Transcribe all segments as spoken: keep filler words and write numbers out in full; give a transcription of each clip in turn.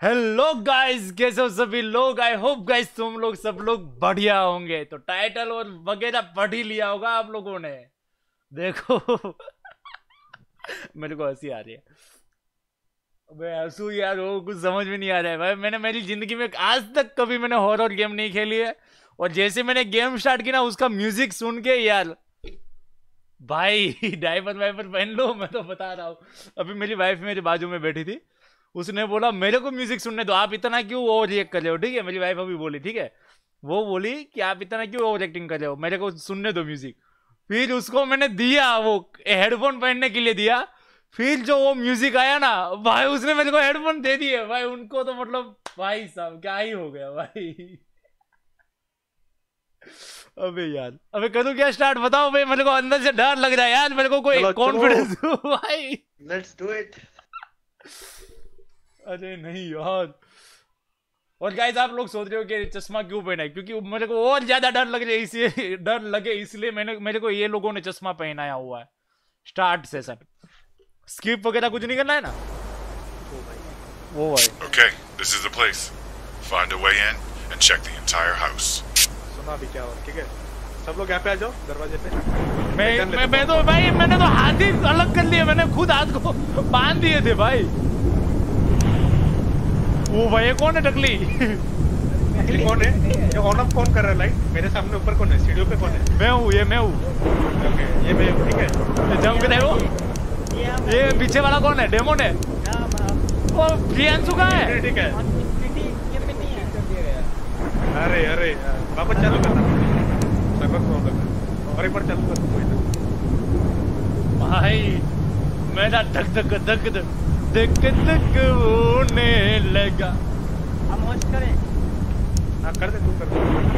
Hello guys, कैसे हो सभी लोग। आई होप गाइस तुम लोग सब लोग बढ़िया होंगे। तो टाइटल और वगैरह पढ़ ही लिया होगा आप लोगों ने। देखो मेरे को हंसी आ रही है। मैं हंसू यार, वो कुछ समझ में नहीं आ रहा है भाई। मैंने मेरी जिंदगी में आज तक कभी मैंने हॉरर गेम नहीं खेली है, और जैसे मैंने गेम स्टार्ट की ना उसका म्यूजिक सुन के यार भाई डायपर वाइपर पहन लो। मैं तो बता रहा हूँ, अभी मेरी वाइफ मेरे बाजू में बैठी थी, उसने बोला मेरे को म्यूजिक सुनने दो, आप इतना क्यों ओवर रिएक्ट कर रहे हो। ठीक है, मेरी वाइफ अभी बोली, ठीक है, वो बोली कि आप इतना क्यों ओवर एक्टिंग कर रहे हो, मेरे को सुनने दो म्यूजिक। फिर उसको मैंने दिया, वो हेडफोन पहनने के लिए दिया। फिर जो वो म्यूजिक आया ना भाई, उसने मेरे को हेडफोन दे दिए भाई। उनको तो मतलब भाई साहब क्या ही हो गया भाई। अबे यार, अबे करूँ क्या स्टार्ट, बताओ भाई। मेरे को अंदर से डर लग रहा है यार, मेरे को कोई कॉन्फिडेंस दो भाई। Let's do it. अरे नहीं यार। और गाइस आप लोग सोच रहे हो कि चश्मा क्यों पहना है, क्योंकि मेरे को और ज्यादा डर लग रहा है, इसलिए डर लगे इसलिए मैंने मेरे को ये लोगों ने चश्मा पहनाया हुआ है। स्टार्ट सेशन, स्किप वगैरह कुछ नहीं करना है ना। वो भाई Okay, this is the place. Find a way in and check the entire house. सुना भी क्या हो, ठीक है। सब लोग यहाँ पे आ जाओ दरवाजे पे। मैं मैं, मैं तो भाई मैंने तो हाथ ही अलग कर लिए, मैंने खुद हाथ को बांध दिए थे भाई। वो भाई ये कौन है टकली? ये कौन है? ये ऑन ऑफ कौन कर रहा है लाइट? मेरे सामने ऊपर कौन है? सीढ़ियों पे कौन है? मैं हूँ, ये मैं हूँ। ओके, ये मैं हूँ, ठीक है। जंप करे वो। ये पीछे वाला कौन है? डेमोन है। वो प्रियांशु कहाँ है? ठीक है। अरे अरे वापस चालू करना, सर्वर प्रॉब्लम। और एक बार चालू कर कोई ना। भाई मेरा धक धक धक धक धक होने लगा। हम होस्ट करें? हाँ कर दे, तू कर दे।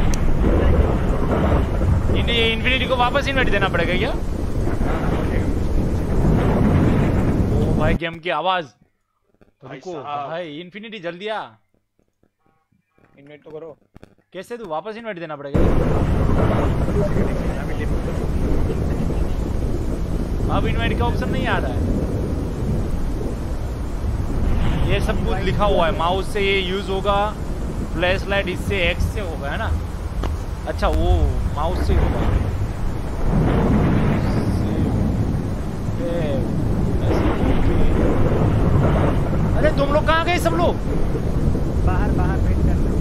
इन्हें इन्फिनिटी को वापस इन्वाइट देना पड़ेगा क्या? ओ भाई गेम की आवाज। रुको भाई, इन्फिनिटी जल्दी आ। इन्वाइट तो करो। कैसे? तू वापस इन्वाइट देना पड़ेगा। अब इन्वाइट का ऑप्शन नहीं आ रहा है। ये सब कुछ लिखा हुआ है, माउस से ये यूज होगा, फ्लैश लाइट इससे एक्स से होगा, है ना। अच्छा वो माउस से होगा। अरे तुम लोग कहाँ गए सब लोग? बाहर बाहर वेट कर रहे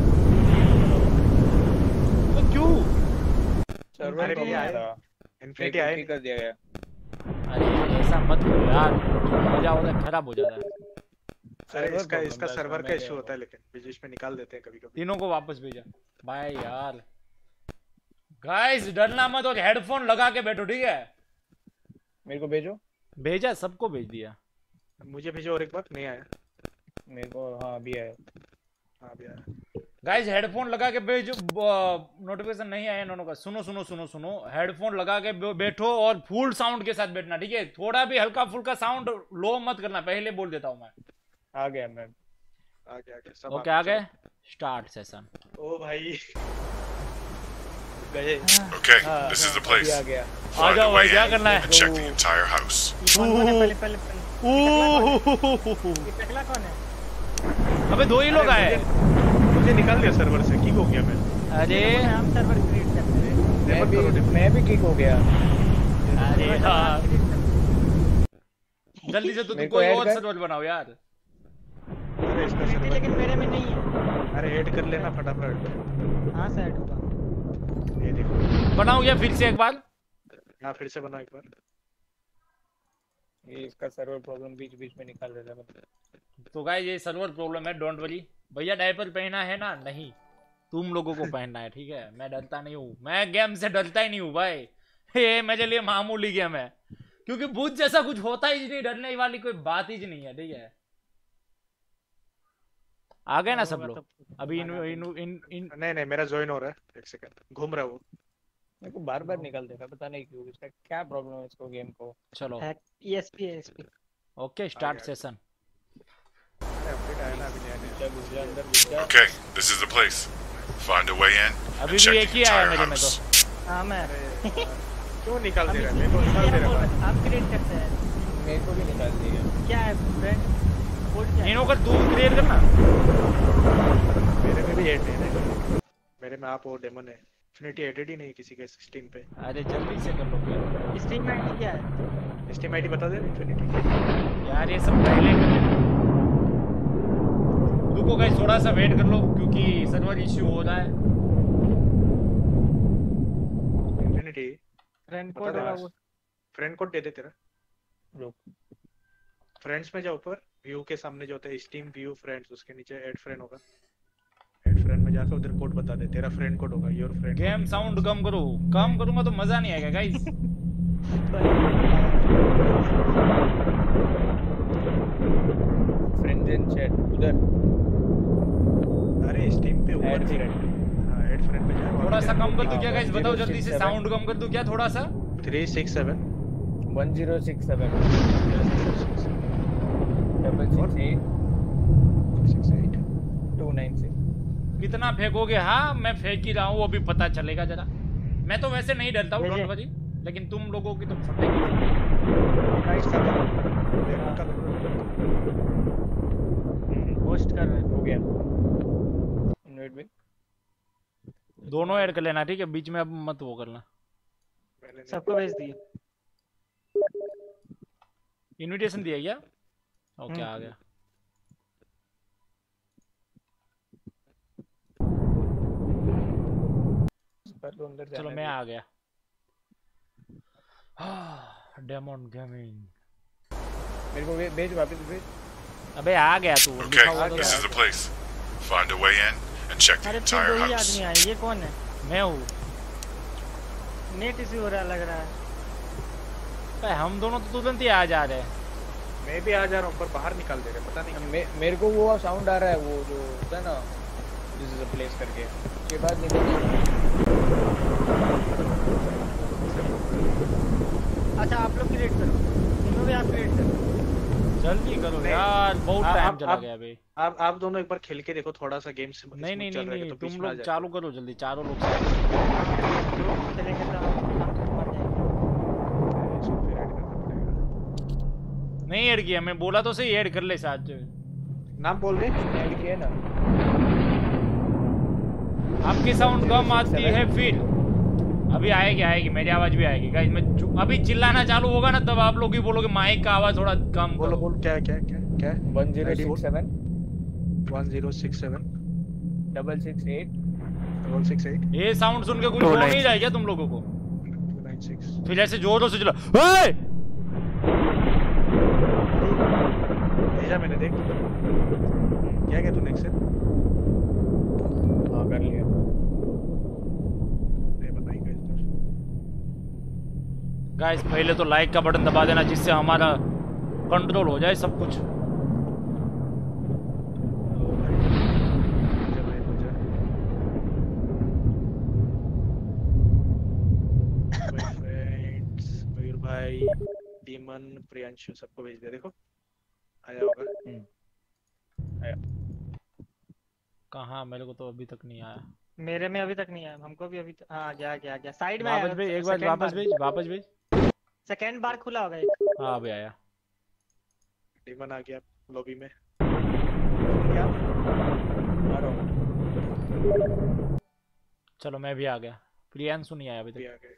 तो क्यों? सर्वर पे आया, इन्फिनिटी आया कर दिया गया। अरे ऐसा मत करो यार, मजा होता है खराब हो जाता है। अरे इसका इसका सर्वर का इशू होता है, लेकिन बीच बीच में निकाल देते हैं कभी कभी। तीनों को वापस भेजा भाई यार। गाइस डरना मत और हेडफोन लगा के बैठो, ठीक है। मेरे को भेजो। भेजा, सबको भेज दिया। मुझे भेजो और एक बार। नहीं आया मेरे को। हाँ अभी आया। हाँ अभी आया। गाइस हेडफोन लगा के भेजो। नोटिफिकेशन नहीं आया इन्होंने का। सुनो सुनो सुनो सुनो, हेडफोन लगा के बैठो और फुल साउंड के साथ बैठना, ठीक है। थोड़ा भी हल्का फुल्का साउंड लो मत करना, पहले बोल देता हूँ मैं। आ गया मैं। आ गया, आ गया सब। ओके आ गए। Start session. ओ भाई गए। Okay, this is the place. आ गया। Find a जाओ way भाई, क्या in करना है? and check the entire house. पहले पहले पहले ये टकला कौन है? अबे दो ही लोग आए। मुझे निकाल दिया सर्वर से, किक हो गया मैं। अरे हम सर्वर क्रिएट करते हैं। मैं भी मैं भी किक हो गया। अरे यार जल्दी से तो तुम कोई और सर्वर बनाओ यार। अरे इसका सर्वर, लेकिन मेरे में नहीं है। अरे ऐड कर लेना फटाफट। हाँ से ऐड होगा। ये देखो बनाओ क्या फिर से एक बार? हाँ फिर से बनाओ एक बार। ये इसका सर्वर प्रॉब्लम बीच बीच में निकाल देता है। तो गाइस ये सर्वर प्रॉब्लम है, डोंट वरी। भैया डायपर पहना है ना? नहीं, तुम लोगों को पहनना है, ठीक है। मैं डरता नहीं हूँ, मैं गेम से डरता ही नहीं हूँ भाई। ये मेरे लिए मामूली गेम है, क्योंकि भूत जैसा कुछ होता ही नहीं, डरने वाली कोई बात ही नहीं है, ठीक है। आ गए ना सब लोग? अभी इन इन इन, इन नहीं नहीं मेरा ज्वाइन हो रहा है, एक सेकंड। घूम रहा है वो। मेरे को बार बार निकाल देता, पता नहीं क्यों। इसका क्या प्रॉब्लम है इसको गेम को। चलो ESP ESP. Okay start session. Update आया ना अभी नया नया। घुस जा अंदर, घुस जा। Okay, this is the place. Find a way in अभी and भी check एक the ही आया entire मेरे में तो। house. हाँ मैं क्यों निकाल दे रहा है? मेरे को निकाल दे रहा है। आप क्रिएट करते हैं। मेरे को भी निकाल दिया। क्या है फ्रेंड? कोड क्या है? इनो कर तू क्रिएट करना। मेरे में भी एड नहीं है, मेरे में आप और डेमन है। इन्फिनिटी एडेड ही नहीं किसी के स्टीम पे। अरे जल्दी से कर लो फिर। स्ट्रीम आईडी क्या है? स्टीम आईडी बता दे इन्फिनिटी। यार ये सब पहले कर लेना। रुको गाइस थोड़ा सा वेट कर लो क्योंकि सर्वर इश्यू हो रहा है। इन्फिनिटी फ्रेंड बता कोड दे होगा बस। वो। फ्रेंड कोड दे दे तेरा। रुक। फ्रेंड्स में जाओ ऊपर, व्यू के सामने जो होता है स्टीम व्यू फ्रेंड्स, उसके नीचे ऐड फ्रेंड होगा। ऐड फ्रेंड में जाकर उधर कोड बता दे, तेरा फ्रेंड कोड होगा, योर फ्रेंड। गेम साउंड कम करो, कम करूंगा तो मजा नहीं आएगा गाइस। फ्रेंड्स इन चैट उधर। अरे स्टीम पे ऊपर ऐड थी। फ्रेंड। हां ऐड फ्रेंड पे जाओ। थोड़ा सा कम कर दूं क्या हाँ, गाइस? बताओ जल्दी से, 1067 साउंड कम कर दूं क्या थोड़ा सा? Three six seven one zero six seven double six eight six eight two nine six. कितना फेंकोगे? हाँ मैं फेंक ही रहा हूँ, वो भी पता चलेगा जरा। मैं तो वैसे नहीं डरता हूँ, भेजे। डोंट वरी, लेकिन तुम लोगों की तो फटेगी। गाइस इसका देखो का पोस्ट कर रहे हैं। हो गया इनवाइट भी। दोनों ऐड कर लेना ठीक है, बीच में अब मत वो करना। मैंने नहीं- सबको भेज दिए। इनविटेशन दिया क्या? ओके हम्म। आ गया। पर तो अंदर चलो जाना मैं है। आ गया। Demon gaming. मेरे को भे- भेज वापस भेज। अबे आ गया तू, Okay, लिखा हुआ तो this था। is the place. Find a way in and check the अरे फिर entire दो ही house. आदमी आए, ये कौन है? मैं हूँ। नेट इशू हो रहा लग रहा है। भाई हम दोनों तो तुरंत ही आ जा रहे हैं। मैं भी आ जा रहा हूँ पर बाहर निकाल दे रहे, पता नहीं। मे, मेरे को वो साउंड आ रहा है, वो जो होता है ना दिस इज अ प्लेस करके, उसके बाद निकल। अच्छा आप लोग क्रिएट करो, तीनों भी आप क्रिएट करो। जल्दी करो नहीं। यार, बहुत आप- टाइम आप- चला आप- गया भाई। आप आप दोनों एक बार खेल के देखो थोड़ा सा गेम से। नहीं नहीं नहीं नहीं, तो तुम बीच में आ लोग जाए। चालू करो जल्दी, चारों लोग। चलेंगे तो हम हम मर जाएंगे। इसको फिर ऐड करना पड़ेगा। नहीं ऐड किया, मैं बोला तो सही ऐड कर ले साथ। नाम बोल दे। ऐड किया ना। आपकी साउंड कम आती है फिर। अभी आएगी आएगी, मेरी आवाज भी आएगी गाइस। मैं चु- अभी चिल्लाना चालू होगा ना तब आप लोग भी बोलोगे माइक का आवाज थोड़ा कम बोलो करो। बोल क्या क्या क्या क्या one zero six seven one zero six seven double six eight double six eight ये साउंड सुन के कुछ Two हो nine नहीं रहा है क्या तुम लोगों को? Two nine six. फिर ऐसे जोरों से चिल्ला, "ओए!" भेजा मैंने, देख क्या क्या तूने एक्सेप्ट हाँ कर लिया। नहीं बताई गाइस। गाइस पहले तो लाइक का बटन दबा देना जिससे हमारा कंट्रोल हो जाए सब कुछ। भेजा भाई भेजा। My friends, मयूर भाई, डीमन, प्रियांशु सबको भेज दिया, देखो आया होगा। कहाँ? मेरे को तो अभी तक नहीं आया। मेरे में अभी तक नहीं आया, हमको भी अभी तक। हाँ गया गया गया साइड में आया। वापस भेज, एक बार वापस भेज, वापस भेज। सेकंड बार खुला होगा एक। हाँ अभी आया। डीमन आ गया लॉबी में। क्या आ रहा हूँ। चलो मैं भी आ गया। प्रियांशु नहीं आया अभी भी तक। आ गए।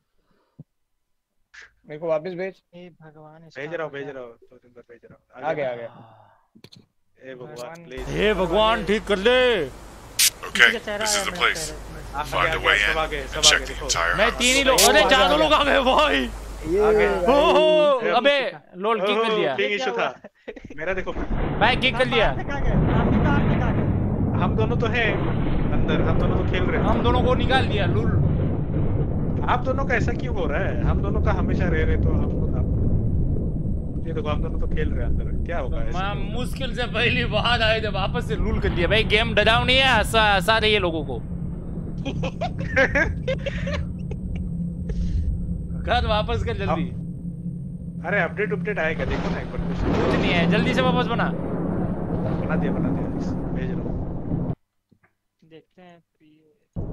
मेरे को वापस भेज। हे भगवान इसका भेज रहा हूँ भेज मजा। रहा हूँ दो तीन बार भेज रहा हूँ। आ गया आ गया। हे भगवान भगवान। प्लीज। हे भगवान ठीक कर ले। Okay, किसी का चेहरा this आया is the मेरे place. चेहरे में। आ Find गया, a way सब in आ गए and सब आ check गए the देखो। entire मैं house. तीन ही लोग, ओ, अरे आ चारों गया, लोग आ गए भाई। ये आ गए। हो हो ए, अबे लोल किक कर ओहो, दिया किंग इशू था। मेरा देखो भाई, किक कर दिया। आप बाहर तक आ गए, आप भी बाहर तक आ गए। हम दोनों तो हैं अंदर, हम दोनों तो खेल रहे हैं। हम दोनों को निकाल दिया लूल। आप दोनों का ऐसा क्यों हो रहा है? हम दोनों का हमेशा रह रहे तो हम लोग आप ये देखो हम दोनों तो खेल रहे हैं अंदर, क्या होगा ऐसे? मैं मुश्किल से पहली बार आए थे, वापस से लूल कर दिया। भाई गेम डराव नहीं है, हंसा हंसा रही है लोगों को। कर वापस कर जल्दी। अरे अपडेट अपडेट आएगा देखो ना एक बार कुछ। कुछ नहीं है, जल्दी से वापस बना। बना दिया बना दिया भेज रहा हूँ। देखते हैं प्रिय-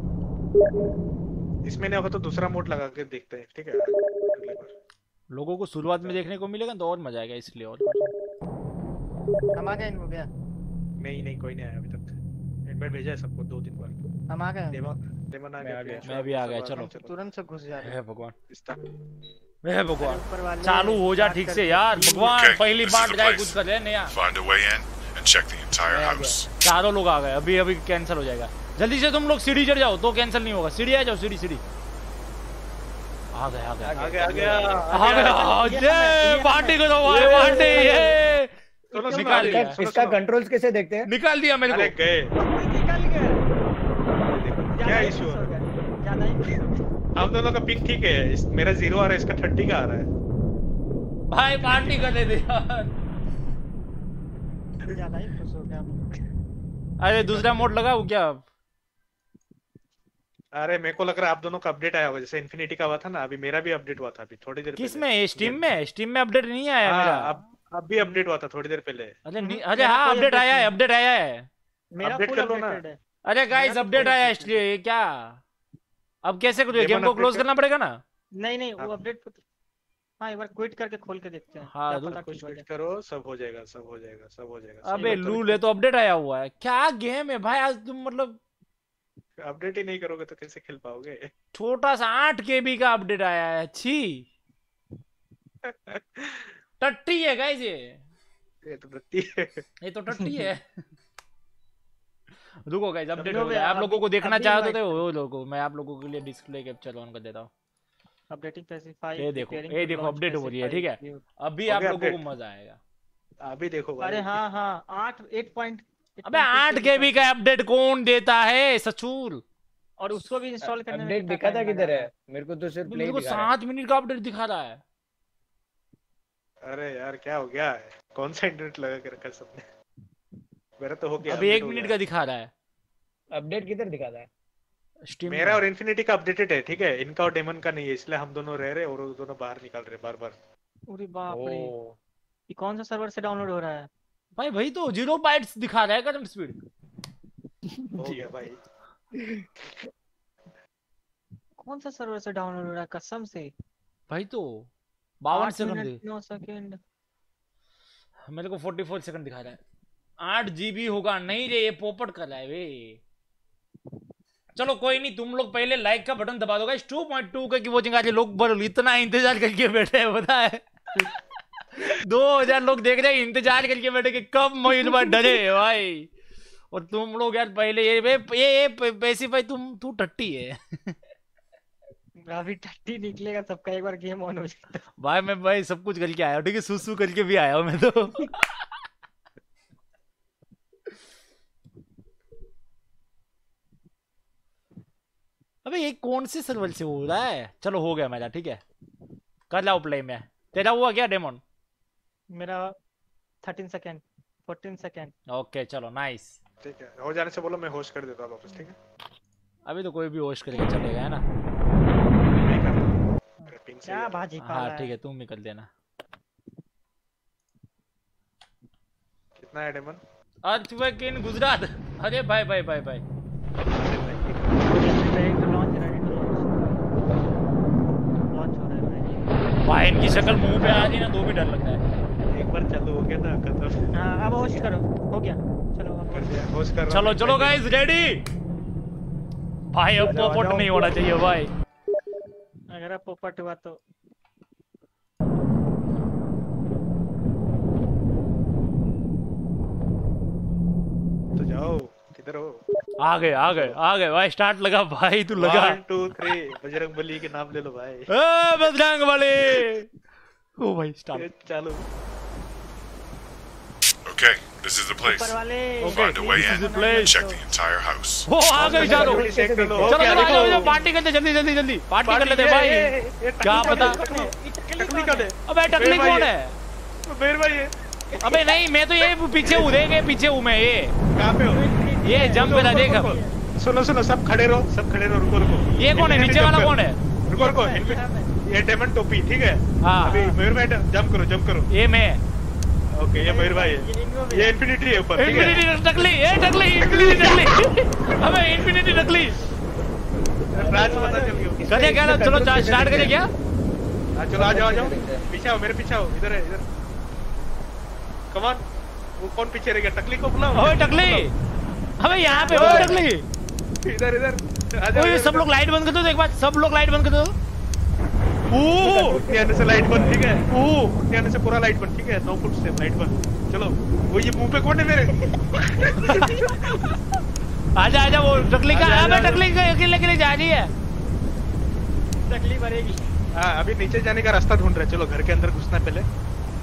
इसमें नहीं होगा तो दूसरा मोड लगा के देखते हैं, ठीक है अगले बार। लोगों को शुरुआत में देखने को मिलेगा तो और मजा आएगा, इसलिए और कुछ नहीं। हम आ गए इनको क्या? नहीं नहीं कोई नहीं आया अभी तक। इनवाइट भेजा है सबको दो तीन बार। हम आ गए। डेमन डेमन आ मैं आ गया। गया, मैं भी आ गया, चलो। तुरंत से घुस जा रहे हे भगवान, इस्ता हे भगवान, ऊपर वाले चालू हो जा ठीक से यार भगवान। Okay, पहली this is बार the जाए place. कुछ कर रहे हैं नया। Find a way in and check the entire मैं आ house. चारों लोग आ गए, अभी अभी कैंसिल हो जाएगा। जल्दी से तुम लोग सीढ़ी चढ़ जाओ तो कैंसिल नहीं होगा। सीढ़ी आ जाओ, सीढ़ी सीढ़ी। आ गए आ गए आ गया आ गया आ गए। जय पार्टी करो भाई, पार्टी ये सुनो निकाल लिया। इसका इसका कंट्रोल्स कैसे देखते हैं? निकाल दिया मेरे अरे को। गए निकल गए। क्या इशू है? ज्यादा ही हम दोनों का पिक ठीक है। इस, मेरा जीरो आ रहा है, इसका थर्टी का आ रहा है। भाई पार्टी कर दे यार। ज्यादा ही खुश हो गया। अरे दूसरा मोड लगाओ क्या? अरे मेरे को लग रहा है आप दोनों का अपडेट आया होगा, जैसे इन्फिनिटी का हुआ था ना, अभी मेरा भी अपडेट हुआ था अभी थोड़ी देर किस पहले। में? स्टीम में? स्टीम में अपडेट नहीं आया हाँ, मेरा। अब अब भी अपडेट हुआ था थोड़ी देर पहले। अरे नहीं, मेरा अरे हाँ कोई अपडेट update आया है, नहीं। अपडेट आया है। मेरा अपडेट फुल कर लो ना। अपडेटेड है। अरे गाइस मेरा तो अपडेट कोई आया update इसलिए ये क्या? अब कैसे करूँ? Demon गेम को update क्लोज कर- करना पड़ेगा ना? नहीं नहीं वो हाँ। अपडेट हाँ एक बार क्विट करके खोल के देखते हैं। हाँ, क्या रुक, पता कुछ कुछ हो कुछ जाए। करो, सब हो जाएगा सब हो जाएगा सब हो जाएगा। अबे लूल है तो अपडेट आया हुआ है। क्या गेम है भाई आज तुम, मतलब अपडेट ही नहीं करोगे तो कैसे खेल पाओगे? छोटा सा आठ केबी का अपडेट आया है। अच्छी टट्टी है गाइस ये ये तो रत्ती है। ये तो टट्टी है। रुको गाइस अपडेट लोग हो गया। आप अभी- लोगों को देखना अभी चाहते थे invite वो लोगों, मैं आप लोगों के लिए डिस्प्ले कैप्चर ऑन कर देता हूँ। अपडेटिंग स्पेसिफाई ये देखो, ये देखो अपडेट हो रही है, ठीक है। अभी हो आप गया लोगों को update? मजा आएगा। अभी देखो भाई। अरे हाँ हाँ आठ एट पॉइंट अबे आठ केबी का अपडेट कौन देता है सचूर? और उसको भी इंस्टॉल करने में अपडेट कितना दिखा था time किधर लगा? है? मेरे को तो सिर्फ प्ले मेरे को दिखा रहा है। सात मिनट का अपडेट दिखा रहा है। अरे यार क्या हो गया है? कौन सा इंटरनेट लगा के रखा है सबने? मेरा तो हो गया। अभी update एक हो मिनट गया। का दिखा रहा है अपडेट किधर दिखाता है? स्टीम मेरा और इन्फिनिटी का अपडेटेड है, ठीक है। इनका और डेमन का नहीं है, इसलिए हम दोनों रह रहे और वो दोनों बाहर निकल रहे बार बार। अरे बाप रे ओ ये कौन सा सर्वर से डाउनलोड हो रहा है? भाई भाई तो जीरो बाइट्स दिखा रहा है करंट स्पीड। हो गया भाई। कौन सा सर्वर से डाउनलोड हो रहा है कसम से? भाई तो बावन आठ सेकंड मिनट नौ सेकंड। मेरे को फोर्टी फोर सेकंड दिखा रहा है। आठ जीबी होगा नहीं रे, ये पोपट कर रहा है वे। चलो कोई नहीं, तुम लोग पहले लाइक का बटन दबा दो गाइस। टू पॉइंट टू की वोटिंग आज लोग बड़े इतना इंतजार करके बैठे हैं पता है। दो हजार लोग देख रहे हैं, इंतजार करके बैठे कि कब मयूर भाई डरे भाई। और तुम लोग यार पहले ये ये ये, ये पैसी भाई तुम तू टट्टी है। अभी टट्टी निकलेगा सबका एक बार गेम ऑन हो जाता है। भाई मैं भाई सब कुछ करके आया हूँ, ठीक है। सुसु करके भी आया हूँ मैं तो। अबे ये कौन से सर्वर से हो रहा है? चलो हो गया मेरा, ठीक है। कर लाओ प्ले में। तेरा हुआ क्या डेमन? मेरा thirteen second fourteen second. Okay चलो नाइस। ठीक है, हो जाने से बोलो, मैं होस्ट कर देता हूँ वापस, ठीक है। अभी तो कोई भी होस्ट करके चलेगा है ना। नहीं करना। अरे पिंग से क्या यार। भाजी हाँ पाला ठीक है? है, तुम भी कर देना। कितना है डेमन? अर्थक्वेक इन गुजरात। अरे भाई भाई भाई भाई Ready to launch, ready to launch. Launch हो रहा है भाई। भाई इनकी शक्ल मुंह पे आ रही ना तो भी डर लगता है। एक बार चालू हो गया ना खत्म। हाँ अब होस्ट करो, हो गया। चलो अब कर दिया, होस्ट कर रहा चलो हूँ। चलो गाइस रेडी। भाई अब आ जाओ, आ पोपट जाओ। नहीं होना चाहिए भाई। अगर अब पोपट हुआ तो तो जाओ, किधर हो? आ गए आ गए आ गए भाई। स्टार्ट लगा भाई, तू लगा। One two three, Bajrang Bali के नाम ले लो भाई। ए बजरंग बली। ओ भाई स्टार्ट। ये चालू। Okay, this is the place. ऊपर वाले Find a way this is in the place. and check the entire house. ओ आ गए चारों। Security check कर लो। चलो हो गया, चलो आ जाओ, देखो। जाओ, पार्टी करते जल्दी जल्दी जल्दी पार्टी कर लेते ये- भाई। ये- ये टकली क्या कौन पता? है? टकली- टकली कौन है? अबे टकली मेरे भाई कौन है। है? मेरे भाई है। अबे नहीं, मैं तो ये पीछे हूँ, देख ये पीछे हूँ मैं। ये कहाँ पे हो? ये जंप पे देख अब। सुनो सुनो, सब खड़े रहो, सब खड़े रहो, रुको रुको। ये कौन है? इन्फिनिटी नीचे वाला जंप कौन कर। है? रुको रुको, ये डेमन टोपी, ठीक है। हाँ अभी मयूर भाई जंप करो, जंप करो। ये मैं। ओके, ये मयूर भाई है। ये इन्फिनिटी है ऊपर, ठीक है। इन्फिनिटी टकली, ये टकली, इन्फिनिटी टकली। अबे इन्फिनिटी टकली। राज पता चल गया। करे क्या ना? चलो स्टार्ट करें क्या? हाँ, चलो आ जाओ आ जाओ। पीछे आओ, मेरे पीछे आओ। इधर है, इधर। Come on. वो कौन पीछे रह गया? टकली को बुलाओ। ओए टकली, अबे यहाँ पे हो टकली। इधर इधर ओए सब लोग लाइट बंद कर दो एक बार, सब लोग लाइट बंद कर दो। ओह भूतनी आने से लाइट बंद, ठीक है? ओह भूतनी आने से पूरा लाइट बंद, ठीक है? नो फुट स्टेप, लाइट बंद। चलो वो ये मुंह पे कौन है मेरे? आजा आजा, वो टकली का है, मैं टकली को अकेले अकेले जा रही है। टकली भरेगी। हाँ अभी नीचे जाने का रास्ता ढूंढ रहे हैं। चलो घर के अंदर घुसना है पहले।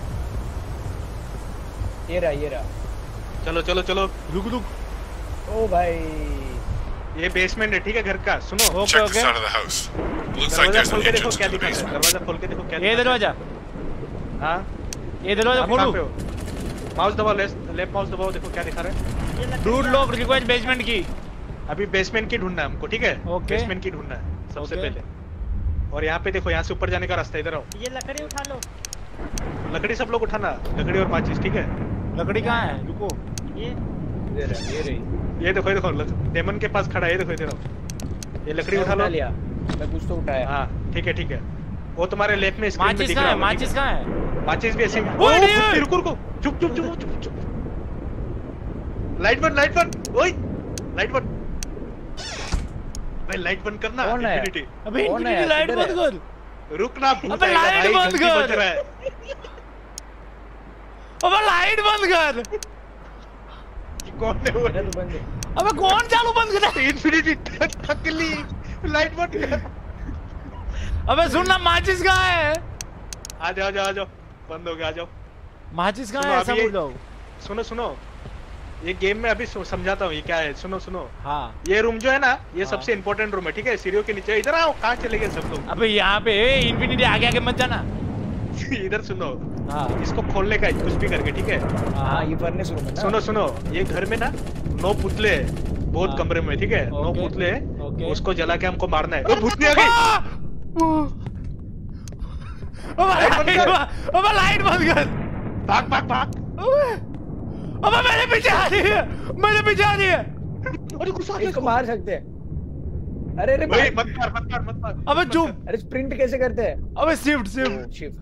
ये रहा ये रहा। चलो चलो चलो। रुक रुक। ओ भाई ये बेसमेंट है, ठीक है? घर का सुनो। Okay Check the okay. side of the house. Looks like दरवाजा there's खोल an के देखो entrance क्या to the दिखा रहा है। basement. दरवाजा खोल के देखो क्या ये दिखा दरवाजा, रहा है। हाँ ये दरवाजा आप कहाँ खोलो। पे हो? माउस दबाओ, लेफ्ट माउस दबाओ, देखो क्या दिखा रहा है। डूड लॉक रिक्वेस्ट बेसमेंट की। अभी बेसमेंट की ढूंढना है हमको, ठीक है? ओके। बेसमेंट की ढूंढना है सबसे ओके। पहले। और यहाँ पे देखो, यहाँ से ऊपर जाने का रास्ता, इधर आओ। ये लकड़ी उठा लो। लकड़ी सब लोग उठाना, लकड़ी और माचिस, ठीक है? लकड़ी कहाँ है? रुको। ये ये रहा ये रही। ये देखो ये देखो, डेमन के पास खड़ा है, ये देखो इधर आओ। ये लकड़ी उठा लो। लिया मैं, कुछ तो उठाया। हाँ ठीक है ठीक है। वो तुम्हारे लेफ्ट में स्क्रीन में माचिस दिख कहाँ रहा है? होगा, ठीक माचिस कहाँ है? है? माचिस भी ऐसे। ओए, ओ, नहीं, रुक, ओए। रुको रुको, चुप चुप चुप चुप चुप। लाइट बंद, लाइट बंद, ओए लाइट बंद भाई, लाइट बंद करना। कौन है? इंफिनिटी अबे कौन है? इनकी लाइट किधर बंद है? कर। रुक ना, भूत अबे आएगा लाइट भाई, बंद जल्दी कर। बज रहा है। अबे लाइट बंद कर। ये कौन है वो? मेरा तो बंद है। अबे कौन चालू बंद कर रहा है? इंफिनिटी टकली, लाइट बंद कर। अबे सुन ना, माचिस कहाँ है? आ जाओ आ जाओ आ जाओ, बंद हो गया, आ जाओ। माचिस कहाँ सुनो, है? ऐसा अभी ये- बोल रहा हूँ। सुनो सुनो, ये गेम में अभी सु- समझाता हूँ ये क्या है। सुनो सुनो, हाँ। ये रूम जो है ना, ये हाँ। सबसे इंपॉर्टेंट रूम है, ठीक है? सीढ़ियों के नीचे। इधर आओ, कहाँ चले गए सब लोग? अबे यहाँ पे इन्फिनिटी आगे आगे मत जाना। इधर सुनो, हाँ इसको खोलने का है, कुछ भी करके, ठीक है? हाँ ये फर्नेस रूम है ना। सुनो सुनो, ये घर में ना नौ पुतले हैं, बहुत हाँ। कमरे में, ठीक है? नौ ओके, पुतले हैं, ओके। उसको जला के हमको मारना है। ओ, भूतनी आ गई। अबे लाइट बंद लाइट कर। बंद- अबे लाइट बंद कर। भाग भाग भाग। अबे अबे मेरे पीछे आ रही है, मेरे पीछे आ रही है। अरे गुस्सा आ गया इसको इसको। मार सकते हैं। अरे अरे भाई भाई, मत मार मत मार मत मार। अबे मत चुप। कर। अरे स्प्रिंट कैसे करते हैं? अबे शिफ्ट शिफ्ट। ओ, शिफ्ट।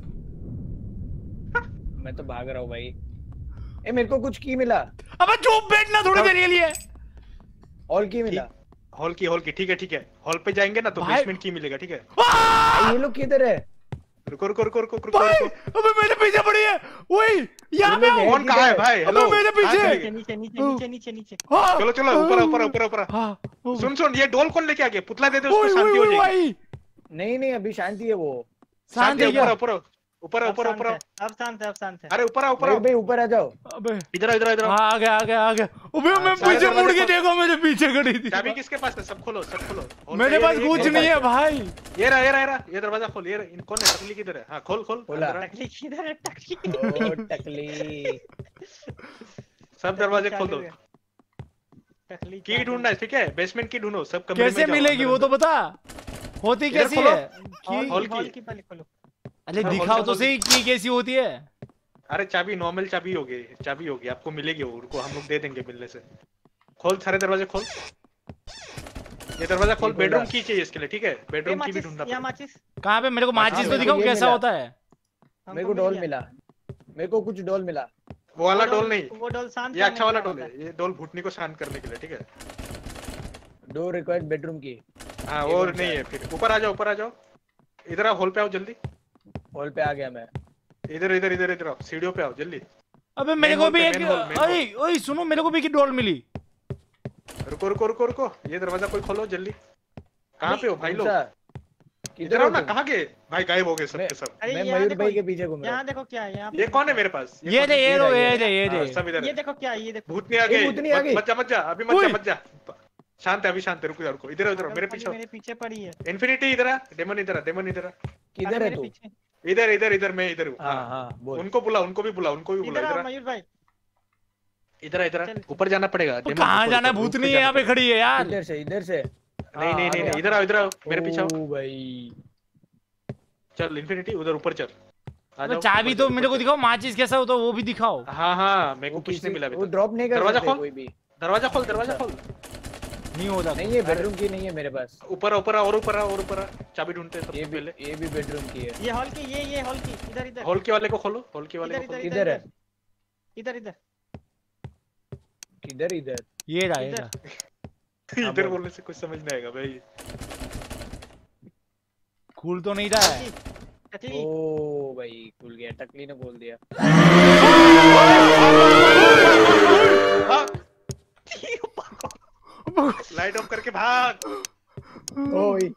मैं तो भाग रहा हूँ भाई। ए मेरे को कुछ की मिला। अबे चुप बैठना थोड़ी देर के लिए। ऑल की मिला। हॉल की हॉल की, ठीक है ठीक है। हॉल पे जाएंगे ना तो भाई- बेसमेंट की मिलेगा, ठीक है? आ! ये लोग किधर है? रुको रुको रुको रुको रुको भाई रुको। अबे मेरे पीछे पड़ी है। ओए यहाँ पे ये लोग आओ। हैं। कौन कहाँ है भाई? अबे हेलो, मेरे कहाँ पीछे। चले नीचे गए? नीचे नीचे नीचे नीचे नीचे। हाँ, चलो चलो, ऊपर ऊपर ऊपर ऊपर। हाँ, ओ, सुन सुन, ये डोल कौन लेके आ गया? पुतला दे दे, ओए, उसको शांति ओए, हो ओए, जाएगी। भाई नहीं नहीं अभी शांति है वो। शांत है ऊपर क्या? ऊपर ऊपर अब ऊपर शांत ऊपर। है, अब शांत है, अब शांत है। अरे ऊपर आओ, ऊपर मयूर आओ। भाई ऊपर आ जाओ। अबे इधर आओ, इधर आओ, इधर आओ। हाँ आ गया आ गया आ गया। अबे मैं सारे पीछे मुड़ दरवाजे के खोल। देखो, मेरे पीछे खड़ी थी। चाबी किसके पास है? सब खोलो सब खोलो। हॉल मेरे पे पास ये- कुछ ये- नहीं है भाई। ये रहा ये रहा ये रहा, ये दरवाजा खोल। ये रहा, इन कौन है? टकली किधर है? हाँ खोल खोल। खोला। अंदर आ। टकली किधर है? टकली ओ टकली। सब दरवाजे खोल दो। टकली की ढूंढना है, ठीक है? बेसमेंट की ढूंढो, सब कमरे में कैसे जाओ, मिलेगी अंदर वो तो अंदर। बता। होती इधर कैसी खोलो। है? हॉल की- हॉल की की। हॉल की पहले खोलो। अरे हॉल दिखाओ से तो हॉल। सही की कैसी होती है। अरे चाबी नॉर्मल चाबी होगी, चाबी होगी आपको मिलेगी, वो उनको हम लोग दे देंगे मिलने से। खोल सारे दरवाजे खोल। ये दरवाजा खोल। ठीक, खोला। बेडरूम की चाहिए इसके लिए, ठीक है? ये बेडरूम की भी माचिस, ढूंढना यहाँ पड़ेगा। माचिस। कहाँ पे? मेरे को माचिस तो मेरे को दिखाओ ये कैसा मिला। होता है। हमको मेरे को मिल डॉल गया। मिला। मेरे को कुछ डॉल मिला। वो वाला वो डोल नहीं, वो डोल शांत ये अच्छा करने वाला का डोल होता है। ये डोल भूतनी को शांत करने के लिए, ठीक है? डोर रिक्वायर्ड बेडरूम की। हाँ ये वो कौन सा नहीं है? है फिर। ऊपर आ जाओ, ऊपर आ जाओ। इधर आओ, हॉल पे आओ जल्दी। हॉल पे आ गया मैं। इधर इधर इधर इधर आओ, सीढ़ियों पे आओ जल्दी। अबे मेरे Main को hall भी पे, एक main hall, main ओए ओए सुनो, मेरे को भी एक डॉल मिली। रुको रुको रुको रुको, ये दरवाजा कोई खोलो जल्दी। कहाँ पे हो भाई लोग? कौन सा? इधर किधर आओ हो ना। तुम? कहाँ गए भाई? गायब हो गए सब मैं- के सब। अरे मैं यहाँ मयूर देखो, भाई के पीछे घूम रहा यहाँ हूँ। देखो क्या है यहाँ ये कौन है मेरे पास? ये कौन दे है? ये रो ये ये दे ये हाँ, दे। सब इधर ये है। देखो क्या है, ये देखो। भूतनी आ ये गई। भूतनी आ मत- गई। मत जा मत जा, अभी मत जा ओए। मत जा। शांत है, अभी शांत है। रुको जा, रुको। इधर इधर मेरे पागल पीछे। मेरे पीछे पड़ी है। इन्फिनिटी इधर आ, डेमन इधर आ, डेमन इधर आ। किधर अरे है मेरे तू? पीछे। इधर इधर इधर मैं इधर हूँ। हाँ हाँ हाँ बोल। उनको बुला, उनको भी बुला, उनको भी बुला। इधर इधर आओ आ, मयूर भाई। इधर आ, इधर आ। चल। ऊपर जाना पड़ेगा। तो डेमन कहाँ ऊपर, जाना है? ऊपर, ऊपर भूतनी जाना यहाँ पे पड़ेगा। खड़ी है यार। इधर से इधर से। नहीं नहीं नहीं नहीं, इधर आओ इधर आओ, मेरे पीछे आओ। ओ भाई। चल इन्फिनिटी उधर ऊपर चल। आ अबे जाओ, चाबी ऊपर तो चल, मेरे को ऊपर चल। दिखाओ, माचिस कैसा होता है वो भी दिखाओ। हाँ हाँ, मेरे को वो कुछ किसी नहीं मिला अभी वो तक। ड्रॉप नहीं कर दरवाजा सकते खोल। कोई भी। दरवाजा खोल, दरवाजा खोल। नहीं होता। नहीं ये बेडरूम की नहीं है मेरे पास। ऊपर आ, ऊपर आ, और ऊपर आ, और ऊपर आ। चाबी ढूंढते हैं ये सबसे भी पहले। ये भी बेडरूम की है। ये हॉल की, ये ये हॉल की। इधर इधर हॉल के वाले को खोलो, हॉल के वाले इधर को खोलो। इधर किधर है? इधर इधर। किधर इधर? ये रहा ये इधर। रहा। इधर बोल। बोलने से कुछ समझ नहीं आएगा भाई। खुल तो नहीं रहा है। टकली ओ भाई खुल गया, टकली ने बोल दिया। लाइट ऑफ करके भाग। ओए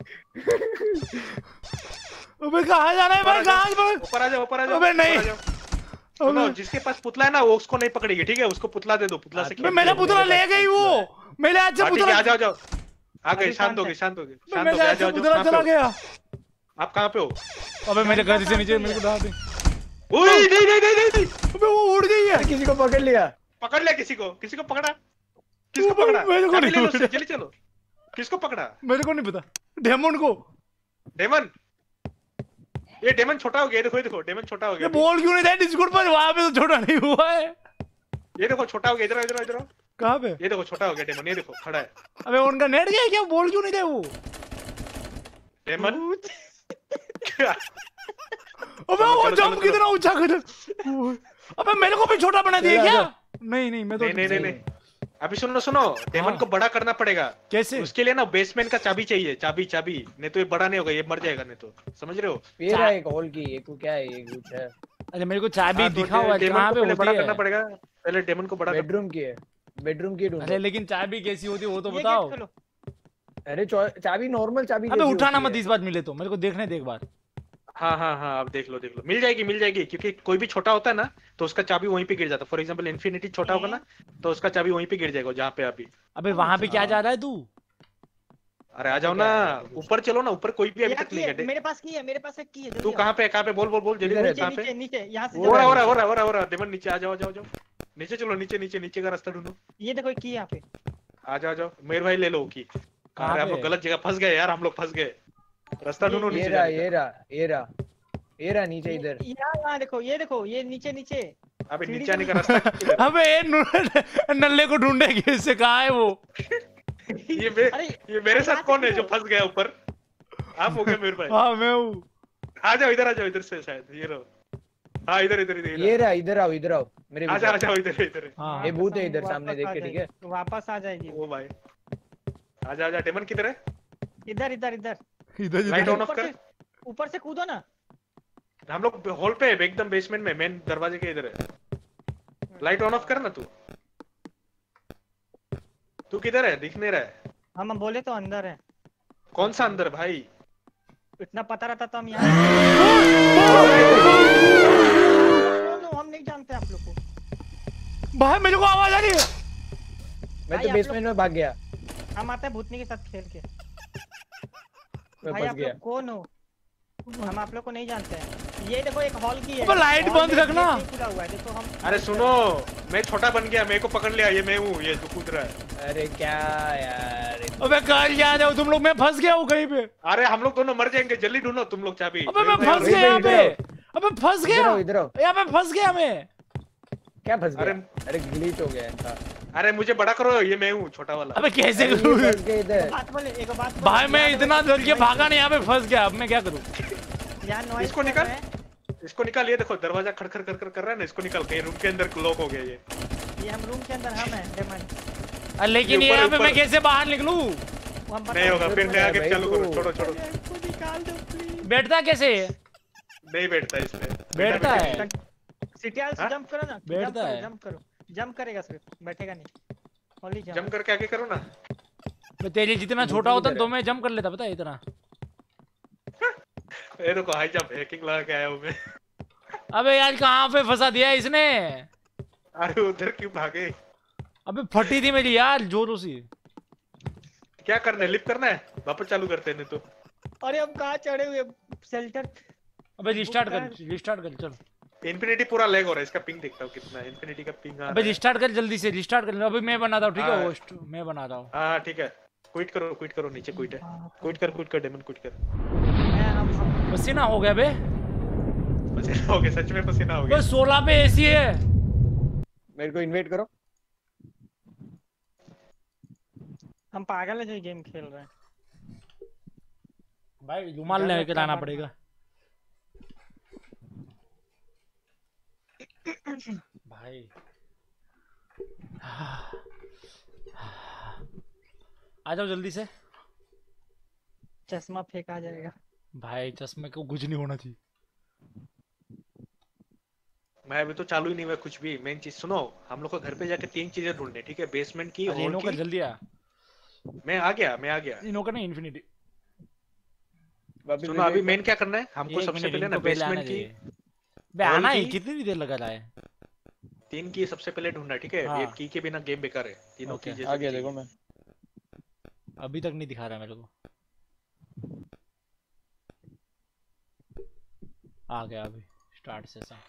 अबे कहाँ जाना है भाई, कहाँ भाई? ऊपर आ जाओ, ऊपर आ जाओ। अबे नहीं। ऊपर आ जाओ। सुनो, जिसके पास पुतला है ना वो उसको नहीं पकड़ेगी, ठीक है? उसको पुतला दे दो, पुतला से मैं खेल। मेरा पुतला ले गई वो, मेरे हाथ से हाँ, ठीक है, पुतला आ जाओ, जाओ। आ गए, अभी शांत शांत हो है। गए, शांत हो गए, मैं- शांत हो मेरे गए। आ हाथ से जाओ, पुतला जाओ। चला कहाँ पे गया। हो? आप कहाँ पे हो? अबे मेरे घर से नीचे मेरे को डाल दे। ओए, नहीं, नहीं, नहीं, नहीं, नहीं। अबे वो उड़ गई है। किसी को पकड़ लिया। पकड़ लिया किसी को, किसी को पकड़ा, किसको ओए, पकड़ा? मेरे को चाबी नहीं ले लो पकड़ा। उससे, जल्दी चलो। किसको पकड़ा? मेरे को नहीं पता। डेमन को। डेमन। ये डेमन छोटा हो गया, ये देखो, ये देखो, डेमन छोटा हो ये गया। बोल क्यों नहीं था डिस्कॉर्ड पर? वहां पे तो छोटा नहीं हुआ है। ये देखो छोटा हो गया, इधर इधर इधर। कहाँ पे? ये देखो छोटा हो गया डेमन, ये देखो खड़ा है अबे उनका नेट गया क्या? बोल क्यों नहीं थे वो? डेमन। अबे चलो, वो चलो, जंप चलो, कितना ऊंचा कर। अबे मेरे को भी छोटा बना दिया चलो, क्या? आजा। नहीं नहीं मैं तो नहीं नहीं नहीं नहीं, अभी सुनो सुनो, डेमन हाँ। को बड़ा करना पड़ेगा। कैसे? उसके लिए ना बेसमेंट का चाबी चाहिए, चाबी चाबी, नहीं तो ये बड़ा नहीं होगा, ये मर जाएगा नहीं तो, समझ रहे हो? ये रहा एक हॉल की, एक को क्या है, ये कुछ है। अरे मेरे को चाबी हाँ, तो दिखा हुआ है डेमन कहाँ को पे पहले बड़ा होती करना है? पड़ेगा, पहले डेमन को बड़ा कर- बेडरूम की है, बेडरूम की ढूंढो। अरे लेकिन चाबी कैसी होती है वो तो ये बताओ। गेट खोलो। अरे चौ- चाबी नॉर्मल चाबी अबे जैसी उठाना होती मत है। इस बार मिले तो, मेरे को देखने दे एक बार। हाँ हाँ हाँ, आप देख लो देख लो, मिल जाएगी मिल जाएगी, क्योंकि कोई भी छोटा होता है ना तो उसका चाबी वहीं पे गिर जाता है। फॉर एग्जांपल इन्फिनिटी छोटा होगा ना तो उसका चाबी वहीं पे गिर जाएगा जहाँ पे अभी। अबे वहां पे क्या जा रहा है तू? अरे आ जाओ ना, ऊपर चलो ना, ऊपर कोई भी अभी यहाँ तक की नहीं है, है। मेरे पास की है, मेरे पास एक की है। तू जल्दी कहाँ पे कहाँ पे बोल बोल बोल जल्दी इधर बोल, है, नीचे कहाँ पे? नीचे नीचे यहाँ से वो हो रहा जाओ। हो रहा हो रहा हो रहा हो रहा, डेमन नीचे आ जाओ, जाओ जाओ, नीचे चलो, नीचे नीचे नीचे का रास्ता ढूंढो। ये देखो की यहाँ पे। आ जाओ आ जाओ, मेरे भाई ले लो की। कहाँ अरे हम पे? लोग गलत जगह फंस गए यार, हम लोग फंस गए, रास्ता ये- ढूंढो ये नीचे रहा, जाने ये रहा, ये रहा, ये रहा नीचे इधर। ये- यहाँ यहाँ देखो, ये देखो, ये नीचे नीचे। का। अबे सीढ़ी नीचे आने से का रास्ता किधर? अबे ये नु- नल्ले को ढूंढे कैसे, कहाँ है वो? ये मे, अरे, ये मेरे अरे साथ यहाँ कौन से है जो क्यों? फंस गया ऊपर? आप हो गए मेरे भाई। हाँ मैं हूँ। आ जाओ इधर, आ जाओ इधर से शायद, ये रहो। हाँ इधर इधर इधर ये रहा, इधर आओ, इधर आओ मेरे आ पीछे। जाओ आ जाओ इधर इधर। हाँ ये भूत है इधर वापस सामने, देख आ के, ठीक है? जाएगी, वापस आ जाएगी। ओ भाई आ जा आ जा, डेमन किधर है? इधर इधर इधर। इधर लाइट इधर। ऑन ऑफ ऊपर कर। से ऊपर से कूदो ना। हम लोग हॉल पे है, एकदम बेसमेंट में, मेन दरवाजे के इधर है। लाइट ऑन ऑफ कर ना तू। तू किधर है? दिख नहीं रहा है। हम बोले तो अंदर है, कौन सा अंदर भाई? इतना पता रहता तो हम यहाँ। नो, हम नहीं जानते आप लोग को। भाई मेरे को आवाज आ रही है। मैं भाई, तो आप बेसमेंट में भाग गया, हम आते हैं भूतनी के साथ खेल के। मैं भाई फंस आप गया। लोग कौन हो? हम आप लोग को नहीं जानते हैं। ये देखो एक हॉल की है। अबे लाइट हॉल बंद में रखना। गेट नहीं खुला हुआ है, देखो हम। अरे सुनो, मैं छोटा बन गया, मेरे को पकड़ लिया, ये मैं हूँ, ये जो कूद रहा है। अरे क्या यार, अबे कल जा रहे हो तुम लोग? मैं फंस गया हूँ कहीं पे। अरे हम लोग दोनों मर जाएंगे, जल्दी ढूंढो तुम लोग चाबी। अबे मैं मेरे फंस भाई- गया यहाँ पे। इधर अबे फंस इधर गया आओ, इधर आओ। यहाँ पे, फंस गया मैं। क्या फंस गया? अरे- अरे ग्लिच हो गया इनका। अरे मुझे बड़ा करो, ये मैं हूँ छोटा वाला। अबे कैसे अरे ये करूँ? फंस गए इधर। बात बोले, एक बात बोले। भाई मैं यहाँ इतना देखो, डर के भागा नहीं, यहाँ पे फंस गया। अब मैं क्या करूँ? यहाँ noise इसको कर निकाल। रहे हैं। इसको निकाल, ये देखो दरवाजा खड़खड़ कर कर कर रहा है ना, इसको निकाल के रूम के अंदर लॉक हो गया ये। ये हम रूम के अंदर हम हैं, डेमन। अरे लेकिन ये ये ऊपर- यहाँ पे मैं ऊपर- कैसे बाहर निकलूँ? वो हम नहीं होगा, फिर मैं आगे भाई चालू करो, तू- छोड़ो छोड़ो। इसको निकाल दो प्लीज। बैठता कैसे? नहीं बैठता इसमें। बैठता है। सिटियाल से हाँ? जंप करो ना। बैठता जंप करो, है। जंप करो। जंप करेगा सिर्फ, बैठेगा नहीं। ओनली जम जंप। करके आगे करो ना। मैं तेरे जितना छोटा होता तो मैं जंप कर लेता, पता है इतना। ये देखो हाई जंप हैकिंग लगा के आया हूँ मैं। अबे यार कहाँ पे फंसा दिया इसने? अरे उधर क्यों भागे? अबे फटी थी मेरी यार जोरों से। क्या करना है? लिफ्ट करना है? वापस चालू करते हैं नहीं तो। अरे हम कहाँ चढ़े हुए? शेल्टर। अबे रिस्टार्ट कर, रिस्टार्ट कर चल। इन्फिनिटी पूरा लैग हो रहा है, इसका पिंग देखता हूँ कितना है। इन्फिनिटी का पिंग आ अबे रहा है। रिस्टार्ट कर जल्दी से, रिस्टार्ट कर। अभी मैं बनाता हूँ, ठीक है? हाँ। होस्ट मैं बनाता हूँ। हाँ ठीक है, क्विट करो क्विट करो, नीचे क्विट है। क्विट कर क्विट कर डेमन, क्विट कर। मैं हम हम पसीना हो गया बे। पसीना हो गया, सच में पसीना हो गया। बस सोलह पे एसी है। मेरे को इनवाइट करो। हम पागल है जो गेम खेल रहे हैं। भाई रुमाल ज्यादा लेके क्या लाना बात पड़ेगा। भाई आ जाओ जल्दी से। चश्मा फेंका जाएगा। भाई चश्मे को कुछ नहीं होना चाहिए। मैं अभी तो चालू ही नहीं हुआ कुछ भी। मेन चीज सुनो, हम लोग को घर पे जाके तीन चीजें ढूंढनी, ठीक है? बेसमेंट की, अरे हॉल इनो का की। जल्दी आ। मैं आ गया, मैं आ गया। इनो का नहीं, इन्फिनिटी। सुनो अभी मेन क्या करना है हमको? सबसे पहले ना बेसमेंट की, बे हॉल आना ही की- कितनी देर लगा रहा है। तीन की सबसे पहले ढूंढना है, ठीक है? हाँ। ये की के बिना गेम बेकार है। तीनों ओके, की जैसे आ गया भी देखो चाहिए। मैं। अभी तक नहीं दिखा रहा मेरे को। आ गया अभी स्टार्ट सेशन।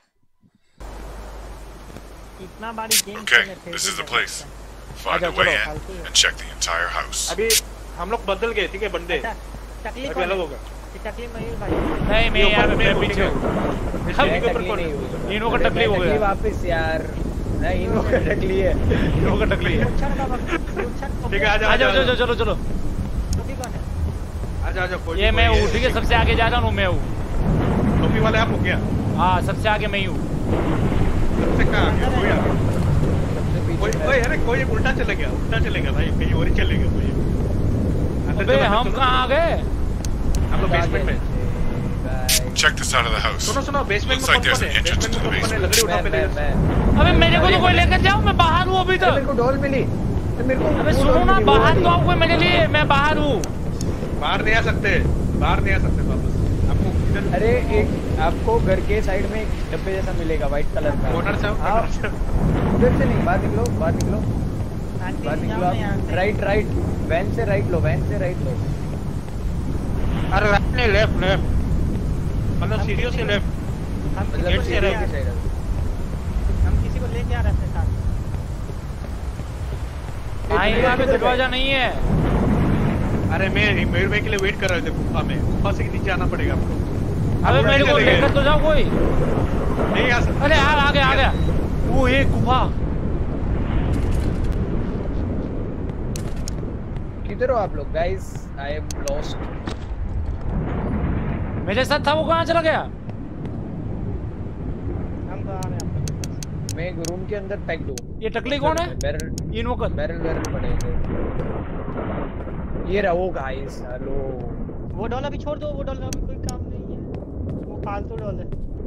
इतना बड़ी game Okay, this is the place. Find a way in फालतू है। and check the entire house. अभी हम लोग बदल गए, ठीक है? बंदे अच्छा, टकली अभी कौन अलग है? होगा। ये टकली मयूर भाई। नहीं मैं ये यहाँ ऊपर पे में पीछे ठीक हूँ। है। मैं टकली के ऊपर टकली कौन नहीं है? हुई। इनो का अरे टकली मैं हो गया। वापस यार। नहीं इनो का टकली है। इनो का टकली है। अच्छा बाबा, अच्छा ठीक है, आ आ जाओ जाओ चलो चलो चलो। टोपी कौन है? आ जाओ, आ जाओ। कोई ये भी मैं कोई हूँ, है। ठीक है? सबसे आगे जा रहा हूँ मैं हूँ। टोपी वाले आप हो क्या? हाँ सबसे आगे मैं ही हूँ। सबसे कहाँ आ गया? कोई आ गया? सबसे कोई पीछे कोई मैं। अरे कोई उल्टा चले गया, उल्टा चलेगा भाई, कहीं और ही चलेगा कोई। अंदर अबे चलो, हम चलो, कहाँ आ गए? हम लोग बेसमेंट में। Guys, Check this side of the house. सुनो सुनो, बेसमेंट Looks में like कौन there's कौन an है? entrance बेसमेंट to में the कौन कौन है? basement. लकड़ी उठा मैं पहले। मैं मैं अबे मेरे को तो कोई लेकर जाओ, मैं बाहर हूँ अभी मेरे को तक। डॉल मिली। मेरे को अबे वो सुनो डॉल ना, मिली, वो बाहर वाली। तो आओ कोई मेरे लिए, मैं बाहर हूँ। बाहर नहीं आ सकते, बाहर नहीं आ सकते वापस। आपको इधर अरे एक आपको घर के साइड में एक डब्बे जैसा मिलेगा व्हाइट कलर का। कॉर्नर से हाँ, उधर से नहीं, बाहर निकलो, बाहर निकलो, आंटी बाहर निकलो जाओ ना यहाँ आप। से। राइट राइट, वैन से राइट लो, वैन से राइट लो। अरे राइट नहीं, लेफ्ट लेफ्ट, मतलब सीढ़ियों से लेफ्ट। हम किसी मतलब को सीढ़ी लेके की आ साइड है। हम किसी को लेके आ रहे थे साथ। भाई यहाँ पे दरवाजा नहीं है। अरे मैं मेरे भाई के लिए वेट कर रहे थे गुफा में, गुफा से नीचे आना पड़ेगा आपको। अबे आप मेरे को चले गए। लेकर तो जाओ कोई। नहीं आ सकते। अरे यार आ गया आ गया। वो एक गुफा। किधर हो आप लोग गाइस? I am lost. मेरे साथ था वो कहाँ चला गया? हम तो आ रहे हैं आपके पास। मैं एक रूम के अंदर पैक दूं। ये टकली कौन है? बैरल इनो का। बैरल बैरल पड़ेंगे। ये रहो गाइस, हेलो। वो डॉल अभी छोड़ दो, वो डॉल अभी कोई काम नहीं है, वो फालतू डॉल है।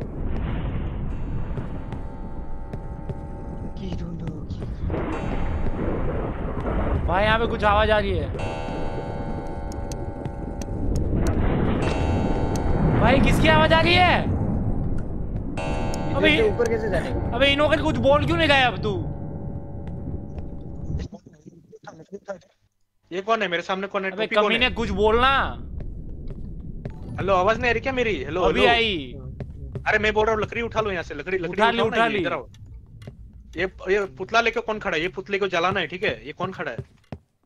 की ढूंढो की। भाई यहाँ पे कुछ आवाज आ रही है। भाई किसकी आवाज आ रही है? इधर अबे- से ऊपर कैसे जाने का? अबे इनो का कुछ बोल क्यों नहीं रहा है अब तू? ये कौन है मेरे सामने? कौन है? अबे टोपी कौन कमीने है? कुछ बोलना। हेलो, आवाज नहीं आ रही क्या मेरी? हेलो अभी हेलो। आई। अरे मैं बोल रहा हूँ लकड़ी उठा लो यहाँ से, लकड़ी लकड़ी उठा ली, उठाओ ना, उठा ये ली। इधर आओ। ये ये पुतला लेके कौन खड़ा है? ये पुतले को जलाना है, ठीक है? ये कौन खड़ा है?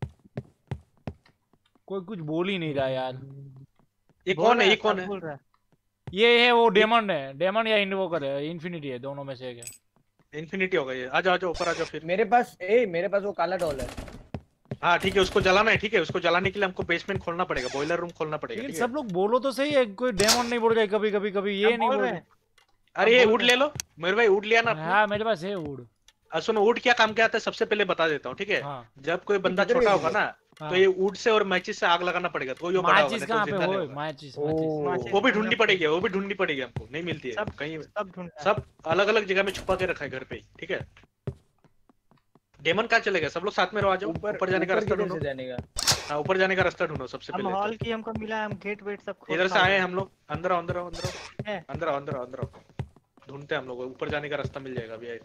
कोई कुछ बोल ही नहीं रहा यार। ये बोल कौन रहा है? ये सब कौन है? बोल रहा है। ये है वो डेमन है, डेमन या इन्वोकर है, इन्फिनिटी है, दोनों में से एक है। इन्फिनिटी होगा ये। आ जाओ आ जाओ, ऊपर आ जाओ फिर। मेरे पास ए मेरे पास वो काला डॉल है। हाँ ठीक है, उसको जलाना है, ठीक है? उसको जलाने के लिए हमको बेसमेंट खोलना पड़ेगा, बॉयलर रूम खोलना पड़ेगा, लेकिन ठीक है? सब लोग बोलो तो सही है, कोई डेमन नहीं बोल रहे कभी कभी कभी ये हम नहीं बोल बोल रहे रहे। हैं। अरे ये बोल वुड रहे ले लो मेरे भाई, वुड लिया ना आपने? हाँ मेरे पास है वुड। अब सुनो, वुड क्या काम के आता है सबसे पहले बता देता हूँ, ठीक है? हाँ जब कोई बंदा किधर छोटा गए होगा तुम? ना, हाँ। तो ये वुड से और मैचिस से आग लगाना पड़ेगा, तो ये बड़ा होगा, माचिस नहीं कहाँ तो पे जिंदा नहीं हो? होगा। माचिस ओ। माचिस। माचिस। वो भी ढूंढनी पड़ेगी, वो भी ढूंढनी पड़ेगी हमको, नहीं मिलती है सब कहीं। सब ढूंढ रहा है। सब अलग अलग जगह में छुपा के रखा है घर पे ही, ठीक है? डेमन कहाँ चलेगा? सब लोग साथ में रहो, आ जाओ। ऊपर ऊपर जाने का ऊपर रास्ता किधर ढूंढो। से जाने का? हाँ, ऊपर जाने का रास्ता ढूंढो सबसे हम पहले हॉल तो। की हमको मिला है, हम गेट वेट सब खोल इधर से खा आए रहे हम लोग, अंदर आओ अंदर आओ अंदर आओ हैं। अंदर आओ अंदर आओ अंदर आओ। ढूंढते हैं हम लोग, ऊपर जाने का रास्ता मिल जाएगा अभी।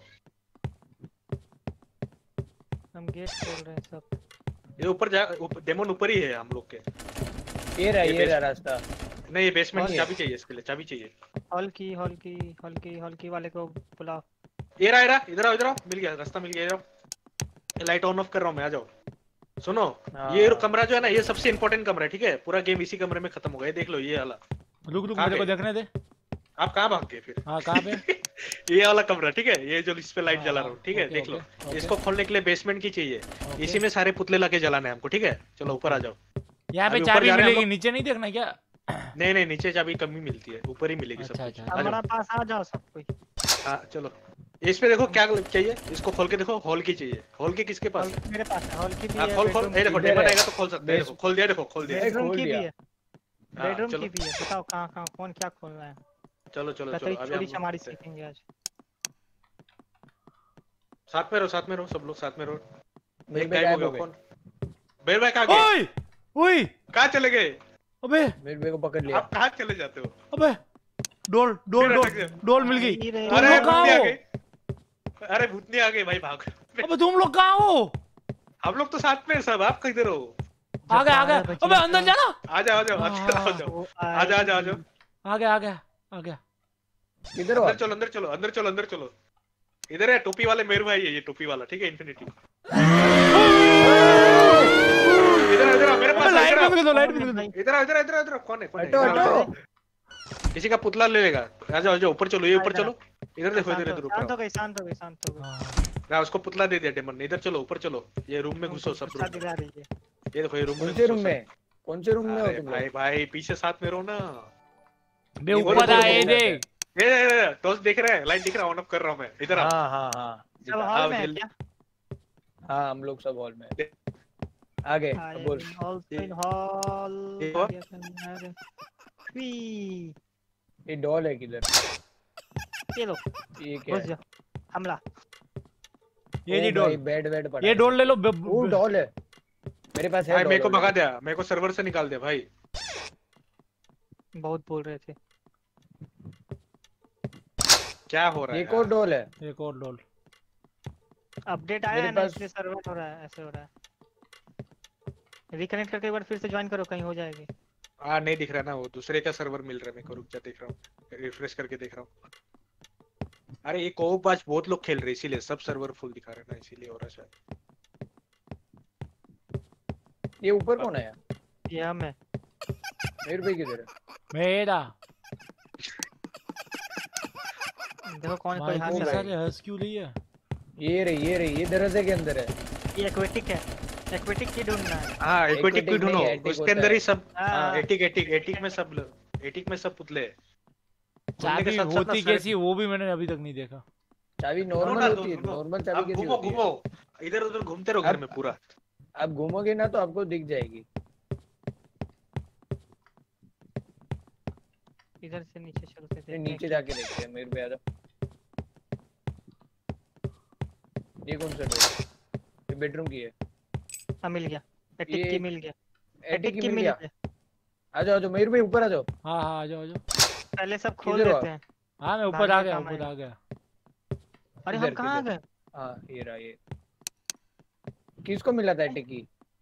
हम गेट खोल रहे हैं सब। ये ऊपर जा, डेमन ऊपर ही है हम लोग के। ये रहा ये ये रहा बेस- रास्ता। नहीं, ये बेसमेंट की कौन है? चाबी चाहिए, इसके लिए चाबी चाहिए। हॉल की हॉल की हॉल की हॉल की वाले को बुलाओ। ये रहा ये रहा, इधर आओ इधर आओ, मिल गया रास्ता, मिल गया। इधर आओ, लाइट ऑन ऑफ कर रहा हूँ मैं, आ जाओ। सुनो, हाँ। ये कमरा जो है ना, ये सबसे इंपॉर्टेंट कमरा है, ठीक है? पूरा गेम इसी कमरे में खत्म होगा, ये देख लो ये वाला। रुक रुक कहाँ मेरे को पे? देखने दे। आप कहाँ भाग गए फिर? हाँ कहाँ पे? ये वाला कमरा, ठीक है? ये जो इस पे लाइट हाँ, जला रहा हूँ, ठीक है? ओके, देख लो। Okay, okay. इसको खोलने के लिए बेसमेंट की चाहिए, ओके। इसी में सारे पुतले लगे जलाने हैं हमको, ठीक है? चलो ऊपर आ जाओ। यहाँ पे अभी ऊपर चाबी जा रहे हैं हम मिलेगी, लोग। नीचे नहीं देखना क्या? नहीं नहीं, नीचे चाबी कमी मिलती है, ऊपर ही मिलेगी सब अच्छा, कुछ। अच्छा। आ जाओ। हमारा पास आ जाओ सब कोई। हाँ चलो, इस पे देखो क्या चाहिए, इसको खोल के देखो, हॉल की चाहिए। हॉल की किसके पास है? मेरे पास है, हॉल की भी हाँ है, खोल खोल, bedroom ये देखो इधर डेमन है। आएगा तो खोल सकते हैं। देखो खोल दिया, देखो खोल दिया। बेडरूम खोल की भी दिया। है, हाँ, बेडरूम चलो की भी है। बताओ कहाँ कहाँ कौन क्या खोलना है। चलो चलो कतरी चलो, अभी चोरी हम चमारी करते हैं। सीखेंगे आज। साथ में रहो, साथ में रहो, सब लोग साथ में रहो। मेरे एक पे गायब हो गायब गया, हो गए। कौन? बेर भाई कहाँ गए? ओए ओए कहाँ चले गए? अबे मेरे पे को पकड़ लिया। आप कहाँ चले जाते हो? अबे डोल डोल फिर डोल अटक गए। डोल मिल गई। आ ही रहे तुम अरे लोग कहाँ भूतनी आ हो? गई, अरे भूतनी आ गई भाई, भाग। अबे तुम लोग कहाँ हो? हम लोग तो साथ में हैं सब, आप किधर हो? जब आ गया आ गया। बारह बजे अबे अंदर तो जाना। आ जाओ आ जाओ, अंदर आ जाओ, वो आ जाओ आ जाओ आ जाओ। आ गया आ गया आ गया। किधर हो अंदर आप? चलो अंदर चलो अंदर चलो अंदर चलो। इधर है टोपी वाले, मेरे भाई है ये टोपी वाला, ठीक है इन्फिनिटी। इधर आ, इधर आ, मेरे अबे पास लाइट इधर आ। बंद कर दो, लाइट बंद कर दो। इधर आ, इधर आ, इधर आ, इधर आ, कौन है कौन है? हटो इधर आ, हटो। किसी का पुतला ले लेगा। आ जाओ आ जाओ, ऊपर चलो, ये ऊपर चलो। इधर देखो, इधर शांत इधर हो ऊपर शांत हो आओ। गई, शांत हो गई, शांत हो गई। हाँ। ना उसको पुतला दे दिया डेमन ने। इधर चलो, ऊपर चलो, ये रूम में घुसो सब गुस्सा रूम में। दिला रही है। ये देखो ये रूम में कौन से घुसो रूम सब। में? कौन से रूम में हो अरे तुम भाई लोग? भाई पीछे साथ में रहो ना। बे ये बोलो, ऊपर बोलो, आ ये बोलो। देख। ये ये, ये, दोस्त देख रहा है, लाइट दिख रहा है, ऑन ऑफ कर रहा हूं मैं। इधर आ। हाँ हाँ हाँ सब दिखा। हॉल आओ में है जल्दी। क्या? हाँ हम लोग सब हॉल में हैं। आ गए, I अब am बोल। also in hall. ये हुआ? Whee! ये डॉल है किधर? ये लो, ये क्या घुस है? जाओ, हमला। ये ओ जी भाई, डोल। बेड वेड पड़ा ये है डोल सब ले लो। कुछ। ब- वो ब- डॉल है मेरे पास है। भाई मेरे को डॉल भगा already। दिया, मेरे को सर्वर से निकाल दिया भाई। बहुत बोल रहे थे। क्या हो रहा है एक और यार? डॉल है। एक और डोल। अपडेट आया मेरे है ना, पास- इसलिए सर्वर हो रहा है, ऐसे हो रहा है। रिकनेक्ट करके एक बार फिर से ज्वाइन करो, कहीं हो जाएगी। हाँ नहीं दिख रहा ना, वो दूसरे का सर्वर मिल रहा है मेरे को। रुक जा, देख रहा हूँ, रिफ्रेश करके देख रहा हूँ। अरे ये कोप आज बहुत लोग खेल रहे हैं, इसीलिए सब सर्वर फुल दिखा रहे हैं ना, इसीलिए हो रहा है शायद। ये ऊपर कौन है? ये हम है। मेरे पे किधर है? मेरा देखो कौन कोई भाई हाथ को चला सारे हंस क्यों रही है? ये रे ये रे ये दरवाजे के अंदर है। ये एक्वेटिक है, एक्वेटिक की ढूंढना है। हाँ एक्वेटिक भी Aquatic ढूंढो, नहीं, Attic उसके होता अंदर है। ही सब। हाँ, हाँ एटिक एटिक एटिक में सब लोग- एटिक में सब पुतले हैं। ढूंढने के चाबी साथ साथ ना होती सारे- कैसी वो भी मैंने अभी तक नहीं देखा। चाबी ढूंढो नॉर्मल ना, होती है। ढूंढो। नॉर्मल चाबी आप कैसी घूमो होती है? घूमो, इधर उधर घूमते रहो घर अब- में पूरा। आप घूमोगे ना तो आपको दिख जाएगी। इधर से नीचे चलते फिर थे। नीचे जाके देखते हैं। मेरे पे आ जाओ। ये कौन सा डोर? ये बेडरूम की है। हाँ मिल गया, एटिक ये- की मिल गया, एटिक की की मिल मिल गया। गया। आ जाओ आ जाओ मेरे पे ऊपर आ जाओ। हाँ हाँ आ जाओ आ जाओ। पहले सब खोल किधर हो देते हैं। हाँ मैं ऊपर भागने आ गया, काम ऊपर आएगा। आ गया। अरे किधर, हम कहाँ आ किधर? गए? हाँ ये रहा ये। किसको मिला था एटिक की?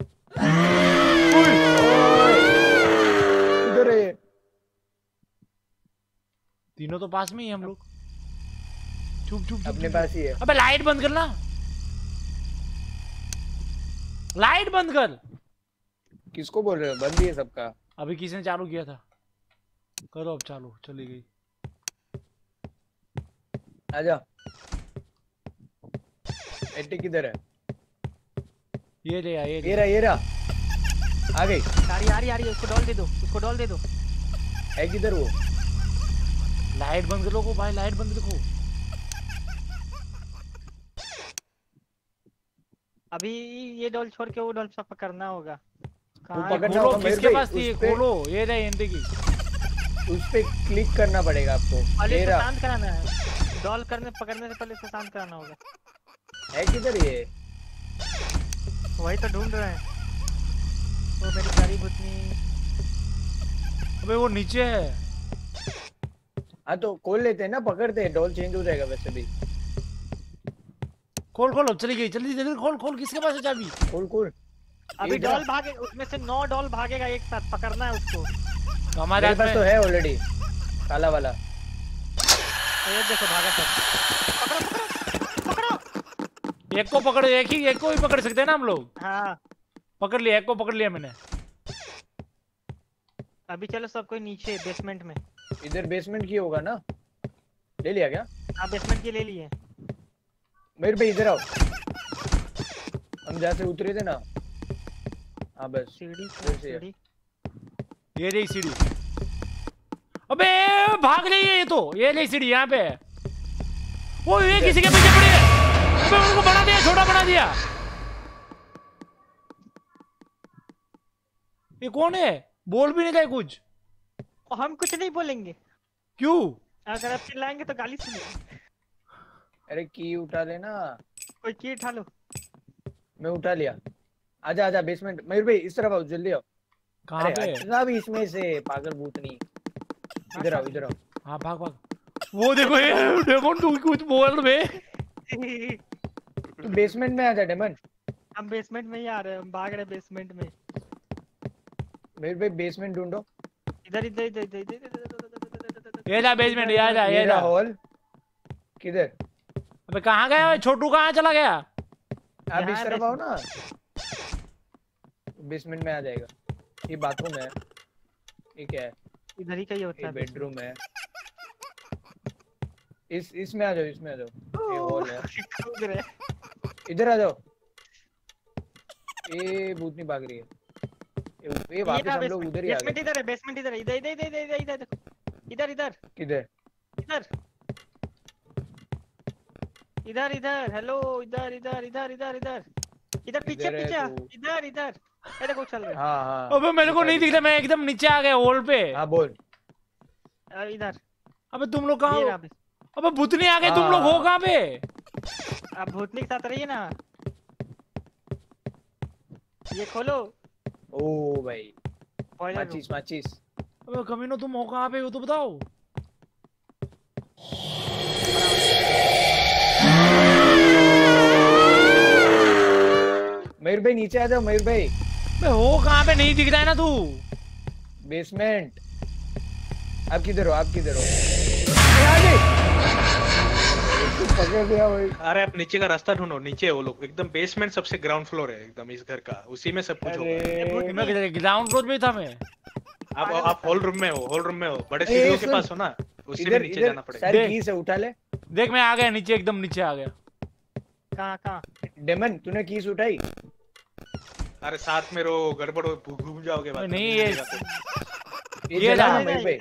किधर है ये? तीनों तो पास में ही हम लोग। चुप चुप चुप अपने चुप। पास ही है। अबे लाइट बंद करना, लाइट बंद कर। किसको बोल रहे हो? बंद ही है सबका। अभी किसी ने चालू किया था, करो अब चालू। चली गई। आजा। एटिक किधर है? ये ले ये ये ले। रहा ये रहा। आ गई। आ रही आ रही आ रही है, उसको डॉल दे दो, उसको डॉल दे दो। है किधर वो? लाइट बंद कर लो को भाई, लाइट बंद रखो। अभी ये डॉल छोड़ के वो डॉल सब पकड़ना होगा। कहाँ वो है? पकड़ना खोलो होगा मेरे किसके भाई, पास थी ये? उस पे- खोलो ये रहे एंटी की। उस पे क्लिक करना पड़ेगा आपको। पहले ये इसे रहा। शांत कराना है, डॉल करने पकड़ने से पहले इसे शांत कराना होगा। है किधर ये? वही तो ढूंढ रहे हैं। वो मेरी प्यारी भूतनी। अबे वो नीचे है। हाँ तो खोल लेते हैं ना, पकड़ते हैं। डॉल चेंज हो जाएगा वैसे भी। खोल खोल, अब चली गई। जल्दी जल्दी खोल खोल। किसके पास है चाबी? खोल खोल। अभी इधर। डॉल भागे, उसमें से नौ डॉल भागेगा एक साथ, पकड़ना है उसको। तो हमारे मेरे हाथ पास तो में है ऑलरेडी काला वाला। ये देखो भागा सब। पकड़ो पकड़ो पकड़ो। एक को पकड़, एक ही एक को ही पकड़ सकते हैं ना हम लोग। हाँ पकड़ लिया, एक को पकड़ लिया मैंने। अभी चलो सब कोई नीचे बेसमेंट में। इधर बेसमेंट की होगा ना? ले लिया क्या? हाँ बेसमेंट की ले लिए। मेरे पे इधर आओ। हम जहाँ से उतरे थे ना। हाँ बस सीढ़ी इधर से है। सीढ़ी। ये रही सीढ़ी। अबे भाग रही है ये तो। ये रही सीढ़ी यहाँ पे है। वो ये किसी के पीछे पड़ी है। अबे उनको बना दिया, छोटा बना दिया। ये कौन है? बोल भी नहीं रहे कुछ। हम कुछ नहीं बोलेंगे। क्यों? अगर आप चिल्लाएंगे तो गाली सुनेंगे। अरे की उठा लेना। कोई की उठा लो। मैं उठा लिया। आजा आजा बेसमेंट। मयूर भाई इस तरफ आओ, जल्दी आओ। कहाँ पे? अच्छा भी इसमें से पागल भूतनी। इधर आओ इधर आओ। हाँ भाग भाग। वो देखो ये डेमन तू कुछ बोल बे। तू बेसमेंट में आजा डेमन। हम बेसमेंट में ही आ रहे हैं, हम भाग रहे हैं बेसमेंट में। मयूर भाई बेसमेंट ढूंढो। इधर इधर इधर इधर इधर इधर ये जा बेसमेंट, ये जा ये जा। हॉल किधर? अबे कहाँ गया? छोटू कहाँ चला गया? आप इस तरफ आओ ना, बेसमेंट में आ जाएगा। ये बाथरूम है, ये क्या है? इधर ही कहीं होता ये है। बेडरूम है। इस इसमें आ जाओ, इसमें आ जाओ। ये हॉल है। कूद रहे। इधर आ जाओ। ये भूतनी भाग रही है। ये, ये वापस हम लोग उधर ही आ बेसमेंट गए। इधर है, बेसमेंट इधर है। इधर इधर इधर इधर इधर इधर इधर किधर? इधर इधर इधर। हेलो इधर इधर इधर इधर इधर इधर पीछे इधर है पीछे तू। इधर इधर। ये देखो चल रहा हाँ हाँ। अबे मेरे को नहीं दिख रहा, मैं एकदम नीचे आ गया हॉल पे। हाँ बोल। है। इधर अबे तुम लोग कहाँ ये हो? रहा बे। अबे भूतनी आ गए, तुम लोग हो हाँ। कहाँ पे? आप भूतनी के साथ रहिए ना। ये खोलो। ओ भाई बॉयलर रूम। माचिस माचिस। अबे कमीनो तुम हो कहाँ पे? वो तो बताओ। मयूर भाई नीचे आ जाओ। मयूर भाई अबे हो कहाँ पे? नहीं दिख रहा है ना तू। बेसमेंट। आप किधर हो? आप किधर हो? ए, आगे। पकड़ दिया भाई। अरे आप नीचे का रास्ता ढूंढो, नीचे है वो लोग एकदम। बेसमेंट सबसे ग्राउंड फ्लोर है एकदम इस घर का, उसी में सब कुछ होगा। अरे मैं ग्राउंड फ्लोर पे था मैं। आप आप हॉल रूम में हो, हॉल रूम में हो, बड़े ए, सीढ़ियों के सुन। पास हो ना, उसी में इधर नीचे जाना इधर पड़ेगा। सारी देख। की से उठा ले। देख मैं आ गया नीचे, एकदम नीचे आ गया। कहाँ कहाँ? डेमन तूने कीस उठाई? अरे साथ में रहो, गड़बड़ हो, घूम जाओगे बात नहीं, करने ये- लगा तो। ये ये जला रहा। ना मयूर भाई।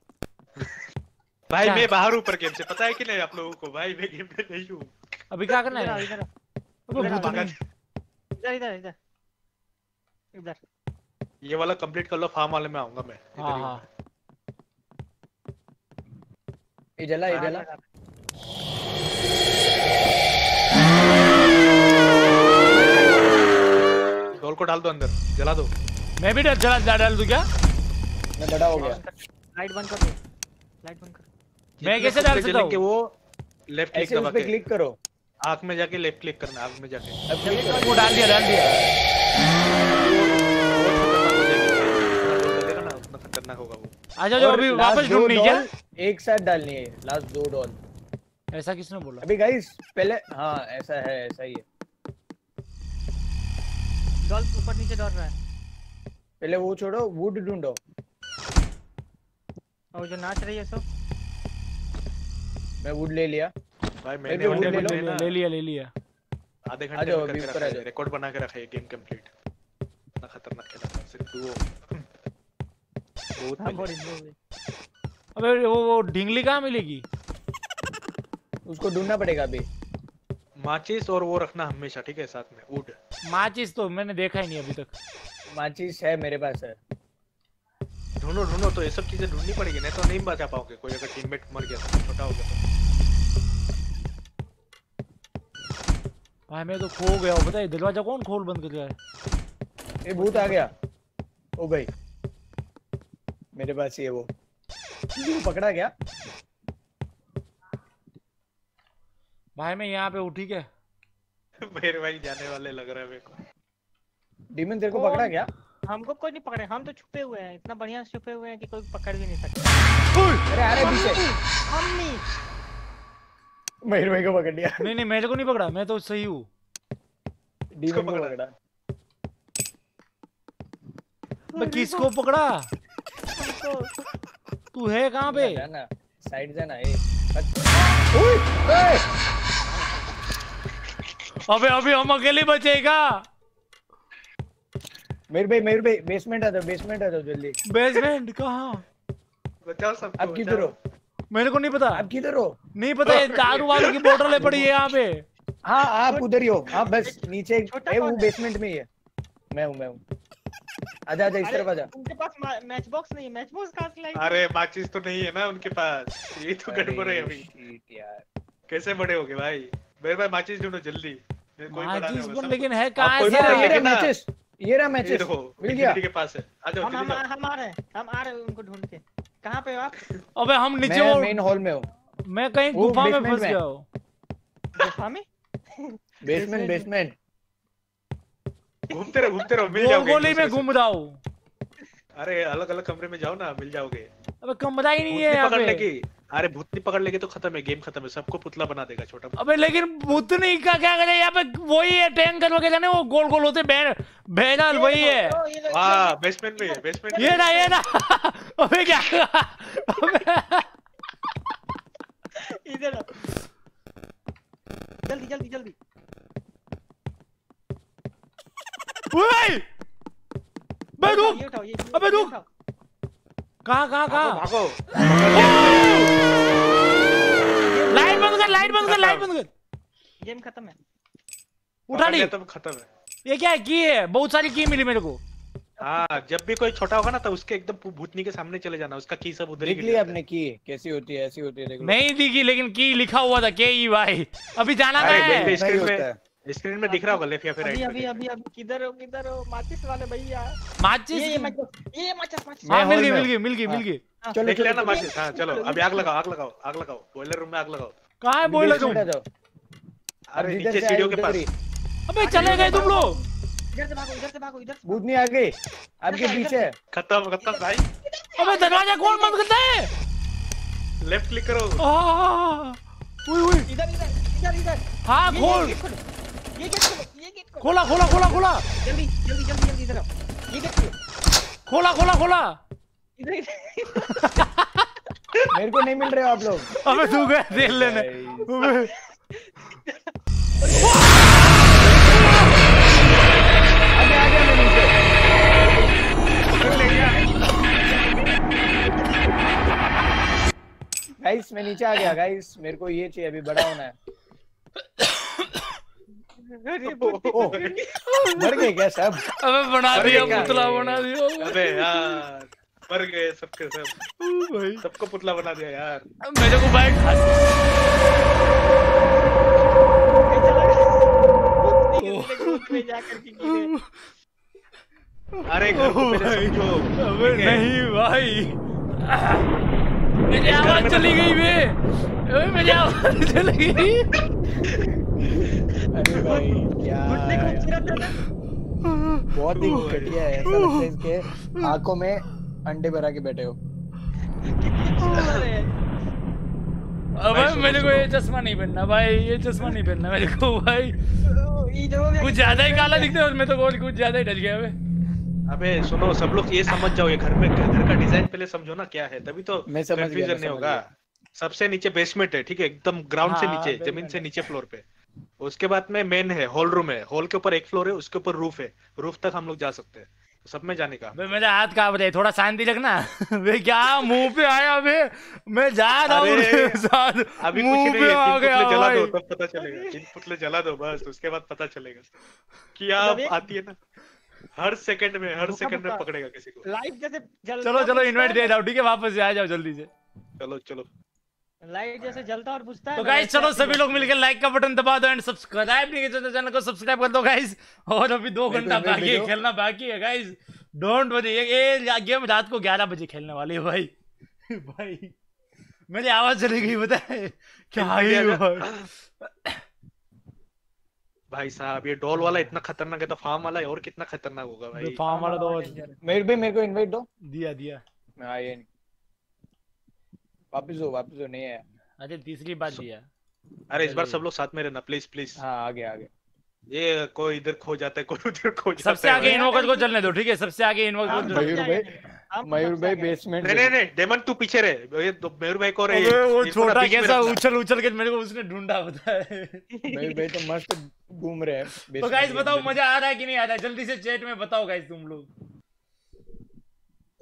भाई क्या? मैं बाहर ऊपर गेम से, पता है कि नहीं आप लोगों को? भाई मैं गेम में नहीं हूँ। अभी क्या करना इधर आओ, है? इधर आओ। अबे इधर आओ, भूतनी। इधर इधर इधर इधर। ये वाला कंप्लीट कर लो, फार्म वाले में आऊंगा मैं। इधर हाँ ही हूँ हाँ। ये जला ये जला। मैं। डोल को डाल दो अंदर, जला दो। मैं भी डर चला डाल डाल दूं क्या? मैं बड़ा हो गया। लाइट बंद कर दो। लाइट बंद कर। मैं कैसे डाल सकता जलेंगे हूँ? वो लेफ्ट क्लिक ऐसे उस दबा पे के क्लिक करो। आंख में जाके लेफ्ट क्लिक करना, आंख में जाके। अब क्लिक करो। वो डाल दिया डाल दिया। डलेगा ना उतना खतरनाक होगा वो। अच्छा जो और अभी last वापस दो ढूंढनी क्या? डॉल एक साथ डालनी है। लास्ट दो डॉल। ऐसा किसने बोला? अभी गाइस पहले हाँ ऐसा है, ऐसा ही है। डॉल ऊपर नीचे डॉल रहा है। पहले वो छोड़ो, वुड ढूंढो। और जो नाच रही है सो। मैं वुड ले लिया। भाई मेरे मैंने wood वाले ले लो, बंदे ना ले लिया ले लिया। आधे आ घंटे जाओ, में अभी करके ऊपर आ रखा जाओ। है, रिकॉर्ड बना के रखा है गेम कंप्लीट। इतना खतरनाक खेला था सिर्फ वो बहुत हाँ, पहले। Boring, boring. अबे वो वो ढिंगली कहाँ मिलेगी? उसको ढूंढना पड़ेगा अभी। माचिस और वो रखना हमेशा, ठीक है, साथ में वुड। माचिस तो मैंने देखा ही नहीं अभी तक। माचिस है मेरे पास है। ढूंढो ढूंढो, तो ये सब चीजें ढूंढनी पड़ेगी, नहीं तो नहीं बचा पाओगे। कोई अगर टीममेट मर गया तो, छोटा हो गया तो। भाई मैं तो खो गया हूँ, पता है दरवाजा कौन खोल बंद कर रहा है? ये भूत आ गया। ओ भाई मेरे पास ही है वो। वो पकड़ा गया। भाई मैं यहाँ पे हूँ, ठीक है? मेरे भाई जाने वाले लग रहा है मेरे को। डीमन तेरे को कौन? पकड़ा गया? हमको कोई नहीं पकड़े, हम तो छुपे हुए हैं, इतना बढ़िया से छुपे हुए हैं कि कोई पकड़ भी नहीं सकता। अरे आ रहा है पीछे। हम नहीं। मयूर भाई को पकड़ लिया। नहीं नहीं मेरे को नहीं पकड़ा, मैं तो सही हूँ। डीमन को पकड़ा? पकड़ा। मैं किसको पकड़ा? हमको तू है कहाँ पे? जाना साइड जाना। ए ओए ओए अबे अभी हम अकेले बचेगा। मयूर भाई मयूर भाई बेसमेंट आ जाओ, बेसमेंट आ जाओ जल्दी। बेसमेंट कहाँ? बचाओ सबको। अब किधर हो? मेरे को नहीं पता। आप किधर हो? नहीं पता, ये दारू वालों की बोतलें पड़ी है यहाँ पे। हाँ आप उधर ही हो। हाँ बस नीचे छोटा ए, वो कौन है? बेसमेंट में ही है। मैं हूँ मैं हूँ। आजा आजा इस अरे तरफ आजा। उनके पास मैच बॉक्स नहीं, मैच बॉक्स कहाँ से लाई? अरे माचिस तो नहीं है ना उनके पास, ये तो गड़बड़ है अभी। shit यार। कैसे बड़े हो गए भाई? मेरे भाई माचिस ढूंढो जल्दी, मेरे कोई बड़ा माचिस नहीं पर होगा। लेकिन है आप कहाँ कोई से? ये रहा बड़ा ये रहा लेकिन ना- मैचेस, ये रहा ये मैचेस। देखो मिल गया। के पास है, आ जाओ हम हम जल्दी जाओ। हम आ रहे हैं, हम आ रहे हैं उनको ढूंढ के। कहाँ पे हो आप? अबे हम नीचे मैं वो मेन हॉल में हूँ। मैं कहीं वो गुफा में basement फंस में। गया हूँ। गुफा में? Basement basement. घूमते रहो घूमते रहो, मिल गोल जाओगे गोली एक में दूसरे घूम रहा हूँ। से। अरे अलग अलग कमरे में जाओ ना, मिल जाओगे। अबे कमरा ही नहीं है भूतनी यहाँ पकड़ पे। लेगी, अरे भूतनी पकड़ लेगी तो खत्म है, गेम खत्म है, सबको पुतला बना देगा छोटा। अबे लेकिन भूतनी का क्या करे यहाँ पे? वही है टैंकर वगैरह ना, वो गोल गोल होते बैन बैनर वही है। ओ, ये लो, हाँ बेसमेंट में, बेसमेंट ये ना ये ना। अबे क्या? अबे इधर आओ। जल्दी जल्दी जल्दी। ओए! बे रुक! ये उठाओ, ये अबे ये रुक! उठाओ। कहाँ कहाँ भागो कहाँ? भागो। लाइट बंद कर, लाइट बंद कर, लाइट बंद कर। गेम खत्म है। उठा पकड़ ली। लिया तो खत्म है। ये क्या है? की है, बहुत सारी की मिली मेरे को। हाँ जब भी कोई छोटा होगा ना तो उसके एकदम भूतनी के सामने चले जाना, उसका की सब उधर ही देख गिर लिया जाता है। आपने की कैसी होती है? ऐसी होती है देख लो। नहीं दिखी, लेकिन की लिखा हुआ था के ई भाई। अभी जाना अरे कहाँ है? बिल्कुल। नहीं स्क्रीन होता में- है। स्क्रीन में दिख रहा होगा लेफ्ट या फिर अभी राइट अभी अभी अभी किधर हो किधर हो? माचिस वाले भैया। माचिस ये ये की- मैच बॉक्स, ये माचिस माचिस। हाँ मैं मिल हॉल गई में मिल हूँ। गई मिल गई मिल गई। चलो देख लिया चलो ना माचिस। हाँ चलो अभी आग लगाओ, आग लगाओ, आग लगाओ, आग लगाओ, बॉयलर रूम में आग लगाओ। कहाँ है बॉयलर बेसमेंट आ रूम? जाओ। अरे जिधर नीचे से आए सीढ़ियों के उधर पास। ही। अबे चले गए तुम लोग। इधर से भागो, इधर से भागो, इधर से। भूतनी आ गई आपके पीछे है। खत्म खत्म भाई। अबे दरवाजा कौन बंद करता है? लेफ्ट क्लिक करो। आह! उई उई। इधर इधर इधर इधर। हाँ ये- खोल। ये गेट खोलो, ये गेट खोलो, ये गेट खोलो। खोला खोला खोला खोला जल्दी जल्दी जल्दी जल्दी इधर आओ। ये गेट खोलो। खोला खोला खोला। इधर इधर। मेरे को नहीं मिल रहे हो आप लोग। अबे तू गया देख लेने। अबे आगे आ गया मैं नीचे। गाइस मैं नीचे आ गया गाइस, मेरे को ये चाहिए, अभी बड़ा होना है। अरे ओह मर गए क्या सब? अबे बना अरे दिया क्या? पुतला बना दिया। अबे यार मर गए सबके सब, ओ भाई सबको पुतला बना दिया यार। मेरे को बैठ में जाकर के गिरे। अरे घर को पहले भाई। समझो। अबे ठीक है? नहीं भाई, मेरी आवाज चली गई बे। अबे मेरी आवाज चली गई। अरे भाई क्या घुटने को चिरत है ना। बहुत ही घटिया है, ऐसा लगता है इसके आंखों में अंडे भरा के बैठे हो। अरे, अबे सुनो, मेरे को सुनो। ये चश्मा नहीं पहनना भाई, ये चश्मा नहीं पहनना मेरे को भाई। ये जो भी- कुछ ज्यादा ही काला दिखता है उसमें तो, और कुछ ज्यादा ही डल गया बे। अबे सुनो सब लोग ये समझ जाओ, ये घर में घर का डिजाइन पहले समझो ना क्या है, तभी तो मैं समझ गया, कंफ्यूजन मैं नहीं समझ होगा। सबसे नीचे बेसमेंट है, ठीक है, एकदम ग्राउंड से हाँ, नीचे, basement जमीन से है। नीचे फ्लोर पे। उसके बाद में मेन है, हॉल रूम है, हॉल के ऊपर एक फ्लोर है, उसके ऊपर रूफ है, रूफ तक हम लोग जा सकते हैं, सब में जाने का। बे मेरा हाथ कांप रहा है, थोड़ा शांति रखना। बे क्या मुंह पे आया बे, मैं जा रहा हूँ अरे, उसके साथ। अभी मुंह कुछ नहीं पे है, आ तीन गया पुतले जला भाई। दो तब पता चलेगा, तीन पुतले जला दो बस, उसके बाद पता चलेगा कि आप जब एक- आती है ना हर सेकंड में, हर भूखा सेकंड में भूखा। पकड़ेगा किसी को। लाइट जैसे जलता चलो चलो बुझता इनवाइट है दे ना। जाओ, ठीक है, वापस से आ जाओ जल्दी से। चलो चलो लाइट जैसे जलता और बुझता है तो ना, गाइस वैसे चलो आपकी सभी लोग मिलकर लाइक का बटन दबा दो एंड सब्सक्राइब नहीं किया तो चैनल को सब्सक्राइब कर दो गाइस। और अभी दो मेरे को घंटा invite बाकी है, भेजो। खेलना बाकी है गाइस। डोंट वरी, ये गेम रात को ग्यारह बजे खेलने वाली है भाई। भाई मेरी आवाज चली गई, पता है क्या ही भाई। भाई साहब, ये डॉल वाला इतना खतरनाक है तो फार्म वाला और कितना खतरनाक होगा भाई। फार्म वाला तो मेरे भी मेरे को इनवाइट दो। दिया दिया। मैं आया नहीं, वापस हो वापस हो, नहीं है। अरे तीसरी बार दिया। अरे इस बार सब लोग साथ में रहना प्लीज प्लीज। हाँ आगे आगे। ये कोई इधर खो जाता है, कोई उधर खो जाता सबसे है आगे भाई। इन्वोकर को चलने दो, ठीक है, सबसे आगे इन्वोकर को हम चलने मयूर दो। भाई, हम मयूर सबसे भाई आगे। बेसमेंट नहीं नहीं नहीं, डेमन तू पीछे रहे, ये तो मयूर भाई को रहे, अबे वो इनको ना छोटा बीच में कैसा रखना। उछल उछल के मेरे को उसने ढूंढा, पता है। मयूर भाई तो मस्त घूम रहे हैं तो basement गाइस के बताओ अंदर। मजा आ रहा है कि नहीं आ रहा है, जल्दी से चैट में बताओ गाइस तुम लोग।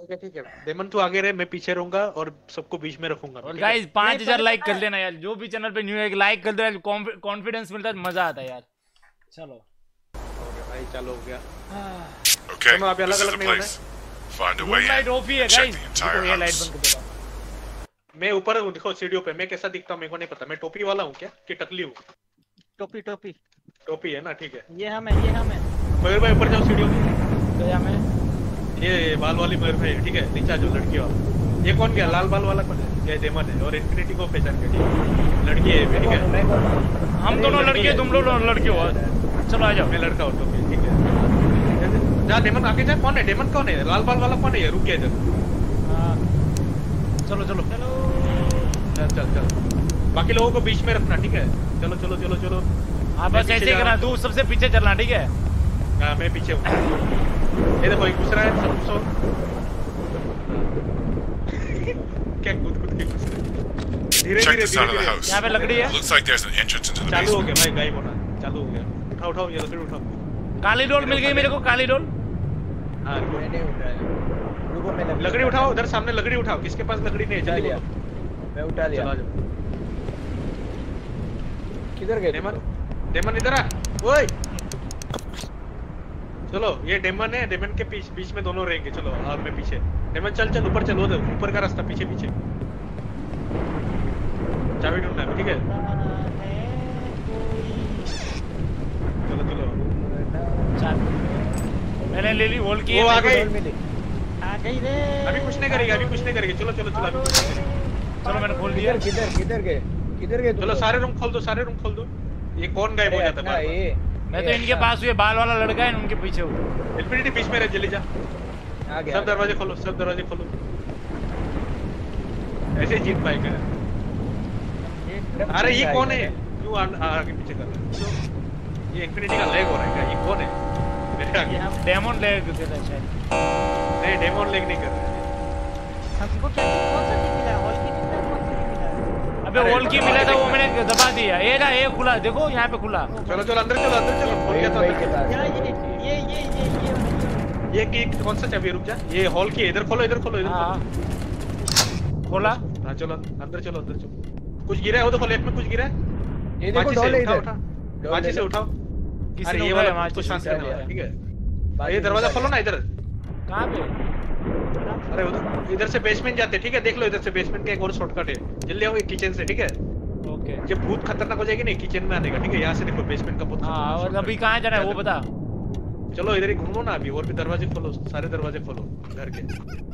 ओके ठीक है, डेमन तू आगे रहे, मैं पीछे रहूंगा और सबको बीच में रखूंगा। और गाइस पांच हजार लाइक कर देना यार, जो भी चैनल पे न्यू है लाइक कर देना, कॉन्फिडेंस मिलता है, मजा आता है यार। चलो भाई चालू हो गया। Okay, दोनों अभी this अलग is अलग the नहीं होना place. Find a way in light off ही है and check guys, the entire ये लाइट house. बंद कर देता। मैं ऊपर हूँ, देखो सीढ़ियों पे मैं कैसा दिखता हूँ मेरे को नहीं पता। मैं टोपी वाला हूँ क्या कि टकली हूँ? टोपी टोपी टोपी है ना, ठीक है। ये हम है, ये हम है। मयूर भाई ऊपर जाओ सीढ़ियों पे। गया मैं। ये बाल वाली मयूर भाई ठीक है, नीचे जो लड़की वाला। ये कौन गया? लाल बाल वाला कौन है? ये डेमन है और इन्फिनिटी को पहचान के लड़की है ठीक है। हम दोनों लड़के, तुम लोग लड़के हो। चलो आ जाओ। मैं लड़का हूँ टोपी, ठीक है। जा डेमन आगे जा। कौन है डेमन? कौन है लाल बाल वाला? कौन है? रुक गया इधर। हाँ चलो चलो चलो चल चल चल, बाकी लोगों को बीच में रखना, ठीक है। चलो चलो चलो चलो। हाँ बस ऐसे ही करना, तू सबसे पीछे चलना, ठीक है। हाँ मैं पीछे हूँ। ये देखो एक दूसरा है सब सो क्या कूद कूद के घुस रहे। धीरे Check धीरे the side of the धीरे house. यहाँ पे लकड़ी है। Looks like there's an entrance into the चालू हो basement. गया भाई, गायब होना चालू हो गया। उठाओ उठाओ ये लकड़ी उठाओ। काली डोल मिल गई मेरे को, काली डोल। हाँ मैंने उठाया। रुको मैं लकड़ी उठाओ, उधर सामने लकड़ी उठाओ। किसके पास लकड़ी नहीं है? उठा जल्दी लिया। बोलो। मैं उठा लिया। चलो आ जाओ। किधर गए? डेमन डेमन इधर आ। ओए चलो, ये डेमन है, डेमन के बीच बीच में दोनों रहेंगे। चलो और मैं पीछे। डेमन चल चल ऊपर चल, उधर ऊपर का रास्ता पीछे पीछे। चाबी ढूंढना है, ठीक है। चलो चलो। मैंने ले ली होल की। वो आ गई। आ गई रे। अभी कुछ नहीं करेगी, अभी कुछ नहीं करेगी। चलो चलो चलो, अभी कुछ नहीं करेगी। चलो मैंने खोल दिया। किधर किधर किधर गए? किधर गए? चलो सारे रूम खोल दो, सारे रूम खोल दो। ये कौन गायब हो जाता है बार बार? ये मैं तो इनके पास हुए बाल वाला लड़का है, उनके पीछे हूँ। इन्फिनिटी बीच में रह, जल्दी जा। आ गया। सब दरवाजे खोलो, सब दरवाजे खोलो। ऐसे जीत पाएगा। अरे ये कौन है? क्यों आगे पीछे कर रहा है? ये इन्फिनिटी का लेग हो रहा है क्या? ये कौन है? मेरे आगे डेमन लेग देता है शायद। नहीं, डेमन लेग नहीं कर रहा है। हमको क्या कौन सा चीज मिला? हॉल की नहीं मिला, कौन सी मिला? अबे होल की मिला था, वो मैंने दबा दिया। ये ना ये खुला, देखो यहाँ पे खुला। चलो चलो अंदर चलो, अंदर चलो। खोल गया तो भाई अंदर के चलो। पास। यार ये ये ये ये ये ये की कौन सा चाबी? रुक जा। ये हॉल की है, इधर खोलो, इधर खोलो, इधर हाँ खोलो। खोला। हाँ चलो अंदर चलो, अंदर चलो। कुछ गिरा है वो देखो, लेफ्ट में कुछ गिरा है। ये देखो माची डॉल से है उठाओ, इधर। उठा माची से उठाओ। किसी अरे ने ये उठाया वाला माची कुछ से शांत उठाया। करने वाला, ठीक है। बाकी ये दरवाजा खोलो ना इधर। कहाँ पे? अरे उधर इधर से बेसमेंट जाते, ठीक है। देख लो इधर से बेसमेंट का एक और शॉर्टकट है। जल्दी आओ किचन से, ठीक है। ओके। जब भूत खतरनाक हो जाएगी नहीं, किचन में आने का, ठीक है। यहाँ से देखो बेसमेंट का भूत हाँ खतरनाक और shortcut अभी है। कहाँ जाना है वो बता। चलो इधर ही घूमो ना अभी, और भी दरवाजे खोलो, सारे दरवाजे खोलो घर के।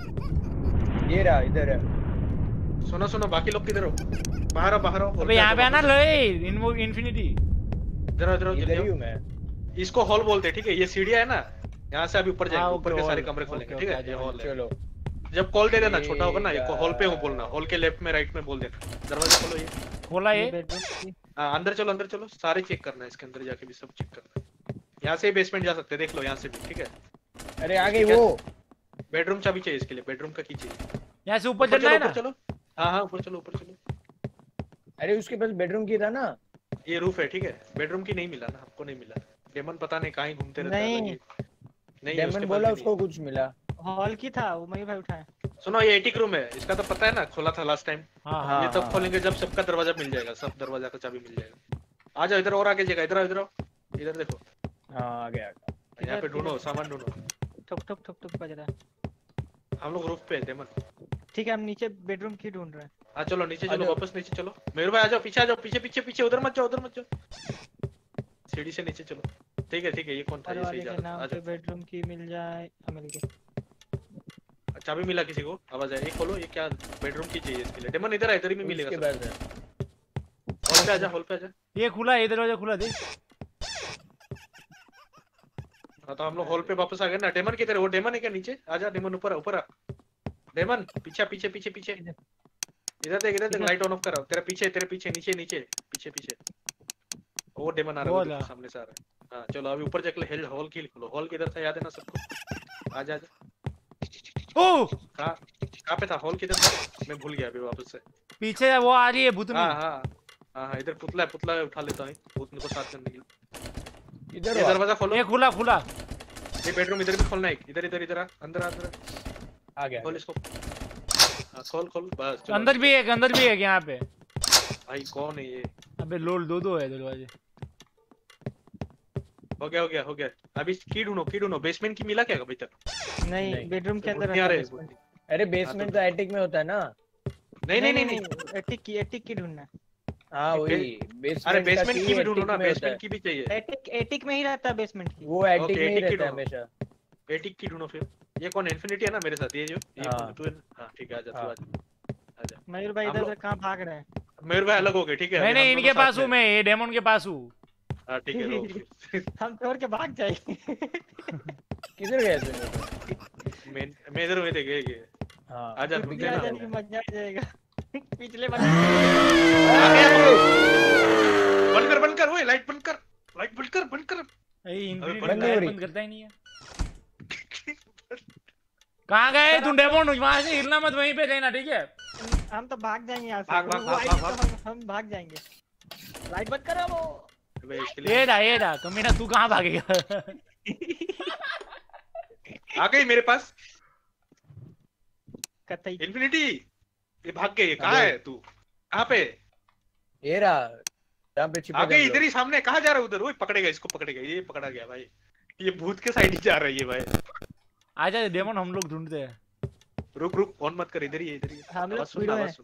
ये रहा इधर है। सुनो सुनो, बाकी लोग किधर हो? बाहर आओ, बाहर आओ। अबे यहाँ पे आना ले इन्फिनिटी। इधर आओ, इधर आओ, इधर जल्दी ही आओ। हूँ मैं। इसको हॉल बोलते हैं, ठीक है। ये सीढ़ियाँ है ना, यहाँ से अभी ऊपर हाँ, जाएंगे, ऊपर ओके, के सारे हॉल। कमरे खोलेंगे, ओके, ठीक है। ओके, ये हॉल है। चलो जब कॉल दे देना, छोटा होगा ना, ये ये हॉल पे हूँ बोलना। हॉल के लेफ्ट में राइट में बोल देना। दरवाजा खोलो ये। खोला ये। बेडरूम की हाँ अंदर चलो, अंदर चलो। सारे चेक करना है, इसके अंदर जाके भी सब चेक करना है। यहाँ से बेसमेंट जा सकते हैं, देख लो यहाँ से भी, ठीक है। अरे आ गई वो। बेडरूम चाबी चाहिए इसके लिए, बेडरूम का की चाहिए। यहाँ से ऊपर ऊपर चलना चलो, है ना। ऊपर चलो। हाँ हाँ ऊपर चलो, ऊपर चलो। अरे उसके पास बेडरूम की था ना। ये रूफ है, ठीक है। बेडरूम की नहीं मिला ना, हमको नहीं मिला। डेमन पता नहीं कहाँ ही घूमते रहता है। नहीं। अलग ही। नहीं है, उसके डेमन पास बोला भी उसको कुछ मिला। हॉल की था, वो मयूर भाई उठाया। नहीं। सुनो ये एटिक रूम है, इसका तो पता है ना, खोला था लास्ट टाइम। हाँ हाँ ये तब खोलेंगे जब सबका दरवाजा मिल जाएगा, सब दरवाजा का चाबी मिल जाएगा। आ जाओ इधर और आगे जगह, इधर आओ, इधर आओ, इधर देखो। हाँ आ गया। यहाँ पे ढूंढो, सामान ढूंढो। ठुक ठुक ठुक ठुक बज रहा है। हम लोग रूफ पे है डेमन। ठीक है, हम नीचे बेडरूम की ढूंढ रहे हैं। हाँ चलो नीचे आ चलो, जाओ। वापस नीचे चलो। मेरे भाई आ जाओ, पीछे आ जाओ, पीछे पीछे पीछे। उधर मत जाओ, उधर मत जाओ। सीढ़ी से नीचे चलो। ठीक है ठीक है, ये कौन था? ये सही दरवाजे जा के रहा नाम था। आ पे जाओ। बेडरूम की मिल जाए। हाँ, मिल गई। चाबी मिला किसी को? आवाज आई। ये खोलो, ये क्या बेडरूम की चाहिए इसके लिए? डेमन इधर आ, इधर ही में मिलेगा उसके सब। पास है। हॉल पे आ जा, हॉल पे आ जा। ये खुला है, ये दरवाजा खुला दे। हाँ तो हम लोग हॉल पे वापस आ गए ना। डेमन किधर है? वो डेमन है क्या नीचे? आ जा डेमन, ऊपर आ, ऊपर आ। डेमन पीछे पीछे पीछे पीछे। इधर देख, इधर देख, लाइट ऑन ऑफ करा। तेरे पीछे, तेरे पीछे, नीचे नीचे, पीछे पीछे। वो डेमन आ रहा है, वो देखो सामने से आ रहा है। हाँ चलो अभी ऊपर जाके हेल हॉल की खोलो। हॉल किधर था याद है ना सबको? आ जा, आ जा। ओ कहाँ कहाँ पे था हॉल? किधर था? मैं भूल गया अभी वापस से। पीछे वो आ रही है भूतनी। हाँ हाँ हाँ हाँ, इधर पुतला है, पुतला है, उठा लेता हूँ भूतनी को साथ करने के लिए। इधर ये आ। दरवाजा खोलो। ये खुला खुला। ये बेडरूम इधर भी खोलना है। इधर इधर इधर आ, अंदर आ, अंदर आ। आ गया खोल इसको। हाँ, खोल खोल बस चलो। अंदर भी एक अंदर भी एक यहाँ पे। भाई कौन है ये? अबे लोल दो दो है दरवाजे। हो गया हो गया हो गया। अभी की ढूंढो की ढूंढो। बेसमेंट की मिला क्या अभी तक? नहीं नहीं। बेडरूम के अंदर नहीं आ रहता रहे। है basement। अरे बेसमेंट तो एटिक में होता है ना। नहीं नहीं नहीं नहीं। एटिक की एटिक की ढूंढना है। हाँ वही अरे बेसमेंट बेसमेंट की भी ढूंढो ना, बेसमेंट की भी चाहिए। एटिक एटिक में ही रहता है बेसमेंट की। वो एटिक ओके, में ही एटिक की रहता है ढूंढो। हमेशा। एटिक की ढूंढो फिर। ये कौन इन्फिनिटी है ना मेरे साथ? ये जो ये हाँ। कौन है? तू है ना? हाँ ठीक है, आजा तू हाँ। आजा आजा। मयूर भाई हम इधर लोग- उधर कहाँ भाग रहे हैं? मेरे भाई अलग हो गए, ठीक है? नहीं अभी नहीं हम इनके दोनों पास साथ हूँ में। मैं, ये डेमन के पास हूँ। हाँ ठीक है, रो फिर। हम तोड़ के भाग जाएंगे। किधर गए तुम? मैं मैं इधर हुए थे गए गए। हाँ आजा फिर रुक भी जा आ ना। क्या जाने की मजा आ जाएगा। पिछले वाले आ गया तू। बंद कर बंद कर, ओए लाइट बंद कर, लाइट बंद कर बंद कर। ए इन्फिनिटी बंद नहीं हो लाइट रही। बंद करता ही नहीं है। कहाँ गए तुम डेमन? वहां से हिलना मत, वहीं पे रहना ठीक है? हम तो भाग जाएंगे यहाँ से। भाग, भाग, वो भाग, आएगी भाग, तो हम हम भाग जाएंगे। लाइट बंद करो वो। अबे इसके ये लिए रहा ये रहा कमीना, तू कहाँ भागेगा? आ गई मेरे पास कतई इन्फिनिटी। ये भाग गई, कहाँ अबे। है तू? कहाँ पे? ये रहा जहाँ पे छिपे आ थे गई हम इधर लोग। ही सामने। कहाँ जा रहा है उधर? ओए पकड़ेगा इसको, पकड़ेगा। ये पकड़ा गया भाई। ये भूत के साइड ही जा रही है भाई। आजा डेमन, हम लोग ढूंढते हैं। रुक रुक, ऑन मत कर, इधर ही है, इधर ही है। हम लोग आवाज सुन, वीडियो आवाज है। सुन।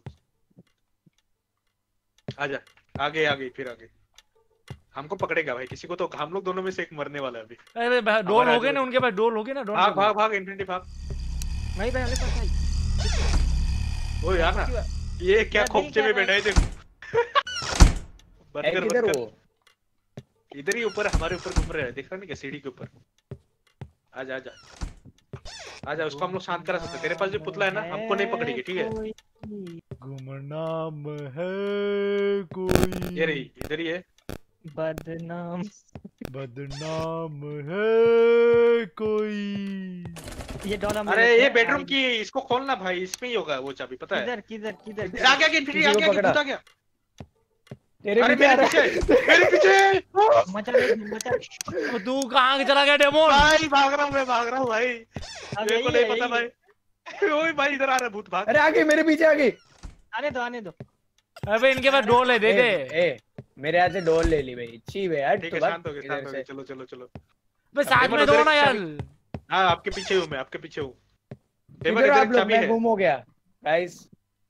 आजा, आगे आगे फिर आगे। हमको पकड़ेगा भाई, किसी को तो। हम लोग दोनों में से एक मरने वाला है अभी। अरे भा- डोल हमारा हो गए जो- ना उनके पास, डोल हो गए ना डोल। भाग भाग भाग इन्फिनिटी भाग। नहीं भाई हमें पता है। ओ यार ना, ये क्या मैं खोपचे में नहीं बैठा है देखो। बंद है कर किधर बंद वो? कर। इधर ही ऊपर, हमारे ऊपर घूम रहा है, देख रहा नहीं क्या? सीढ़ी के ऊपर। आजा आजा आजा, उसको हम लोग शांत करा सकते हैं। तेरे पास जो पुतला है ना, हमको नहीं पकड़ेगी, ठीक है? कोई गुमनाम है कोई, ये रही, इधर ही है। बदनाम। बदनाम है कोई। ये डॉल हम अरे लेते ये हैं। बेडरूम आगे- की, इसको खोलना भाई, इसमें ही होगा वो चाबी, पता है? किधर किधर किधर आ गया इन्फिनिटी, किसी आ को गया, पकड़ा। भूत आ गया। तेरे अरे पीछे आ मेरे रहा है। पीछे, मेरे पीछे। मचा ले मचा। ओ, तू कहाँ चला गया डेमोन? भाई भाग रहा हूँ, मैं भाग रहा हूँ भाई। अब मेरे को यही नहीं है, पता यही भाई। ओए भाई इधर आ रहा है भूत, भाग। अरे आगे मेरे पीछे आगे। आने दो आने दो। अबे इनके पास डोल है, दे दे। ए, ए, मेरे हाथ से डोल ले ली भाई। छी बे हट ठीक तो है, भाग शांत हो गए, इधर शांत हो से। गए, चलो चलो चलो। बे साथ डेमन में उधर दो एक ना यार। चाबी- हाँ आपके पीछे हूँ मैं, आपके पीछे हूँ। डेमन इधर इधर आप एक लोग, चाबी मैं है। गुम हो गया गाइस।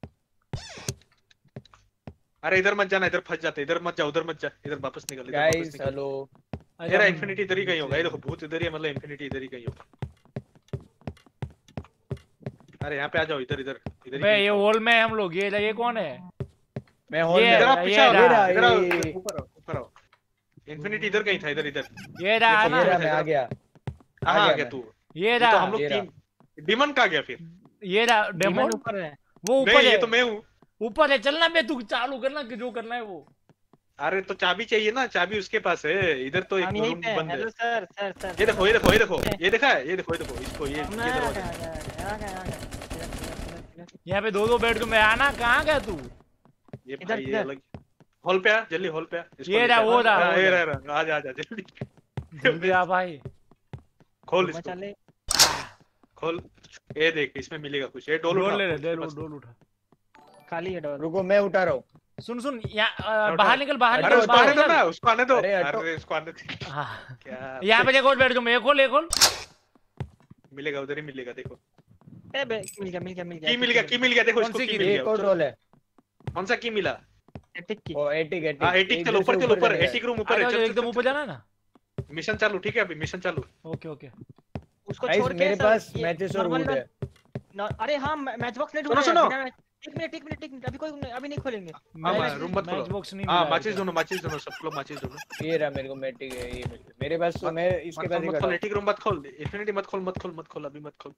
अरे इधर मत जाना, इधर फंस जाते। इधर मत जा, उधर मत जा, इधर वापस निकल, इधर वापस गाइस निकल। हेलो। तेरा इन्फिनिटी इधर ही कहीं होगा। ये देखो भूत इधर ही है, मतलब इन्फिनिटी इधर ही कहीं होगा। अरे यहाँ पे आ जाओ, इधर इधर इधर ही बे कहीं ये होगा। हॉल में है हम लोग। ये ये कौन है? मैं हॉल ये में इधर हूँ। आप ये पीछे आओ, रहा, इधर आओ, ये- इधर ऊपर आओ, ऊपर आओ। इन्फिनिटी इधर कहीं था, इधर इधर। ये रहा ये ना, ये रहा, इधर- मैं आ गया। कहाँ आ आ गया गया मैं। तू? ये ये तो रहा हम लोग ये रहा। टीम। डिमन कहाँ गया फिर? ये रहा डेमन डेमोन। ऊपर है। वो ऊपर नहीं, ये है, तो मैं हूँ। ऊपर है। चलना बे, तू चालू करना कि जो करना है वो। अरे तो चाबी चाहिए ना, चाबी उसके पास है। इधर तो एक हम यहीं रूम पे हैं। बंद है। Hello sir sir sir. ये देखो, ये देखो, ये देखो, ये देखा है? ये देखो, ये देखो, इसको, ये हम ये आ दरवाजा। गए, आ गए, आ गए, आ गए। किधर, किधर, किधर, किधर? यहाँ पे दो दो बेड में आना। कहाँ गया तू? ये इधर, भाई, ये इधर। अलग। हॉल पे आ, जल्दी हॉल पे आ। इसको ये लेके रहा, आ। वो रहा, हाँ, वो ये रहा। रहा, रहा। आजा आजा जल्दी। जल्दी आ भाई। खोल मचा इसको, ले। खोल। ये देख, इसमें मिलेगा कुछ। ये डोल डोल उठा, ले उसके ले, पास। डोल उठा। खाली है डोर। रुको मैं उठा रहा हूँ। सुन सुन, यहाँ उठा। बाहर निकल, बाहर अरे निकल, उसको आने बाहर दो निकल। ना, उसको आने दो। अरे हटो। अरे इसको आने दो। हाँ। क्या यहाँ पे देखो बेड में, एक खोल एक खोल। मिलेगा, उधर ही मिलेगा, देखो। ए बे मिल गया मिल गया मिल गया। की मिल गया, की मिल गया, देखो कौन इसको सी की की? मिल एक गया। और डोल है। कौन सा की मिला? टिक की। ओ एटिक एटिक। हाँ एटिक, चलो इधर से ऊपर चलो, ऊपर जाने का है। एटिक रूम आ ऊपर है। जाओ, चल, चल, एकदम चल, ऊपर जाना है ना। मिशन चालू, ठीक है? अभी मिशन चालू। Okay okay. उसको गाइस छोड़ के मेरे सब पास ये मैचेस और normal वुड है। न- अरे हाँ मैच बॉक्स नहीं सुनो, ढूंढ रहे सुनो। हैं, बिना- एक मिनट एक मिनट एक मिनट अभी कोई नहीं- अभी नहीं खोलेंगे। हाँ, मैच- रूम मत खोलो। मैच बॉक्स नहीं हाँ मिला माचिस है। दोनों, माचिस दोनों, सब लोग माचिस दोनों। ये रहा मेरे को मैटिक है, ये मिल गया। मेरे पास तो मैं इसके मत पास खोल, ही मत कर खोल, रहा एटिक रूम मत खोल, इन्फिनिटी मत खोल, मत खोल, मत खोल, अभी मत खोल।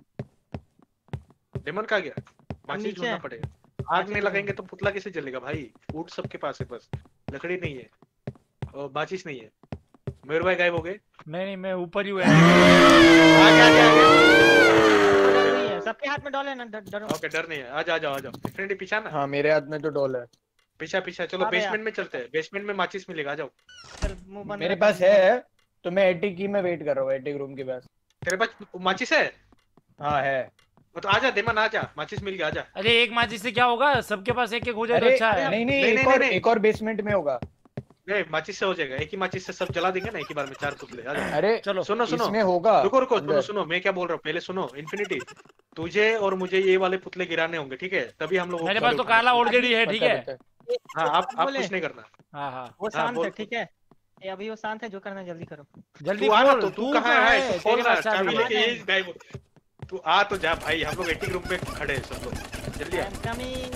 डेमन कहाँ गया? माचिस नीचे ढूंढना है। पड़ेगा। आग नहीं लगाएंगे तो पुतला कैसे जलेगा भाई? ऊट सबके पास है, बस लकड़ी नहीं है और माचिस नहीं है। मेरे भाई गायब हो गए। नहीं नहीं, मैं ऊपर ही हूँ। आगे आगे आगे। डर नहीं है, सबके हाथ में डॉल है ना, डर- डरो। ओके, डर नहीं है। आ जाओ, आ जाओ, आ जाओ। इन्फिनिटी पीछा हूँ। ना, हाँ मेरे हाथ में तो डोल है। पीछा पीछा। चलो अबे बेसमेंट में चलते हैं, बेसमेंट में माचिस मिलेगा। आ जाओ। चल मुंह बंद मेरे रख, पास मुंह बंद। है तो मैं एटिक की में वेट कर रहा हूँ, एटिक रूम के पास। तेरे पास माचिस है? हाँ है। तो आजा डेमन आजा, माचिस मिल गया आजा। अरे एक माचिस से क्या होगा, सबके पास एक एक हो जाए तो अरे अच्छा है। नहीं नहीं नहीं, एक नहीं, और नहीं। एक और बेसमेंट में होगा। नहीं माचिस से हो जाएगा, एक ही माचिस से सब जला देंगे ना एक ही बार में, चार पुतले आजा। अरे चलो सुनो सुनो इसमें होगा। रुको रुको सुनो अंदर। सुनो मैं क्या बोल रहा हूँ पहले सुनो। इन्फिनिटी तुझे और मुझे ये वाले पुतले गिराने होंगे ठीक है, तभी हम लोग वो मेरे पुतले पास तो उठाने काला चाहिए। ऑलरेडी है, ठीक पता- है। पता। हाँ आप आप बोले। कुछ नहीं करना। हाँ हाँ वो हाँ, शांत बोल, है बोल। ठीक है, ये अभी वो शांत है, जो करना है जल्दी करो। जल्दी तू आ ना खोल, तो तू कहाँ है, तू खोल तेरे ना पास चाबी चाबी लेके है। ये गायब। तू आ तो जा भाई, हम लोग वेटिंग रूम में खड़े हैं सब लोग, जल्दी आ। I'm coming।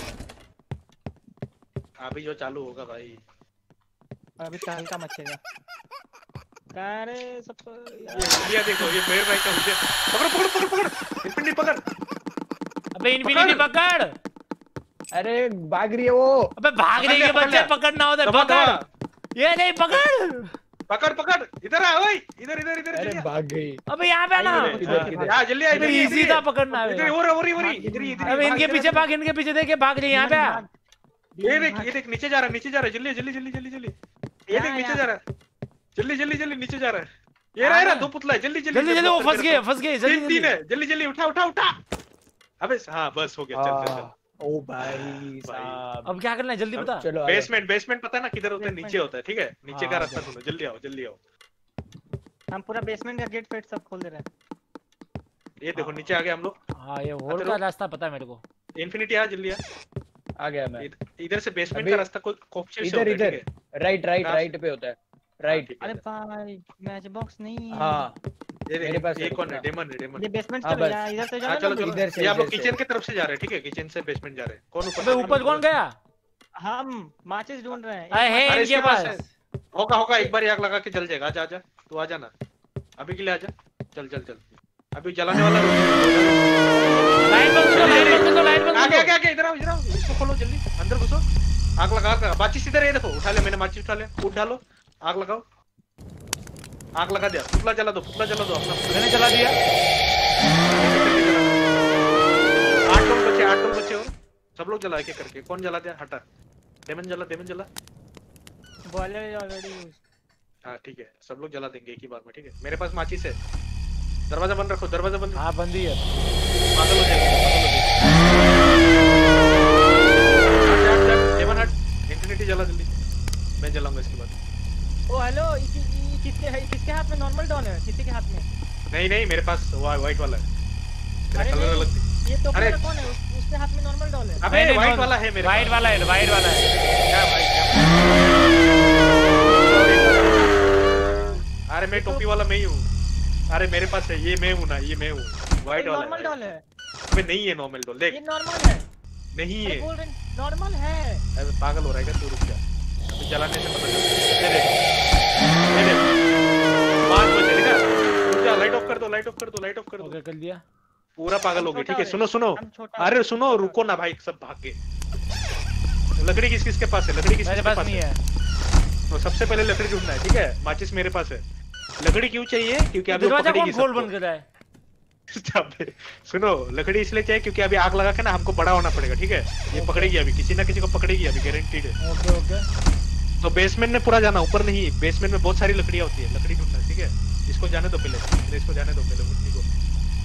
अभी जो चालू होगा भाई। अभी तो हल्का मचेगा। अरे सब ये इंडिया देखो, ये मेरे भाई का मुझे पकड़ो पकड़ो पकड़ो पकड़ इन्फिनिटी पकड़। अबे इन्फिनिटी पकड़। अरे भाग रही है वो। अबे भाग पकड़ रही लिया, है पकड़ बच्चे, लिया। पकड़ना होता है, दबा, पकड़। दबा। ये नहीं पकड़। पकड़ पकड़ इधर आ ओए, इधर इधर इधर अरे जल्दी आ। भाग गई। अबे यहाँ पे आना। इधर, इधर, इधर। आ जल्दी आ इधर ही, इजी इधर था ही। पकड़ना इधर ही, है। और और इधर ही, इधर ही, इधर ही, अबे भाग, इनके इधर पीछे आ। भाग, इनके पीछे देखे भाग रही है यहाँ पे आ। ये देख ये देख नीचे जा रहा है, नीचे जा रहा है, जल्दी जल्दी जल्दी जल्दी जल्दी। ये देख यहाँ, नीचे यहाँ। जा रहा है, जल्दी जल्दी जल्दी नीचे जा रहा है। ये रहा, ये रहा, दो पुतला है, जल्दी जल्दी जल्दी जल्दी, वो फंस गए फंस गए, जल्दी तीन तीन जल्दी। है, जल्दी जल्दी उठा उठा उठा। अबे हाँ बस हो गया, चल चल चल। ओ भाई साहब। अब क्या करना है जल्दी बता। चलो आ जाओ। बेसमेंट बेसमेंट पता है ना किधर होता है, Basement। नीचे होता है ठीक है, नीचे का हाँ, रास्ता सुनो, जल्दी आओ जल्दी आओ। हम पूरा बेसमेंट का गेट फेट सब खोल दे रहे हैं। ये देखो नीचे आ गए हम लोग। हाँ ये होल आते का रहो। रास्ता पता है मेरे को। इन्फिनिटी आ जल्दी आ। आ गया मैं। इध- इधर से बेसमेंट अबे, का रास्ता कोई कोपचे से इधर होता है, इधर ठीक है? राइट राइट हाँ। राइट पे होता है। राइट। ठीक है। अरे भाई मैच बॉक्स नहीं है। हाँ ये मेरे देख, पास ये है, कौन है, रुकना। डेमन है डेमन। ये बेसमेंट हाँ, चलो बस। यार, इधर से हाँ जाओ चलो ना। चलो, इधर से, ये आप लोग इधर से। किचन की तरफ से जा रहे हैं ठीक है, किचन से बेसमेंट जा रहे हैं। कौन ऊपर? अबे ऊपर कौन गया? हम माचिस ढूंढ रहे हैं। अरे है अरे इनके इसके पास पास। होगा होगा, एक बार आग लगा के जल जाएगा। आजा आजा तू आजा ना, अभी के लिए आजा। चल चल चल, अभी जलाने वाला लाइट बंद करो, लाइट बंद करो, लाइट बंद आगे आगे करो। आगे, इधर आओ इधर आओ, इसको खोलो जल्दी, अंदर घुसो। आग लगा कर माचिस इधर, ये देखो उठा ले, मैंने माचिस उठा ले, कूद डालो, आग लगाओ। आग लगा दिया, पुतला जला दो, पुतला जला दो अपना। मैंने चला दिया। आठ लोग बचे, आठ लोग बचे और सब लोग जला एक एक करके। कौन जला दिया? हटा। डेमन जला, डेमन जला। Boiler already use. हाँ ठीक है, सब लोग जला देंगे एक ही बार में, ठीक है? मेरे पास माचिस है। दरवाजा बंद रखो, दरवाजा बंद। हाँ बंदी है। पागल हो जाएगा, पागल हो जाएगा। हट, हट, हट, डेमन हट। इंफिनिटी जला जल्दी, मैं जलाऊंगा इसके बाद। ओ हेलो, इसी ई- किसके है, किसके हाथ में नॉर्मल डॉल है, किसी के हाथ में? नहीं नहीं, मेरे पास व्हाइट वाला है। तेरा अरे कलर नहीं, अलग थी। ये तो अरे। कौन है? उस- उसके हाथ में नॉर्मल डॉल है। अबे नहीं, नहीं, व्हाइट नहीं, वाला है मेरे व्हाइट पास। वाला है, व्हाइट वाला है। क्या भाई क्या? अरे मैं टोपी वाला मैं ही हूँ। अरे मेरे पास है, ये मैं हूँ ना, ये मैं हूँ। व्हाइट वाला नॉर्मल है। डॉल है। अबे नहीं है नॉर्मल डॉल, देख ये नॉर्मल है। नहीं अरे है। बोल रहे नॉर्मल है। अबे पागल हो रहा है क्या तू? रुक जा, अभी जलाने से पता चलेगा। ये देख, ये देख, पाँच बजे देखा? रुक जा, लाइट ऑफ कर दो, लाइट ऑफ कर दो, लाइट ऑफ कर दो। ओके कर दिया। पूरा पागल हो गए, छोटा ठीक है? है। सुनो सुनो, हम छोटा अरे सुनो, रुको ना भाई, सब भाग गए। लकड़ी किस किस के पास है? लकड़ी किस मेरे किसके पास पास नहीं है? है। तो सबसे पहले लकड़ी ढूंढना है, ठीक है? माचिस मेरे पास है। लकड़ी क्यों चाहिए? क्योंकि अभी वो दरवाजा पकड़ेगी कौन खोल सबको। बंद कर रहा है? अबे, सुनो, लकड़ी इसलिए चाहिए क्योंकि अभी आग लगा के ना हमको बड़ा होना पड़ेगा, ठीक है? ये पकड़ेगी अभी, किसी ना किसी को पकड़ेगी अभी, गारंटीड है। Okay okay. तो बेसमेंट में पूरा जाना, ऊपर नहीं। बेसमेंट में बहुत सारी लकड़ियां होती है, लकड़ी ढूंढना है, ठीक है? इसको जाने दो पहले, पहले इसको जाने दो पहले, मुट्ठी को।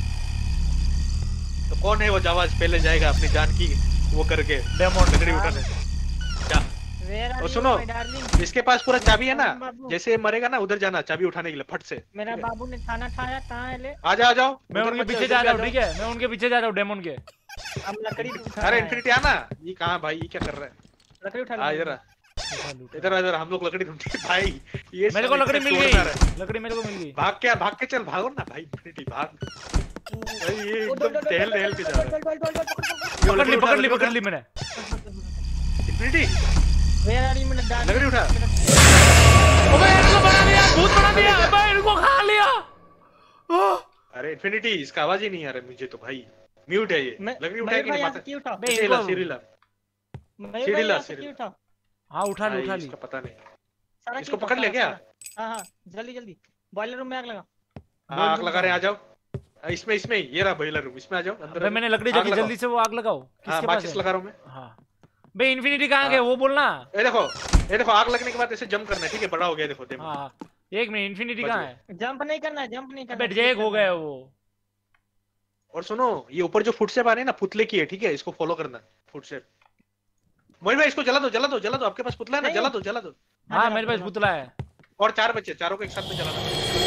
तो कौन है वो जावाज पहले जाएगा अपनी जान की वो करके डेमोन लकड़ी उठाने? जा। Where are और you, सुनो, my darling? इसके पास पूरा चाबी है ना, बाबू। जैसे ये मरेगा ना उधर जाना चाबी उठाने के लिए, फट से। मेरा ठीक है? बाबू ने खाना खाया, कहाँ है ले? आ जाओ आ जाओ, मैं उधर उनके मत पीछे जाओ, जा रहा हूँ, जल्दी ठीक है? मैं उनके पीछे जा रहा हूँ, डेमोन के। हम लकड़ी उठा अरे रहे हैं। इन्फिनिटी आना। ये कहाँ भाई, ये क्या कर रहा है? लकड़ी उठा आ लो। इधर आ, इधर आ, इधर आ, हम लोग लकड़ी ढूंढते हैं भाई। ये मेरे को साले लकड़ी इतने मिल तोड़दार है। गई, लकड़ी मेरे को मिल गई। भाग क्या, भाग के चल, भागो ना भाई, इन्फिनिटी भाग भाई। ये ओ, डोल, एकदम डोल, टहल डोल, टहल के डोल, जा रहा डोल, डोल, डोल, डोल, पकड़, पकड़, है। पकड़ ली लकड़ी उठा, पकड़ ली लकड़ी पकड़ ली उठा। मैंने। इन्फिनिटी पकड़। Where are you, my darling? लकड़ी उठा। अबे इनको बना दिया, भूत बना दिया, अबे इनको खा लिया। ओह, अरे इन्फिनिटी, इसका आवाज ही नहीं आ रहा है मुझे तो भाई, म्यूट है ये। मैं- लकड़ी मयूर उठाएगी भाई नहीं यहाँ से माता। क्यों उठा? बे सीढ़ी ला, इनको- सीढ़ी ला। मयूर भाई सीढ़ी ला, यहाँ से सीढ़ी क्यों ला। उठा? हाँ उठा ली भाई, उठा ली। इसका पता नहीं। सारा इसको क्यों पकड़ लिया उठा? क्या? हाँ हाँ, जल्दी जल्दी बॉयलर रूम में आग लगा। हाँ, आग लगा रहे हैं, आ जाओ। इसमें इसमें ये रहा बॉयलर रूम, इसमें आ जाओ अंदर। अबे मैंने लकड़ी आग रखी, लगाओ। जल्दी से वो आग लगाओ। हाँ, किसके पास माचिस है? लगा रहा हूँ मैं। हाँ बे इन्फिनिटी कहाँ हाँ। गए वो बोलना। ये देखो, ये देखो, आग लगने के बाद ऐसे जंप करना है, ठीक है? बड़ा हो गया देखो, देखो। हाँ एक मिनट, इन्फिनिटी बच कहाँ गए। है? जंप नहीं करना है, जंप नहीं करना अबे है, जैक हो करना गया है। वो। और सुनो, ये ऊपर जो फुटस्टेप आ रहे हैं ना, पुतले की है, ठीक है, इसको फॉलो करना फुटस्टेप। मोहित भाई इसको जला दो, जला दो, जला दो, आपके पास पुतला है ना, जला दो, जला दो। हाँ मेरे पास पुतला है। और चार बच्चे, चारों को एक साथ में जलाना।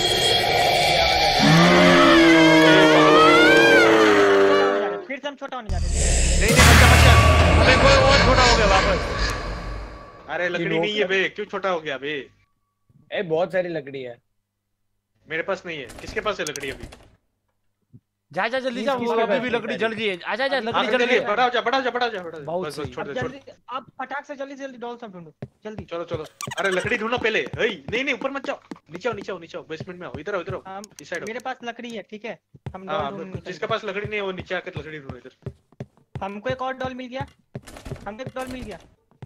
फिर से हम छोटा होने जा रहे हैं। नहीं नहीं बच्चा बच्चा, अबे कोई और छोटा हो गया वापस। अरे लकड़ी नहीं है बे, क्यों छोटा हो गया बे? ए बहुत सारी लकड़ी है। मेरे पास नहीं है, किसके पास है लकड़ी अभी? जा जा जल्दी जा, किसके वो पास अभी भी है लकड़ी जल रही है। आजा जा लकड़ी हाँ, जल रही है। बढ़ाओ जा, बढ़ाओ जा, बढ़ाओ जा, बढ़ाओ जा। बहुत बस, बस, सही। छोड़ अब दे, छोड़ जल्दी दे। आप फटाक से जल्दी से जल्दी डॉल सब ढूंढो जल्दी। चलो चलो, अरे लकड़ी ढूंढो पहले। हेई, नहीं नहीं ऊपर मत जाओ, नीचे आओ, नीचे आओ, नीचे आओ, बेसमेंट में आओ, इधर आओ, इधर आओ, हम इस साइड आओ। मेरे पास लकड़ी है, ठीक है, हम डॉल हाँ, ढूंढने जिसके पास लकड़ी नहीं है वो नीचे आकर लकड़ी ढूंढो इधर। हमको एक और डॉल मिल गया, हमको एक डॉल मिल गया।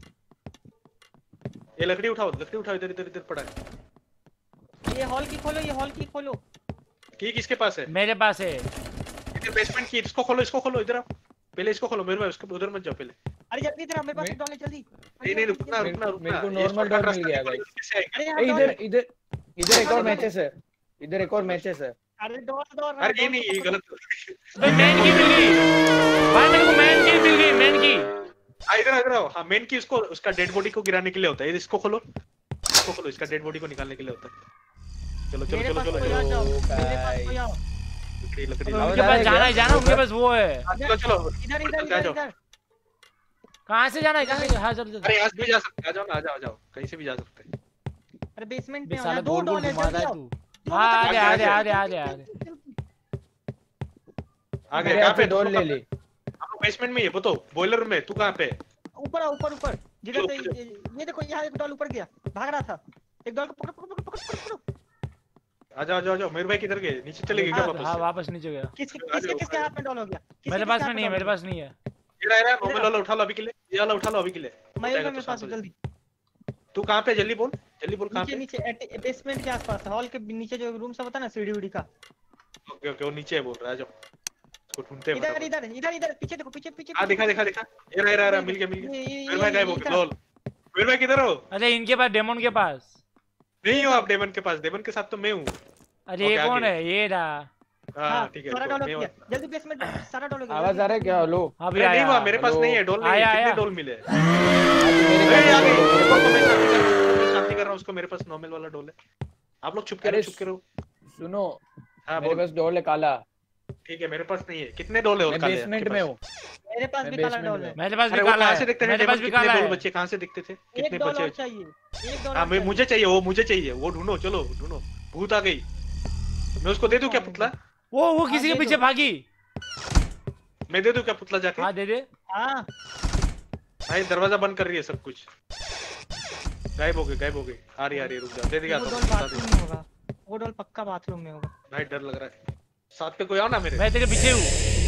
ये लकड़ी उठाओ, लकड़ी उठाओ, इधर इधर इधर पड़ा है। ये हॉल की खोलो, ये हॉल की खोलो। की किसके पास है? मेरे पास है। इधर बेसमेंट की, इसको खोलो, इसको खोलो, इधर आओ पहले, इसको खोलो मेरे भाई, उसको उधर मत जाओ पहले। अरे जल्दी इधर आ, मेरे पास मैं- एक डॉल है, जल्दी। नहीं नहीं रुकना मेरे- रुकना रुकना, मेरे को ये normal shortcut door मिल रास्ता गया निकालो, भाई। कैसे आएगा? अरे ए, यहाँ इधर डॉल है। इधर इधर एक और मैचेस है, इधर एक और मैचेस है। अरे डॉल डॉल अरे ये नहीं, ये गलत। भाई मैन की मिल गई भाई, मेरे को मैन की मिल गई, मैन की। हाँ इधर इधर आओ। हाँ मेन की उसको, उसका डेड बॉडी को गिराने के लिए होता है। ये इसको खोलो, इसको खोलो, इसका डेड बॉडी को निकालने के लिए होता है। चलो चलो मेरे चलो पास चलो कोई चलो। आ जाओ, ओ मेरे पास भाई। कोई आओ। लकड़ी लकड़ी उनके आवाज पास आ रहा है जाना क्या? है, जाना उनके पास वो है। हाँ, चलो चलो इधर इधर आ इधर जाओ। इधर। कहाँ से जाना है, कहाँ से? हाँ चल चल। अरे यहाँ से भी जा सकते हैं, आ जाओ ना, आ जाओ आ जाओ, कहीं से भी जा सकते हैं। अरे बेसमेंट बे में साला आओ, दो गोल गोल डॉल है, घुमा रहा जल्दी है आओ। तू। हाँ आ गया आ गया आ गया आ गया आ गया। आ गए मेरे कहाँ हाथ पे? से डॉल ले ली। हम लोग बेसमेंट में ही है, बताओ बॉयलर में। तू कहाँ पे? ऊपर आओ, ऊपर ऊपर जिधर से चलो, ये ये देखो, यहाँ एक डॉल ऊपर गया, भाग रहा था। एक डॉल को पकड़ पकड़ पकड़ पकड़ पकड़। आ जाओ आ जाओ आ जाओ। मेरे भाई किधर गए? नीचे चले गए क्या हाँ वापस हाँ, से? वापस नीचे गया। किसके किसके किसके हाथ में डॉल हो गया? किसके मेरे किसके पास हाथ में नहीं है, डॉल मेरे हो पास नहीं है। ये रहा, ये रहा, नॉर्मल वाला उठा लो अभी के लिए, ये वाला उठा लो अभी के लिए। गया? मयूर उठाएगा भाई तो मेरे पास शांत है, हो जल्दी। जाए। तू कहाँ पे? जल्दी बोल, जल्दी बोल कहाँ नीचे पे? नीचे एट- बेसमेंट के आसपास, हॉल के नीचे जो रूम सब होता है ना, सीढ़ी उड़ी का। ओके ओके, वो नीचे है बोल रहा है। आ जाओ, उसको ढूंढते हैं इधर फटाफट। इधर इधर इधर पीछे देखो, पीछे पीछे हाँ दिखा दिखा दिखा, ये रहा ये रहा, ये रहा, मिल गया मिल गया। ये- ये- मेरे भाई गायब हो ये- गए। बोल मेरे भाई किधर हो? अरे इनके पास, डेमन के पास। नहीं हो आप डेमन के पास, डेमन के साथ तो मैं हूँ। अरे ये ओके, कौन आगे। है? ये रहा। हाँ हाँ, ठीक है, सारा रुको, डॉल मैं हो हूँ। गया, जल्दी बेसमेंट सारा डॉल हो गया। आवाज आ रहा है क्या? हेलो अभी अरे नहीं आया। हुआ, मेरे पास हेलो। नहीं है डोल, नहीं आया, है। कितने आया। डोल मिले? मेरे अरे पास आ गए। डॉल है, मेरे रुको, पास- मैं शांति कर रहा हूँ, मैं शांति कर रहा हूँ उसको। मेरे पास नॉर्मल वाला डोल है। आप लोग चुप के अरे रहो, चुप के रहो। सुनो, हाँ मेरे बोल। पास डॉल है काला। ठीक है, मेरे पास नहीं है। कितने डोल है? और मैं काले बेसमेंट आपके में पास? हूँ। मेरे पास मैं भी काला basement डॉल में है। मेरे पास भी अरे वो काला कहाँ है। से दिखते थे? मेरे पास डेमन भी कितने काला डोल है। बचे? कहाँ से दिखते थे? एक कितने डॉल बचे? और चाहिए, एक डॉल हाँ और मैं चाहिए। मुझे चाहिए, वो मुझे चाहिए, वो ढूंढो, चलो ढूंढो। भूत आ गई, मैं उसको दे दूं क्या पुतला? वो वो किसी दे के दो। पीछे भागी। मैं दे दूं क्या पुतला जाके? हाँ दे दे। हाँ भाई दरवाजा बंद कर रही है सब कुछ। गायब हो गई, गायब हो गई। आ रही आ रही, रुक जा, दे देगा वो तो डॉल बता बाथरूम दे। में होगा, वो डॉल पक्का बाथरूम में होगा। भाई डर लग रहा है। साथ पे कोई आओ ना मेरे। मैं तेरे पीछे हूँ।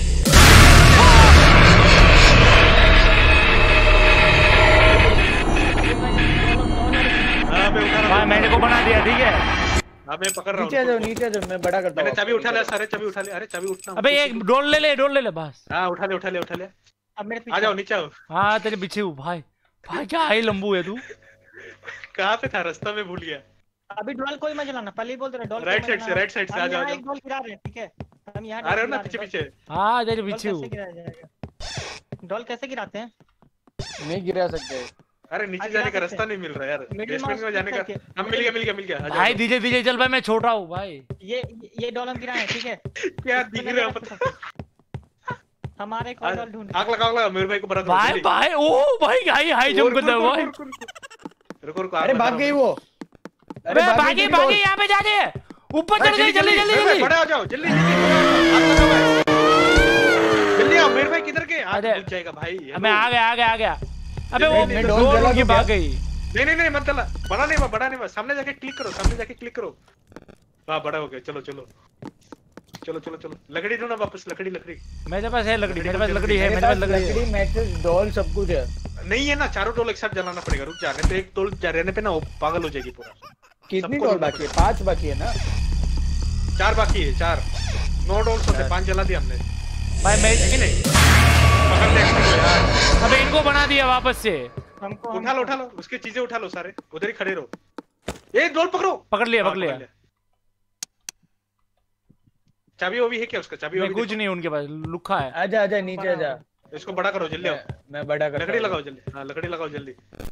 हाँ मैं उठा रहा भाई हूँ। मैंने को बना दिया, ठीक है। हाँ मैं पकड़ रहा हूँ नीचे आ जाओ, उनको। नीचे आ जाओ, मैं बड़ा करता मैंने हूँ। चाबी आपको, उठा लिया, नीचे सारे चाबी उठा लिया। अरे चाबी उठना। अबे एक डोल ले ले, डोल ले ले बस। हाँ उठा ले उठा ले उठा ले। अब मेरे आ पीछे जाओ नीचे आओ। हाँ तेरे पीछे हूँ भाई। भाई क्या है लंबू है तू। कहाँ पे था? रास्ता में भूल गया। अभी डॉल कोई मत जलाना, पहले ही बोल दे रहा डॉल राइट कोई साइड मत से, जलाना। राइट साइड से हम आ जाओ, आ यहाँ जाओ। एक डॉल गिरा रहे हैं, ठीक है, हम यहाँ आ रहे हो डॉल ना गिरा पीछे रहे हैं। पीछे? हाँ तेरे डॉल पीछे हूँ। कैसे गिराया जाएगा? डॉल कैसे गिराते हैं? नहीं गिरा सकते। अरे नीचे आगे जाने जा का सकते रास्ता नहीं मिल रहा यार। Middle बेसमेंट mouse में जाने का। click करके। हम मिल गया मिल गया मिल गया। आ जाओ, भाई आ दीजिए दीजिए चल भाई, मैं छोड़ रहा हूँ भाई। ये ये डॉल हम गिराए हैं, ठीक है। जाओ। क्या दिख रहा है पता? हमारे एक और डॉल ढूंढ। आग लगा, आग लगा मेरे भाई को बरा दो। भाई जल्दी। भाई ओ भाई हाई हाई जंप रुको, करता है रुको, भाई। रुको, रुको, रुको, रुको, आग अरे लगा भाग रहा गई हूँ। वो। अबे भागी तेरी भागी, डॉल। यहाँ पे जाके ऊपर भाई, चढ़ गई, जल्दी जल्दी मेरे भाई, जल्दी। बड़े आ जाओ, जल्दी जल्दी बड़े आ जाओ। आग लगा भाई। जल्दी आओ मेरे भाई, किधर गए? आग अरे, बुझ जाएगा भाई। अब मैं आ गया आ गया आ गया। अबे नहीं, वो नहीं, डोल डोर जला की दूं भाग क्या? गई। नहीं नहीं नहीं मत चला, बड़ा नहीं बा, बड़ा नहीं बा। सामने जाके क्लिक करो, सामने जाके क्लिक करो। वाह बड़ा हो गया। चलो चलो चलो चलो चलो। लकड़ी ढूंढो वापस, लकड़ी लकड़ी। मेरे पास है लकड़ी, मेरे पास लकड़ी, लकड़ी है, मेरे मेरे पास पास लकड़ी है। लकड़ी, मैचेस, डॉल सब कुछ है। नहीं है ना, चारों डोल एक साथ जलाना पड़ेगा। रुक जा, नहीं तो एक डोल जा रहने पे ना वो पागल हो जाएगी पूरा। कितनी सबको डॉल ढूंढना बाकी है? पांच बाकी है ना? चार बाकी है, चार। नौ डोल्स होते, पांच जला दिया हमने। भाई मैं नहीं नहीं, पकड़ ले एक्टिव को यार। अबे इनको बना दिया वापस से। हमको उठा लो उठा लो, उसकी चीजें उठा लो सारे। उधर ही खड़े रहो। ए डोल पकड़ो। पकड़ लिया हाँ, पकड़ लिया। चाबी वो भी है क्या उसका? चाबी वो मैं भी कुछ नहीं उनके पास, लुखा है। आजा आजा नीचे आजा। देखो। इसको बड़ा करो जल्दी आओ। मैं, मैं बड़ा करता लकड़ी हूँ। लगाओ जल्दी। हाँ लकड़ी लगाओ जल्दी।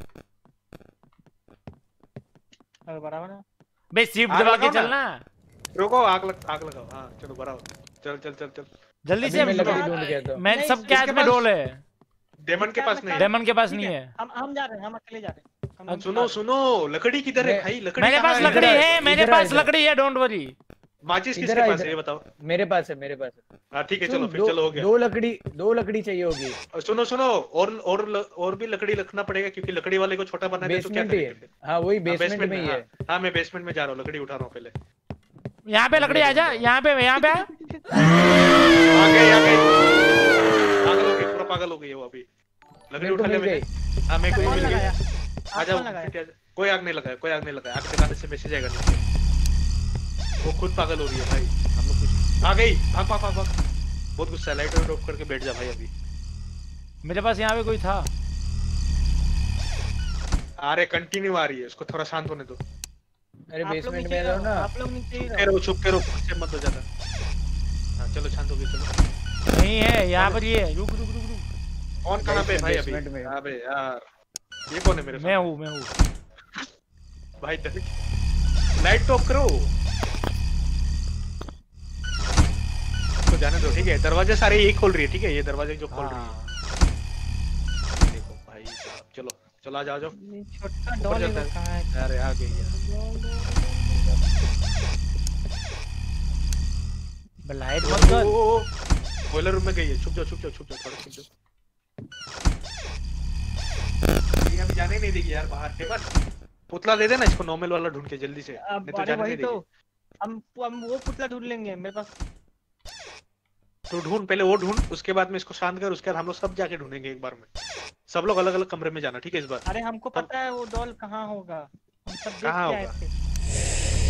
अरे बराबर है। बे शिफ्ट आग दबा के लगाओ ना। चलना। रुको आग लग आग लगाओ। हाँ चलो बढ़ाओ। चल चल चल चल। जल्दी अभी से। मैं लकड़ी ढूंढ के आता हूँ। मैं नहीं, सबके हाथ इसके में पास- डोल है। डेमन के पास नहीं है। डेमन के पास ठीक नहीं है, है। हम हम जा रहे हैं, हम अकेले जा रहे हैं। हम- सुनो सुनो लकड़ी किधर है मैं- भाई? लकड़ी मेरे कहाँ पास है? लकड़ी इधर है, आ, मेरे इधर आ, पास इधर। लकड़ी है, डोंट वरी। माचिस इधर किसके आ, पास है इधर। ये बताओ। मेरे पास है मेरे पास है। हाँ ठीक है सुन, चलो फिर दो, चलो हो गया। दो लकड़ी दो लकड़ी चाहिए होगी। और सुनो सुनो और और ल- और भी लकड़ी रखना पड़ेगा क्योंकि लकड़ी वाले को छोटा बना दे तो क्या बेसमेंट ही है। करेंगे? हाँ वही हाँ, बेसमेंट में ही है। हाँ, हाँ मैं बेसमेंट में जा रहा हूँ लकड़ी उठा रहा हूँ पहले। यहाँ पे लकड़ी आ जा, यहाँ पे यहाँ पे आ। आ गए आ गए। पागल हो गई पूरा पागल हो गई है वो अभी। लकड़ी मेरे को उठा लिया मिल मैंने। गई। हाँ मेरे को कौन भी मिल लगाया? गई। आ आप जाओ कौन लगाया? फिर क्या- कोई आग नहीं लगाया कोई आग नहीं लगाया। आग लगाने से मैसेज आएगा नीचे। वो खुद पागल हो रही है भाई। हम लोग कुछ आ गई। भाग भाग भाग भाग। बहुत गुस्सा है। लाइट ऑफ करके बैठ जा भाई अभी। मेरे पास यहाँ पे कोई था। अरे कंटिन्यू आ रही है उसको थोड़ा शांत होने दो। अरे आप लोग बेसमेंट नीचे में ही रहो रहो, ना। आप लोग नीचे ही चुप के रहो। रहो चुप के रहो पीछे मत हो ज्यादा। हाँ चलो शांत हो गई चलो। नहीं है, यहाँ पर ये है। रुक रुक रुक रुक। कौन कहाँ पे है भाई अभी? बेसमेंट में। अबे यार ये कौन है मेरे मैं साथ? हूँ मैं हूँ। भाई लाइट ऑफ करो। तो जाने दो ठीक है। दरवाजे सारे यही खोल रही है ठीक है। ये दरवाजे जो खोल रही है। हाँ। देखो भाई साहब चलो चलो आ जाओ आ जाओ। ये छोटा ऊपर डॉल है चलता वो है। कहाँ है? अरे आ गई है। लाइट मत कर। बॉयलर रूम में गई है। छुप जाओ छुप जाओ छुप जाओ थोड़ा छुप जाओ। ये अभी जाने नहीं देगी यार बाहर के बाद। पुतला दे देना इसको नॉर्मल वाला ढूंढ के जल्दी से। अब नहीं तो अरे जाने वही नहीं तो देगी। हम हम वो पुतला ढूंढ लेंगे मेरे पास। तो ढूंढ पहले वो ढूंढ उसके बाद में इसको शांत कर। उसके बाद हम लोग सब जाके ढूंढेंगे एक बार में। सब लोग अलग अलग कमरे में जाना ठीक है इस बार। अरे हमको पता है वो डॉल कहाँ होगा। हम सब देख कहाँ के आए होगा? थे।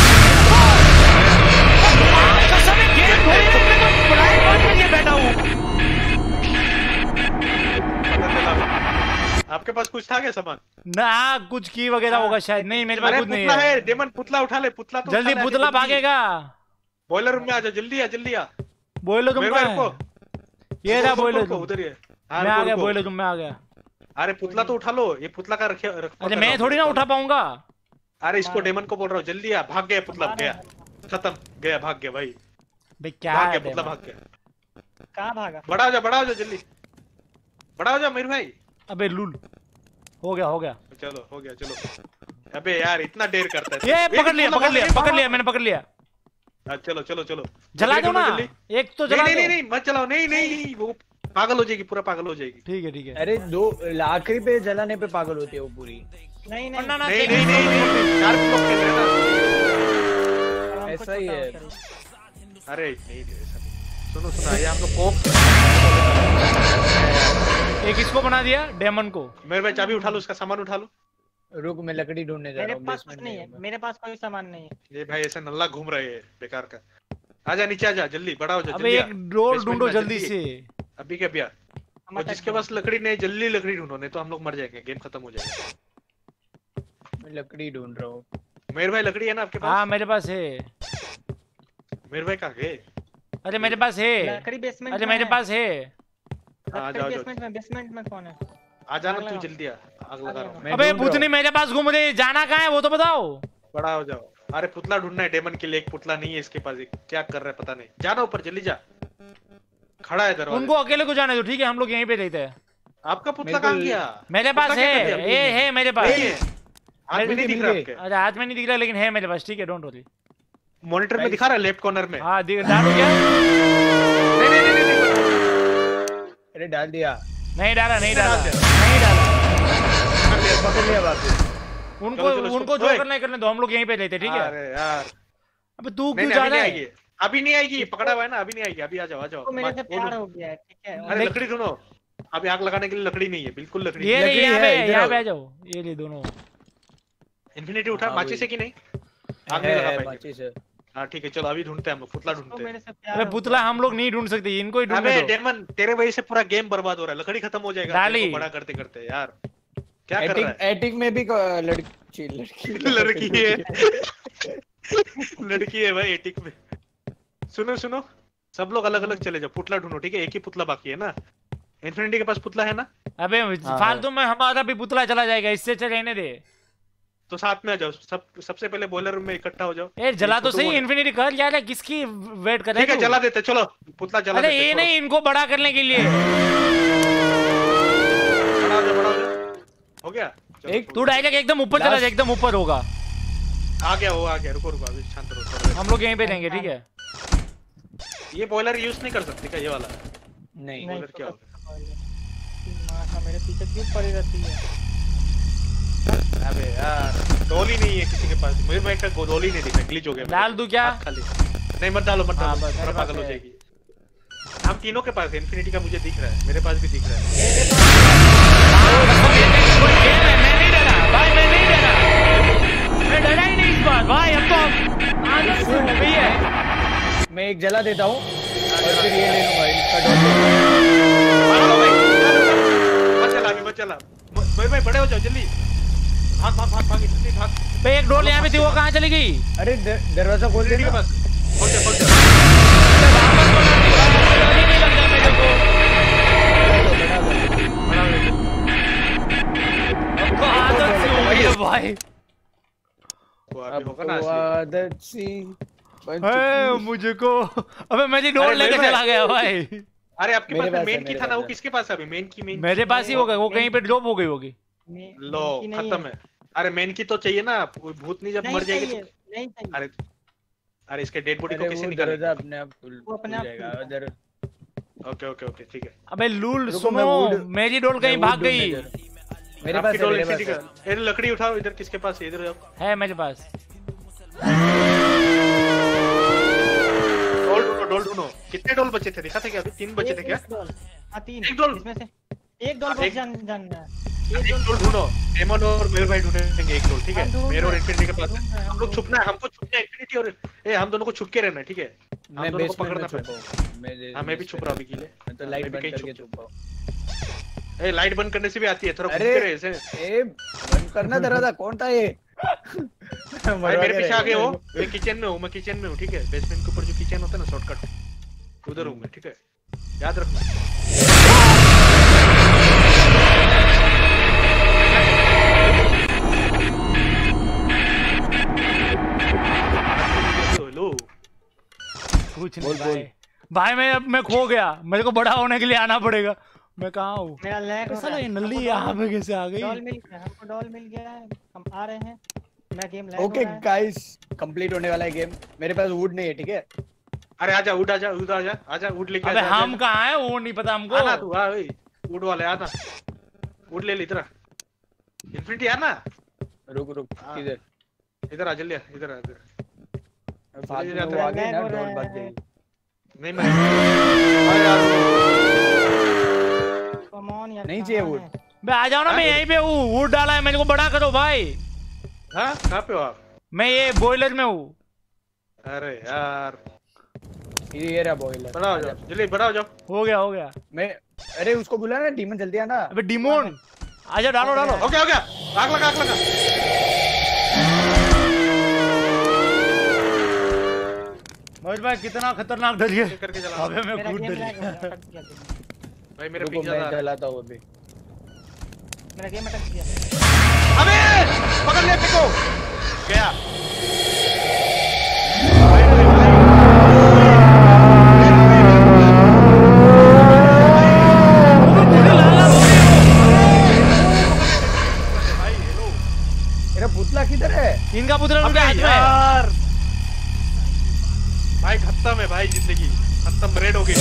आपके पास कुछ था क्या सामान? ना कुछ की वगैरह होगा शायद। नहीं मेरे पास अरे कुछ नहीं पुतला है। है डेमन पुतला उठा ले। पुतला तो जल्दी उठा ले, पुतला जल्दी। भागेगा। बॉयलर रूम में आ जा जल्दी आ जल्दी आ। बॉयलर तुम मेरे कहाँ मेरे को है? ये रहा रुको, बॉयलर रुको, तुम। उधर ही है। हाँ, मैं आ रुको, गया रुको। बॉयलर तुम में आ गया। अरे पुतला तो उठा लो। ये पुतला का रखे रख अरे मैं थोड़ी ना उठा पाऊंगा। अरे इसको डेमन को बोल रहा हूँ जल्दी आ। भाग गया पुतला गया। खत्म गया भाग गया भाई। भाई क्या भाग है गया पुतला डेमन? भाग गया। कहाँ भागा? बड़ा हो जा बड़ा हो जा जल्दी। बड़ा हो जा मेरे भाई। अबे लूल। हो गया हो गया। चलो हो गया चलो। अबे यार इतना देर करता है। ये एक पकड़ लिया पुतला पकड़ भाग लिया गया, पकड़ भाग, लिया भाग। मैंने पकड़ लिया। हाँ, चलो चलो चलो जला जल्दी दो ना। ढूंढो, जल्दी। एक तो नहीं जला नहीं दो। नहीं नहीं मत जलाओ। नहीं नहीं नहीं, वो पागल हो जाएगी पूरा पागल हो जाएगी। ठीक है ठीक है। अरे दो आखिरी पे जलाने पे पागल होती है वो पूरी। नहीं ना नहीं ना नहीं नहीं नहीं नहीं चार लोग खेल रहे हैं ना। ऐसा ही है। अरे नहीं नहीं, ऐसा नहीं। सुनो सुनो ये हम लोग कोप। एक इसको बना दिया डेमन को। मेरे भाई चाबी उठा लो उसका सामान उठा लो। रुक मैं लकड़ी ढूंढने जा मेरे रहा हूँ पास कुछ बेसमेंट नहीं है। में। मेरे पास कोई सामान नहीं है। ये भाई ऐसे नल्ला घूम रहे हैं बेकार का। आजा नीचे आजा जल्दी बड़ा हो जा अबे जल्दी एक आ। डोर Basement ढूंढो में जल्दी जल्दी। से। अभी क्या बिया। हम और अटक जिसके गए। पास लकड़ी नहीं जल्दी लकड़ी ढूंढो नहीं तो हम लोग मर जाएंगे गेम खत्म हो जाएगा। मैं लकड़ी ढूंढ रहा हूँ। मेरे भाई लकड़ी है ना आपके हाँ पास? मेरे पास है। मेरे भाई कहाँ गए? अरे मेरे पास है। लकड़ी बेसमेंट अरे में मेरे है। पास है। हाँ, लकड़ी जाओ, जाओ। बेसमेंट में बेसमेंट में कौन है? आ जाना आग तू लगाओ। जल्दी आ। आग लगा रहा हूँ। मैं अबे ढूंढ रहा भूतनी मेरे पास घूम रही है। जाना कहाँ है वो तो बताओ। बड़ा हो जाओ। अरे पुतला ढूंढना है डेमन के लिए। एक पुतला नहीं है इसके पास। एक क्या कर रहा है पता नहीं। जाना ऊपर जल्दी जा। खड़ा है दरवाजे। उनको अकेले को जाने दो ठीक है। हम लोग यहीं पे रहते हैं। आपका पुतला मेरे को कहाँ ल- गया? मेरे पास पुतला क्या कर है। दिया? ये है मेरे पास। नहीं है। हाथ में नहीं दिख रहा आपके। अरे हाथ में नहीं दिख रहा लेकिन है मेरे पास। ठीक है डोंट वरी। मॉनिटर में दिखा रहा है लेफ्ट कॉर्नर में। हाँ दिख डालू क्या? नहीं नहीं नहीं नहीं अरे डाल दिया। नहीं डाला नहीं डाला डाल नहीं डाला। पकड़ लिया वापस। उनको चलो, चलो, उनको इसको- जो करना है करने दो। हम लोग यहीं पे रहते ठीक है। अरे यार अबे तू नहीं क्यों नहीं, जा अभी रहा नहीं है? आएगी। अभी नहीं आएगी। पकड़ा हुआ है ना अभी नहीं आएगी। अभी आ जाओ आ जाओ। तो मेरे से मत- वो प्यार ढूंढो। हो गया है। ठीक है। अरे लकड़ी ढूंढो। अभी आग लगाने के लिए लकड़ी नहीं है बिल्कुल लकड़ी ये नहीं ले लकड़ी यहाँ है, पे इधर यहाँ आओ। पे आ जाओ। ये ले दोनों। इन्फिनिटी उठा हाँ, माचिस वही। है कि नहीं? आग नहीं है, लगा है, पाएंगे। माचिस है। हाँ ठीक है चलो अभी ढूंढते हैं हम लोग पुतला तो ढूंढते मेरे हैं। से प्यार अबे हो पुतला गया। हम लोग नहीं ढूंढ सकते। इनको ही ढूंढने अबे दो। डेमन तेरे वजह से पूरा गेम बर्बाद हो रहा है। लकड़ी खत्म हो जाएगा डाली। तेरे को बड़ा करते करते यार क्या कर एटिक रहा एटिक में भी क- लड़की लड़की है? लड़की है। लड़की है भाई एटिक में। सुनो सुनो, सब लोग अलग अलग चले जाओ, पुतला ढूंढो, ठीक है? एक ही पुतला बाकी है ना? इन्फिनिटी के पास पुतला है ना? अबे फालतू में हमारा भी पुतला चला जाएगा, इससे चल रहने दे। तो साथ में आ जाओ, सब सबसे पहले बॉयलर रूम में इकट्ठा हो जाओ। ए जला तो सही, इन्फिनिटी कर यार, किसकी वेट कर रहा है? ठीक है जला देते, चलो पुतला जला अरे देते। ये नहीं, इनको बड़ा करने के लिए। बड़ा हो जाओ, बड़ा हो जाओ। हो गया? एक तू डायरेक्ट एकदम ऊपर चला जा, एकदम ऊपर होगा। आ गया वो, आ गया। रुको रुको, अभी शांत रहो। हम लोग यहीं पे रहेंगे, ठीक है? ये बॉयलर यूज नहीं कर सकते क्या, ये वाला? नहीं बॉयलर क्या होगा? माँ का मेरे पीछे क्यों पड़ी रहती है? अबे यार, डोली नहीं है किसी के पास। मेरे भाई का डोली नहीं दिखा, ग्लिच हो गया। डाल दूं क्या? खाली नहीं, मत डालो मत हाँ, डालो, बस, थोड़ा मेरे पागल पास हो है। जाएगी। हम तीनों के पास है, इन्फिनिटी का मुझे दिख रहा है, मेरे पास भी दिख रहा है। मैं नहीं डरा भाई, मैं नहीं डरा, मैं डरा ही नहीं इस बार भाई। अब तो आदत से हो गई है। मैं एक जला देता हूँ और फिर ये ले लूंगा इसका डॉल। भागो भाई, मत चला अभी, मत चला। मेरे भाई बड़े हो जाओ जल्दी, भाग भाग भाग भाग, जल्दी भाग। बे एक डोल यहाँ पे थी, वो कहाँ चली गई? अरे द- दरवाजा खोल दे इन्फिनिटी के ना। पास खोल दे, खोल दे। नहीं लग रहा मेरे को। बड़ा हो जाओ। अब तो आदत से हो गई है भाई। वो अभी अब होगा ना तो असली। आदत सी बन है चुकी। मुझको। अबे मेरी डोल अरे लेके मेरे चला भाई। गया भाई। अरे आपके मेरे पास पास है, मेन की मेरे था ना, वो पास है। किसके पास है अभी? मेन की मेन मेरे पास ही होगा, वो कहीं पे ड्रॉप हो गई होगी। मे- लो मेन की नहीं खत्म है। अरे मेन की तो चाहिए ना, वो भूतनी जब नहीं मर जाएगी चाहिए, तो। नहीं चाहिए। अरे अरे इसके डेड बॉडी को अरे कैसे वो निकालेंगे? दरवाजा अपने आप खुल वो अपने खुल आप जाएगा खुलता है। उधर। ओके ओके ओके ठीक है। अबे लूल रुको, सुनो, मैं वुड- मेरी डोल कहीं मैं भाग वुड गई ढूंढने जा रहा हूँ। मेरे पास आपकी है, डोल मेरे पास इन्फिनिटी है। का। अरे लकड़ी उठाओ, इधर किसके पास है? इधर जाओ। है मेरे पास। डोल ढूंढो, डोल ढूंढो। कितने डोल बचे थे दिखाते क्या? अभी तीन बचे थे एक- क्या? एक डॉल। हाँ तीन। एक डॉल? इसमें से एक डॉल हाँ, बस एक- जान जानना है। एक डोल ढूंढो। डेमन और मेरे भाई ढूंढेंगे एक डोल, ठीक है? हम ढूंढ मेरे और रहे हैं, इन्फिनिटी के पास ढूंढ रहे है। हैं, हम लोग छुपना है, हमको छुपना है। इन्फिनिटी और ए हम दोनों को छुप के रहना है, ठीक है? हम मैं दोनों को बेसमेंट पकड़ना में पड़ेगा। छुपा हूँ। मैं हाँ मैं भी छुप रहा अभी के लिए। मैं तो लाइट मैं भी बंद कहीं करके छुप- छुपा हूँ। ए लाइट बंद करने से भी आती है, थोड़ा अरे! घूम के रहे ऐसे। ए बंद करना दरवाजा, कौन था ये? भाई मेरे पीछे आ गए हो। मैं किचन में हूँ, मैं किचन में हूँ, ठीक है? बेसमेंट के ऊपर जो किचन होता है ना, शॉर्टकट, उधर हूँ मैं, ठीक है? याद रखना। हेलो कुछ नहीं बोल, भाई। बोल। भाई मैं अब मैं खो गया, मेरे को बड़ा होने के लिए आना पड़ेगा। मैं कहाँ हूँ? मेरा लैग हो साला रहा ये है। नल्ली हमको यहाँ डॉल- पे कैसे आ गई? डॉल मिल गया, हमको डॉल मिल गया है, हम आ रहे हैं। मेरा गेम लैग ओके हो रहा है। गाइस, कंप्लीट होने वाला है गेम। मेरे पास वुड नहीं है, ठीक है? अरे आजा, उड़ आजा, उड़ आजा, आजा, उड़ लेके अबे आजा, हम कहाँ हैं, वो नहीं पता हमको। आना तू, आ ओए, उड़ वाले आना, उड़ ले ले इधर आ। इन्फिनिटी आना, रुक रुक, हाँ। किधर? इधर आ जल्दी आ, इधर आ इधर। फालतू में जाते वो हैं। आ गई ना, लैग हो डोर रहा भाग है। गई। नहीं मैं आ यार, Come on यार, नहीं कहाँ चाहिए है? wood। बे आ जाओ ना, मैं यहीं पे हूँ। वुड डाला है, मेरे को बड़ा करो भाई। हाँ कहाँ पे हो आप? मैं ये बॉयलर में हूँ। अरे यार, ये रहा बॉयलर। बड़ा हो जाओ, जल्दी बड़ा हो जाओ। हो गया हो गया। मैं अरे उसको बुला ना, डीमन जल्दी आना। अबे डिमोन आजा, डालो डालो। हो गया हो गया, आग लगा, आग लगा। महेश भाई कितना खतरनाक डर गया। करके चला। अबे मैं मेरा कूद गेम डर लैग हो गया। गया, अटक गया गेम। भाई मेरे रुको पिंग ज्यादा मैं आ रहा है। चलाता हूँ अभी। मेरा गेम अटक गया। अबे पकड़ ले देखो, गया। भाई, भाई, भाई, हेलो। मेरा पुतला किधर है? इनका पुतला उनके अबे हाथ में है। यार, भाई खत्म है भाई, जिंदगी खत्म, रेड हो गई।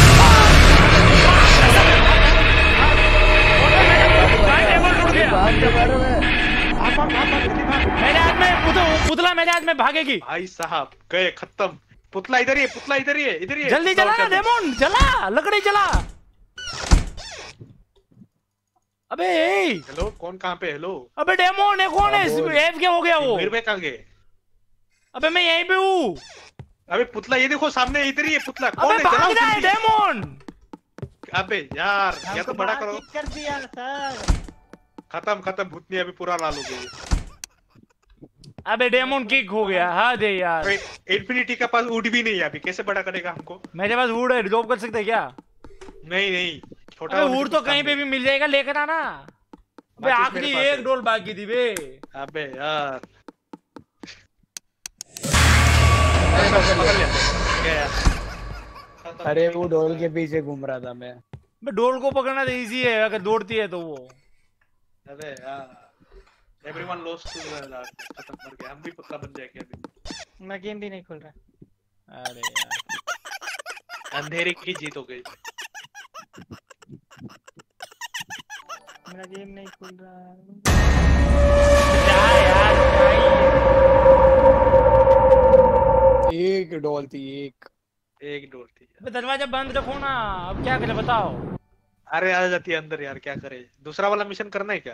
भाई टेबल टूट गया। भाग के मारो मैं। भाग, भाग, भाग, भाग, जल्दी भाग। मेरे हाथ में पुतला, पुतला मेरे हाथ में भागेगी। भाई साहब गए, खत्म। पुतला इधर ही है, पुतला इधर ही है, इधर ही है। जल्दी पुतला चला ना उठा दे। डेमोन, चला लकड़ी चला। अबे ए, हेलो, कौन कहाँ पे? हेलो, अबे डेमोन है, कौन है? हाँ, बोल। एफ क्या हो गया वो? मेरे पे कहाँ गए? अबे मैं यहीं पे हूँ। अबे पुतला ये देखो सामने, इधर ही है पुतला। कौन अबे है? भाग जलाओ रहा है जल्दी। डेमोन। अबे यार, या हमको तो बड़ा बाहर करो। किक कर दिया सर। खत्म खत्म, भूतनी अभी पूरा लाल हो गई है। अबे डेमन किक हो गया। हाँ दे यार। इन्फिनिटी का पास वुड भी नहीं है अभी, कैसे बड़ा करेगा हमको? मेरे पास वुड है, ड्रॉप कर सकते हैं क्या? नहीं नहीं, छोटा अबे होने से वुड कुछ तो काम कहीं पे नहीं। भी मिल जाएगा, लेकर आना। अबे माचिस आखिरी मेरे पास एक है। डोल बाकी थी बे। अबे यार अरे पकड़ पकड़ लिया। लिया क्या यार? अरे वो डोल के पीछे घूम रहा था मैं। बे डोल को पकड़ना तो इजी है अगर दौड़ती है तो वो। अबे यार एवरीवन लॉस्ट टू द खत्म कर गया, हम भी पतला बन जाएंगे अभी। मैं गेम भी नहीं खोल रहा। अरे यार अंधेरे की जीत हो गई। मेरा गेम नहीं खुल रहा। क्या यार क्या ही एक डोल थी एक। एक डोर थी। है। बे दरवाजा बंद रखो ना, अब क्या करें बताओ। अरे आ जाती है अंदर यार, क्या करे? दूसरा वाला मिशन करना है क्या?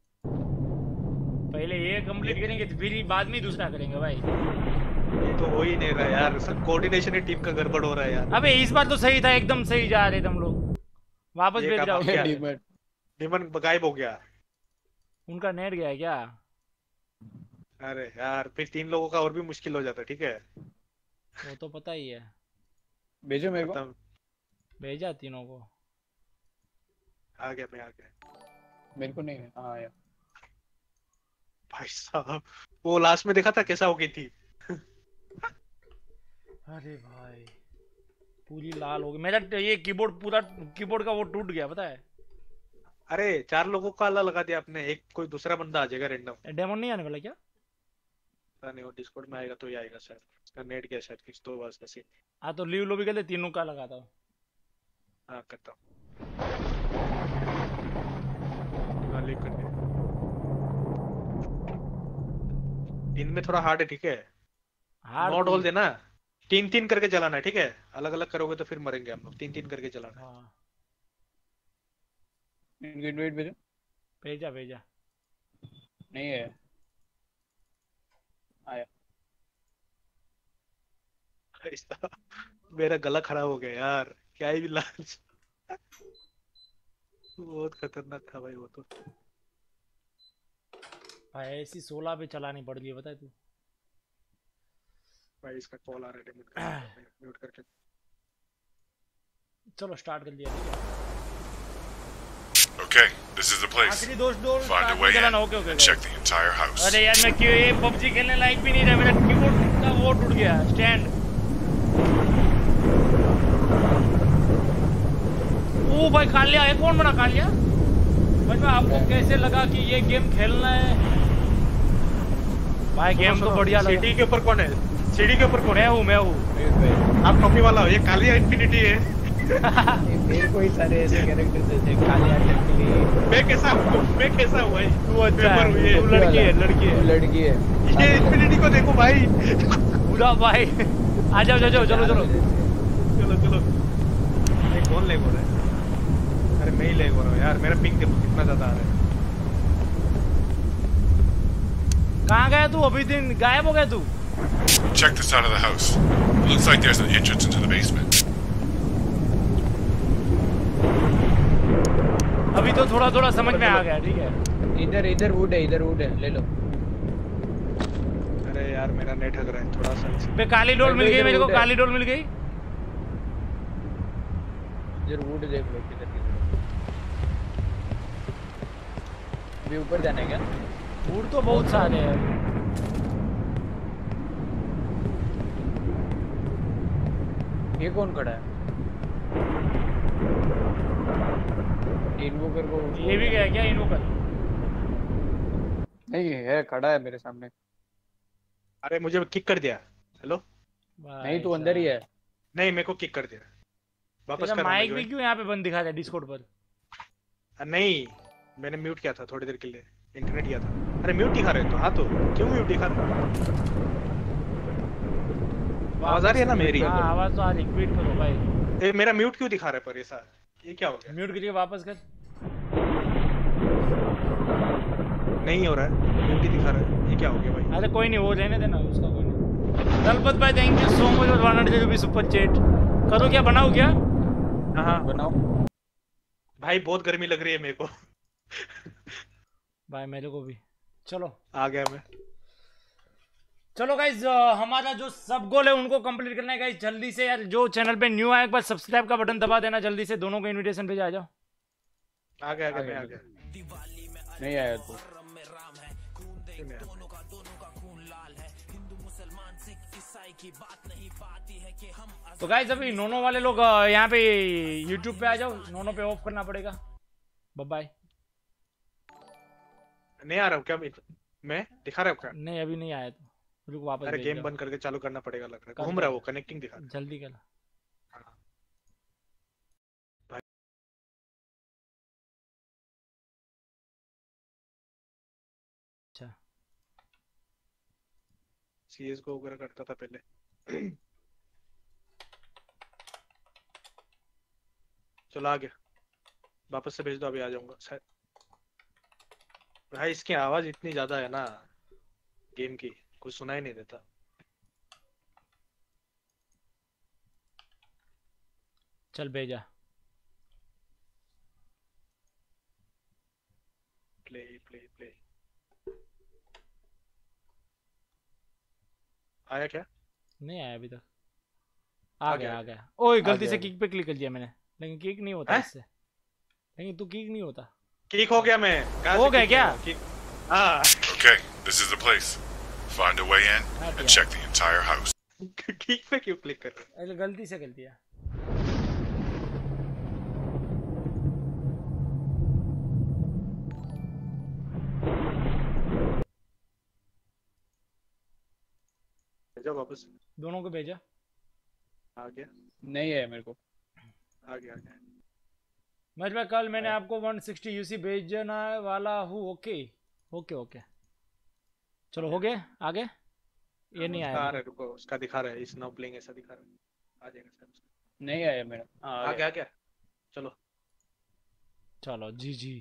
पहले ये कंप्लीट करेंगे तो फिर बाद में ही दूसरा करेंगे भाई। ये तो हो ही नहीं रहा यार, सब कोऑर्डिनेशन ही टीम का गड़बड़ हो रहा है यार। अबे इस बार तो सही था, एकदम सही जा रहे थे हम लोग। वापस ये भेज काम रहा आप हूँ। क्या? डीमन डिमन गायब हो गया। उनका नेट गया क्या? अरे यार फिर तीन लोगों का और भी मुश्किल हो जाता, ठीक है? वो तो पता ही है। भेजो मेरे को। खत्म। भेजा तीनों को। आ गया, मैं आ गया। मेरे को नहीं है। हाँ आया। भाई साहब वो लास्ट में देखा था कैसा हो गई थी। अरे भाई पूरी लाल हो गई मेरा ये कीबोर्ड, पूरा कीबोर्ड का वो टूट गया पता है। अरे चार लोगों का अल्लाह लगा दिया आपने, एक कोई दूसरा बंदा आ जाएगा रैंडम। डेमन नहीं आने वाला क्या? पता नहीं, वो डिस्कॉर्ड में आएगा तो ही आएगा शायद, उसका नेट गया शायद किस तो बस ऐसे। हाँ तो लीव लो भी कहते तीनों का लगाता हूँ। हाँ करता हूँ। हाँ लीव कर दिया। तीन में थोड़ा हार्ड है, ठीक है? हार नॉट होल देना, तीन तीन करके चलाना है, ठीक है? अलग अलग करोगे तो फिर मरेंगे हम लोग, तीन तीन करके चलाना है। हाँ इनवेट भेजो। भेजा भेजा। नहीं है। आया। ऐसा मेरा गला खराब हो गया यार, क्या ही इलाज। बहुत खतरनाक था भाई वो तो। भाई ऐसी सोलह पे चलानी पड़ रही है बता तू। भाई इसका कॉल आ रहा है, म्यूट कर म्यूट करके। चलो स्टार्ट कर दिया ठीक है। Okay, this is the place. आखिरी दोस्त डोल Find a स्टार्ट way में in चलाना। Okay okay and check the entire house. अरे यार मैं क्यों ये पबजी खेलने लायक भी नहीं रहा, मेरा कीबोर्ड का वो टूट गया स्टैंड। ओ भाई कालिया है, कौन बना कालिया? भाई मैं आपको कैसे लगा कि ये गेम खेलना है? भाई गेम तो बढ़िया लगा। सीढ़ी के ऊपर कौन है? सीढ़ी के ऊपर कौन मैं है? हूँ मैं हूँ। आप टोपी वाला हो, ये कालिया इन्फिनिटी है। मेरे को ही सारे ऐसे कैरेक्टर जैसे कालिया टकली। मैं कैसा हूँ? मैं कैसा हूँ भाई? तू अच्छा पेपर हुई है। है, तू लड़की है लड़की वो है। लड़की है। ये इन्फिनिटी को देखो भाई। पूरा भाई आ जाओ जाओ जाओ चलो चलो। चलो चलो। ये कौन लेग हो रहा है? अरे मैं ही लेग हो रहा हूँ यार, मेरा पिंग देखो कितना ज्यादा आ रहा है। कहाँ गया तू? अभी दिन गायब हो गया तू। Check the side of the house. It looks like there's an entrance into the basement. अभी तो थोड़ा थोड़ा समझ में आ गया ठीक है। इधर इधर वुड है, इधर वुड है, ले लो। अरे यार मेरा नेट हग रहा है थोड़ा सा। बे काली डोल मिल गई मेरे को, उधर- काली डोल मिल गई। इधर वुड देख लो किधर किधर। अभी ऊपर जाना है क्या? फूड तो बहुत सारे हैं। ये कौन खड़ा है? इन्वोकर को ये भी गया क्या इनवोकर? नहीं है, खड़ा है मेरे सामने। अरे मुझे किक कर दिया। हेलो? नहीं तू अंदर ही है। नहीं मेरे को किक कर दिया। वापस तेरा कर रहा हूँ माइक मैं भी क्यों यहाँ पे बंद दिखा रहा है डिस्कॉर्ड पर? join। नहीं मैंने म्यूट किया था थोड़ी देर के लिए, इंटरनेट किया था। अरे म्यूट दिखा रहे तो हाँ, तो क्यों म्यूट दिखा रहे? आवाज आ रही है ना मेरी? हाँ आवाज तो आ रही, क्विट करो भाई। ए, मेरा म्यूट क्यों दिखा रहा है पर ऐसा? ये क्या हो गया? म्यूट करके वापस कर। नहीं हो रहा है, म्यूट ही दिखा रहा है। ये क्या हो गया भाई? अरे कोई नहीं, वो रहने देना उसका, कोई नहीं। दलपत भाई thank you so much for one hundred rupees super chat. करो क्या, बनाओ क्या? हाँ हाँ बनाओ। भाई बहुत गर्मी लग रही है मेरे को। भाई मेरे को भी। चलो आ गया मैं। चलो गाइज, हमारा जो सब गोल है उनको कंप्लीट करना है गाइज। जल्दी से यार, जो चैनल पे न्यू आए एक बार सब्सक्राइब का बटन दबा देना जल्दी से। दोनों को इनविटेशन भेजा, आ जाओ। आ गया आ गया मैं आ गया। नहीं आया तो तो गाइज अभी नोनो वाले लोग अ, यहाँ पे यूट्यूब पे आ जाओ। नोनो पे ऑफ करना पड़ेगा। Bye bye. नहीं आ रहा हूँ क्या मैं मैं दिखा रहा हूँ क्या? नहीं अभी नहीं आया तो रुक, वापस अरे भेज गेम दो। बंद करके चालू करना पड़ेगा लग रहा है। कर घूम दो। रहा है वो, कनेक्टिंग दिखा रहा जल्दी कर। है। अच्छा सीएस को वगैरह करता था पहले। चलो आ गया, वापस से भेज दो, अभी आ जाऊंगा शायद। भाई इसकी आवाज इतनी ज्यादा है ना गेम की, कुछ सुनाई नहीं देता। चल भेजा। प्ले प्ले प्ले आया क्या? नहीं आया अभी तक। आ आ गया, गया आ आ गया। ओए गलती से गया। किक पे क्लिक कर दिया मैंने, लेकिन किक नहीं होता हैं? इससे। लेकिन तू किक नहीं होता। किक हो गया मैं। कहाँ हो से गया kick क्या? हुआ? किक हाँ। Okay, this is the place. Find a way in हाँ, and check the entire house. Kick पे क्यों क्लिक कर रहे हो? अरे गलती से कर दिया। भेजो वापस। दोनों को भेजा। आ गया नहीं आया मेरे को। आ गया आ गया। मज भाई कल मैंने आपको वन सिक्सटी यूसी भेजना वाला हूँ। ओके ओके ओके चलो हो गए आगे। ये नहीं उसका आ आया। रहा है, रुको उसका दिखा रहा है, इस नो प्लेइंग ऐसा दिखा रहा है। आ जाएगा सर। नहीं आया मेरा। हाँ, आ गया आ गया। चलो चलो जी जी।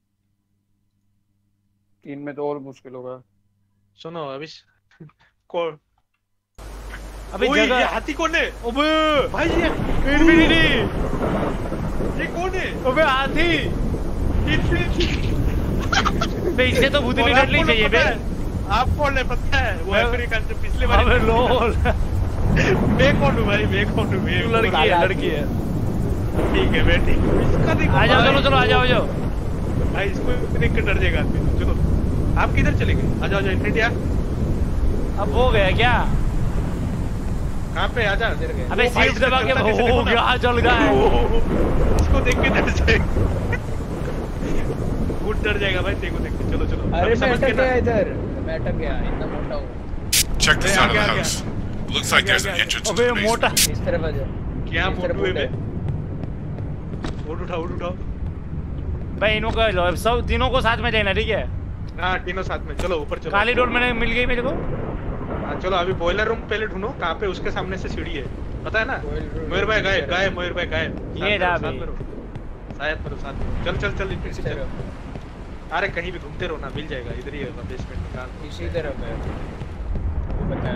तीन में तो और मुश्किल होगा। सुनो अभी कौन अभी ओए, ये जगह। हाथी कौन है? ओबे भाई ये इन्फिनिटी। ये कौन है? ओबे हाथी। इन्फिनिटी। बे इससे तो भूतनी और डरनी आपको चाहिए लोग बे। पता है? आप कौन है पता है? वो मैं- अमेरिका से पिछले बार। अबे लोल। मैं कौन हूँ भाई? मैं कौन हूँ? मैं तू लड़की है लड़की है। ठीक है मैं ठीक हूँ। इसका देखो आ जाओ भाई। चलो चलो आ जाओ आ जाओ। भाई इसको देख के डर जाएगा आदमी। चलो आप किधर चले गए? आ जाओ आ जाओ इन्फिनिटी आ। अब हो गया क्या? कहाँ पे? आ जा। अबे ओ भाई, सीट दबा के इसका चलता कैसे हो देखो ना। गया चल गया है। ओ, इसको देख के डर जाएगा। बहुत डर जाएगा भाई देखो देख के। चलो चलो अरे अभी मैं समझ के अटक ना। गया इधर। मैं अटक गया, इतना मोटा हूँ। Check the Hey, side of uh the गया, house. Looks like गया, there's आ an गया। entrance to अबे the मोटा। basement. इस तरफ आ जा। क्या इस तरफ मोटू है मोटा बे? उठ उठाओ उठ उठाओ। भाई इनको कह लो सब तीनों को साथ में देना ठीक है। हाँ तीनों साथ में चलो ऊपर चलो। काली डोर मैंने मिल गई मेरे को। हाँ चलो अभी बॉयलर रूम पहले ढूंढो कहाँ पे। उसके सामने से सीढ़ी है पता है ना? Boiler room मयूर भाई गाय नीचे गाय रहो। मयूर भाई गाय। ये रहा साथ अभी। में रहो। शायद में रहो, साथ में। चल चल चल इस इनफिनिटी चल। तरफ। अरे कहीं भी घूमते रहो ना, मिल जाएगा। इधर ही है बेसमेंट में कहाँ। इसी तरफ है। वो बता।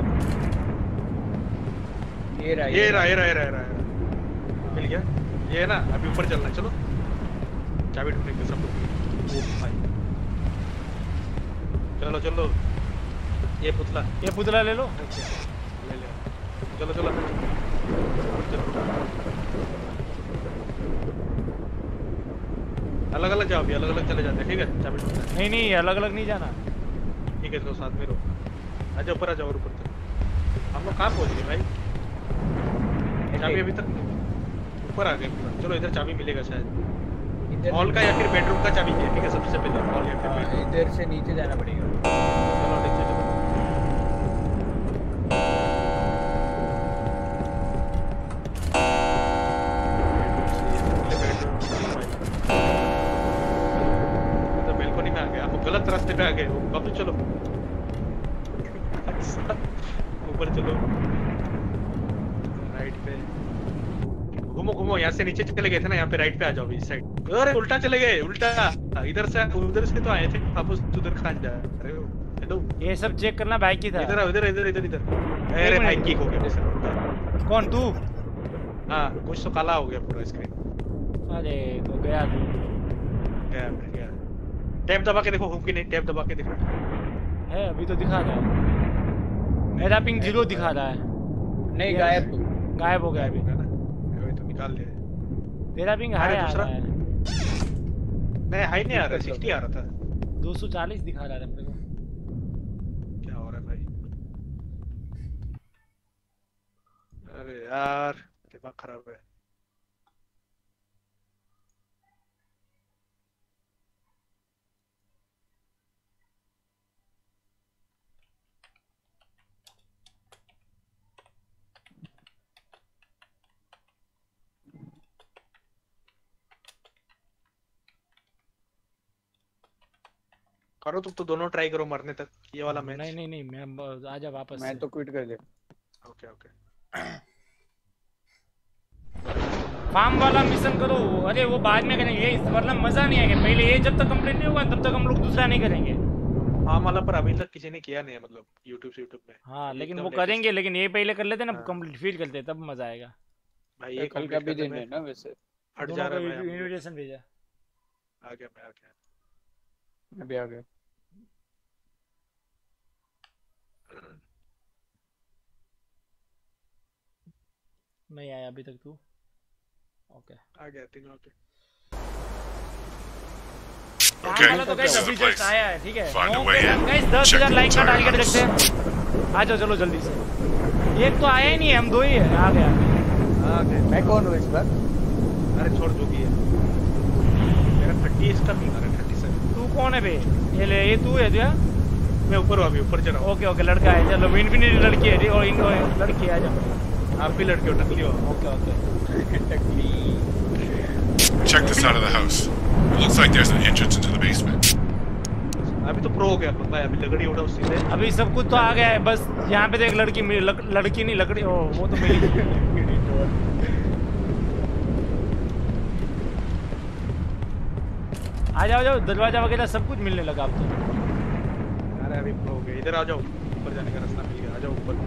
ये रहा ये रहा ये रहा ये रहा ये रहा। मिल गया। ये है ना, अभी ऊपर चलना है, चलो चाबी ढूंढेंगे सब लोग। ओ भाई चलो चलो। ये पुतला ये पुतला ले लो। ले ले। चलो चलो चलो। अलग अलग जाओ, अभी अलग अलग चले जाते हैं ठीक है। चाबी ढूंढना है। नहीं नहीं अलग अलग नहीं जाना। ठीक है तो साथ में रहो। आ जाओ ऊपर आ जाओ और ऊपर चलो। हम लोग कहाँ पहुँच गए भाई? चाबी अभी तक ऊपर आ गए पूरा। चलो इधर चाबी मिलेगा शायद। इधर हॉल का या फिर बेडरूम का चाबी है ठीक है। सबसे पहले हॉल या फिर हाँ, बेडरूम। इधर से नीचे जाना पड़ेगा। चलो नीचे चलो। तो बेलकोनी में आ गए। आप गलत रास्ते पे आ गए। वापस चलो ऊपर चलो। राइट पे घूमो घूमो। यहाँ से नीचे चले गए थे ना, यहाँ पे राइट पे आ जाओ इस साइड। अरे उल्टा चले गए उल्टा। इधर से उधर से तो आए थे वापस उधर कहाँ जा रहे हो? हेलो ये सब चेक करना भाई की था। इधर आओ इधर इधर इधर इधर। अरे भाई की हो गया। कौन तू? हाँ कुछ तो काला हो गया पूरा स्क्रीन। अरे तो गया तू। गया गया। टैब दबा के देखो, हुक की नहीं। टैब दबा के देखो। है अभी तो दिखा रहा है। मेरा पिंग जीरो दिखा रहा है। नहीं ये- गायब तू। गायब हो गया अभी। अभी तो निकाल लिया। तेरा पिंग हाई अरे आ दूसरा? रहा है। नहीं हाई नहीं आ रहा, सिक्सटी आ रहा था। दो सौ चालीस दिखा रहा है मेरे को। क्या हो रहा है भाई? अरे यार दिमाग खराब है। करो तुम तो दोनों ट्राई करो मरने तक, ये वाला मैच। नहीं नहीं नहीं मैं आजा वापस मैं से। तो क्विट कर दे। Okay okay. फार्म वाला मिशन करो। अरे वो बाद में करेंगे, इस वरना मजा नहीं आएगा। पहले ये जब तक कंप्लीट नहीं होगा तब तक हम लोग दूसरा नहीं करेंगे। हाँ वाला पर अभी तक किसी ने किया नहीं है, मतलब यूट्यूब से यूट्यूब में। हाँ ये लेकिन एकदम वो latest- करेंगे, लेकिन ये पहले कर लेते ना हाँ। कंप्लीट, फिर करते तब मजा आएगा। भाई ये कल का भी दिन है ना वैसे। हट दोनों जा को रहा है भाई हम लोग। इनविटेशन भेजा। आ गया मैं आ गया। अभी आ गया। नहीं आया अभी तक तू। ओके आ गया तीनों ओके। काम Okay, वाला तो गाइस this is अभी the जस्ट place. आया है, ठीक है। Find a नौ way पे in. गाइस दस Check हजार the लाइक का entire टारगेट house. रखते हैं। आ जाओ चलो जल्दी से। एक तो आया ही नहीं है, हम दो ही है। आ गया। आ गया। मैं कौन हूँ इस बार? अरे छोड़ जो भी है। मेरा थर्टी इसका भी आ रहा है, थर्टी सेवन। तू कौन है बे? ये ले, ये तू है जो? मैं ऊपर हूँ अभी, ऊपर चला हूँ। ओके ओके लड़का है। चलो इन्फिनिटी लड़की है और इनको लड़की है। आ जाओ। आप भी लड़के हो, टकली हो। Okay okay. टकली। Check this side of the house. It looks like there's an entrance into the basement. अभी तो प्रो हो गया अपन भाई, अभी लकड़ी उठाओ सीधे। अभी सब कुछ तो आ गया है, बस यहाँ पे देख लड़की मिली, लक, लड़की नहीं लकड़ी। ओ वो तो मिली। आ जाओ जाओ, दरवाजा वगैरह सब कुछ मिलने लगा अब तो। अरे अभी प्रो हो गया। इधर आ जाओ, ऊपर जाने का रास्ता मिल गया। आ जाओ ऊपर।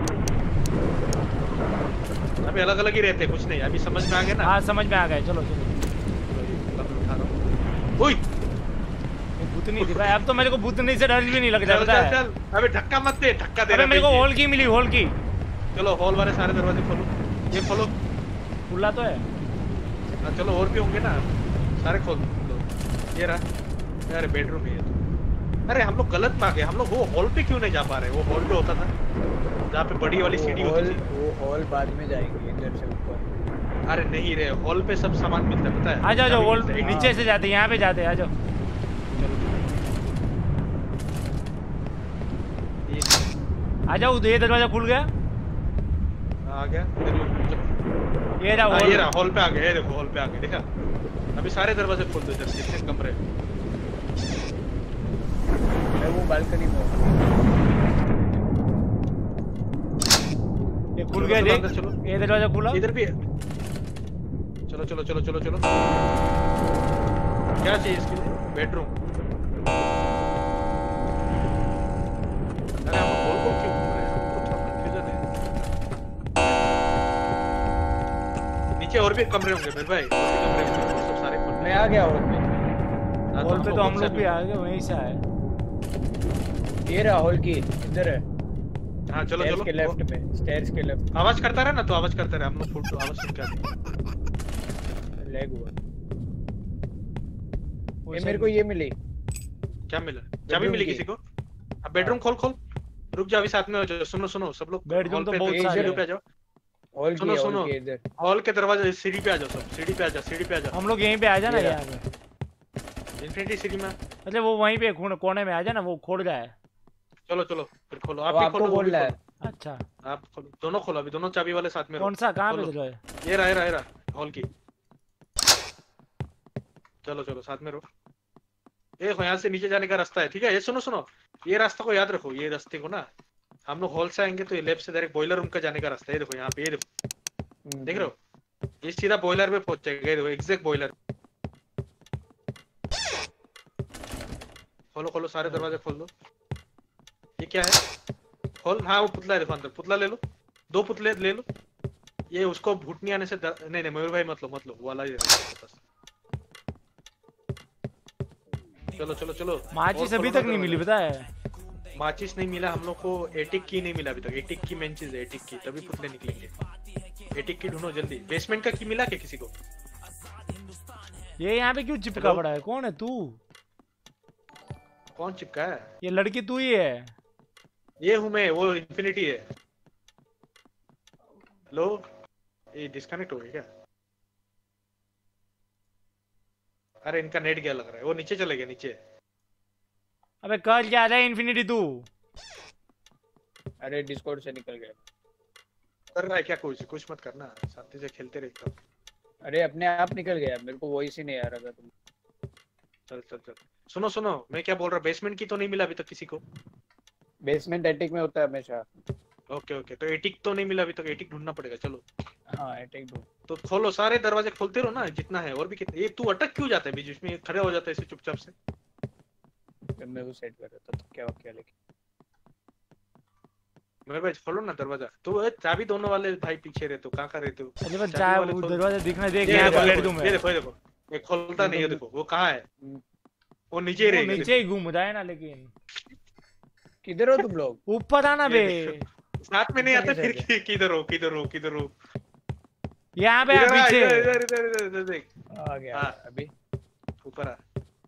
अभी अलग अलग ही रहते हैं, कुछ नहीं। अभी समझ में आ गया ना? हाँ समझ में आ गया। चलो चलो। उठा रहा हूँ। ओए भूतनी थी भाई, अब तो मेरे को भूतनी से डर भी नहीं लग रहा चल पता चल है। चल। अबे धक्का मत दे, धक्का दे अबे रहा मेरे को है। हॉल की मिली, हॉल की। चलो हॉल वाले सारे दरवाजे खोलो। ये खोलो। खुला तो है। हाँ चलो, और भी होंगे ना, सारे खोल दो। ये रहा। अरे बेडरूम है ये तो। अरे हम लोग गलत भागे। हम लोग वो हॉल पे क्यों नहीं जा पा रहे? वो हॉल पे होता था जहाँ पे बड़ी वाली सीढ़ी होती हॉल थी। वो हॉल बाद में जाएंगे इधर से ऊपर। अरे नहीं रे, हॉल पे सब सामान मिलता है, पता है? आ जाओ जाओ, हॉल मिलता है। नीचे से जाते, यहाँ पे जाते। आ जाओ। ये- आ जाओ, ये दरवाजा खुल गया। आ गया। इधर लो, चलो। ये रहा हाँ, हॉल। ये रहा हॉल पे आ गया। ये देखो हॉल पे आ गया, देखा? अभी सारे दरवाजे खोल दो इधर से, जितने कमरे। मैं वो बालकनी में हूँ। ये खुल चलो, गया चलो, देख। अंदर चलो। ये दरवाजा खुला। इधर भी है। चलो चलो चलो चलो चलो। क्या चाहिए इसके लिए? बेडरूम। अरे हम हॉल को क्यों घूम रहे हैं? हमको थोड़ा कंफ्यूजन है। नीचे और भी कमरे होंगे मेरे भाई, और भी कमरे होंगे, वो सब सारे खोल। मैं आ गया हॉल में। हाँ, हॉल पे तो हम कौन लोग सा भी आ गए, वहीं से आए। ये रहा हॉल की, इधर है। हाँ चलो स्टेयर्स चलो। के लेफ्ट में, स्टेयर्स के लेफ्ट। आवाज करता रहे ना, तो आवाज करते रहे। हम लोग फुल आवाज सुन के आते। लैग हुआ। वो ये सब- मेरे को ये मिली। क्या मिला? चाबी बेडरूम मिली की। किसी को? अब बेडरूम खोल खोल। रुक जाओ, अभी साथ में हो जाओ। सुनो सुनो सब लोग। बेडरूम हॉल तो पे बहुत सीढ़ी सारे पे आ जाओ। हॉल की सुनो, है, सुनो। हॉल की इधर। हॉल के दरवाजे सीढ़ी पे आ जाओ सब। सीढ़ी पे आ जाओ, सीढ़ी पे आ जाओ। हम लोग यहीं पे आ जाना। ये यहाँ पे इन्फिनिटी सीढ़ी में। अच्छा वो वहीं पे खून कोने में आ जाना, वो खोल रहा है। चलो चलो फिर खोलो। आप वो भी आपको खोलो, वो भी बोल रहा है। खोलो। अच्छा आप खोलो, दोनों खोलो। अभी दोनों चाबी वाले साथ में रहो। कौन सा, कहाँ पे खोलो। चलो है? ये रहा ये रहा ये रहा हॉल की। चलो चलो साथ में रहो। ये देखो, यहाँ से नीचे जाने का रास्ता है, ठीक है? ये सुनो सुनो, ये रास्ता को याद रखो। ये रास्ते को ना, हम लोग हॉल से आएंगे तो ये लेफ्ट से डायरेक्ट बॉयलर रूम का जाने का रास्ता है। ये देखो यहाँ पे, ये देखो, देख रहे हो? ये सीधा बॉयलर पे पहुंच जाएगा। ये देखो एग्जैक्ट बॉयलर। खोलो खोलो, सारे दरवाजे खोल दो। ये क्या है? खोल। हाँ वो पुतला है, देखो अंदर। पुतला ले लो, दो पुतले ले लो। ये उसको भूत नहीं आने से डर... नहीं नहीं मयूर भाई मत लो मत लो, वो वाला ही रहेगा बस। चलो चलो चलो। माचिस और अभी खोलो तक नहीं ना मिली दरवाजा। पता है। माचिस नहीं मिला हम लोग को, एटिक की नहीं मिला अभी तक। एटिक की मेन चीज है, एटिक की, तभी पुतले निकलेंगे। एटिक की ढूंढो जल्दी। बेसमेंट का की मिला क्या किसी को? ये यहाँ पे क्यों चिपका पड़ा है? कौन है तू? कौन चिपका है? ये लड़की तू ही है? ये हूँ मैं, वो इन्फिनिटी है। हेलो, ये डिस्कनेक्ट हो गया क्या? अरे इनका नेट गया लग रहा है, वो नीचे चले गए नीचे। अबे कर क्या रहा है इन्फिनिटी तू? अरे डिस्कॉर्ड से निकल गया। कर रहा है क्या? कुछ कुछ मत करना, शांति से खेलते रहता हूँ। अरे अपने आप निकल गया, मेरे को वॉइस ही नहीं आ रहा था। तुम चल चल चल, सुनो सुनो, मैं क्या बोल रहा हूँ, बेसमेंट की तो नहीं मिला अभी तक किसी को? बेसमेंट एटिक में होता है हमेशा। ओके ओके, तो एटिक तो नहीं मिला अभी तक, एटिक ढूंढना पड़ेगा। चलो हाँ एटिक ढूंढ। तो खोलो, सारे दरवाजे खोलते रहो ना जितना है। और भी कितने, ये तू अटक क्यों जाता है बीच बीच में? खड़े हो जाता है ऐसे चुपचाप से। जब मैं वो सेट कर रहा था तो क्या हो क्या, लेकिन मेरे भाई खोलो ना दरवाजा। तो चाबी दोनों वाले भाई पीछे रहते हो, कहाँ कहाँ रहते हो? अरे बस चाबी चाय वाले वो खोल। दरवाजा दिखना देख, ये यहाँ देखो, पे ये बेडरूम देखो, है। ये देखो, ये देखो, ये खोलता नहीं है। देखो वो कहाँ है, वो नीचे ही वो रहेगा। नीचे ही घूम रहा है ना। लेकिन किधर हो तुम लोग? ऊपर आना बे। साथ में नहीं आते फिर कि- किधर हो किधर हो किधर हो? यहाँ पे आ इधर आ, पीछे। इधर इधर इधर इधर इधर देख, आ गया हाँ। अभी। ऊपर आ,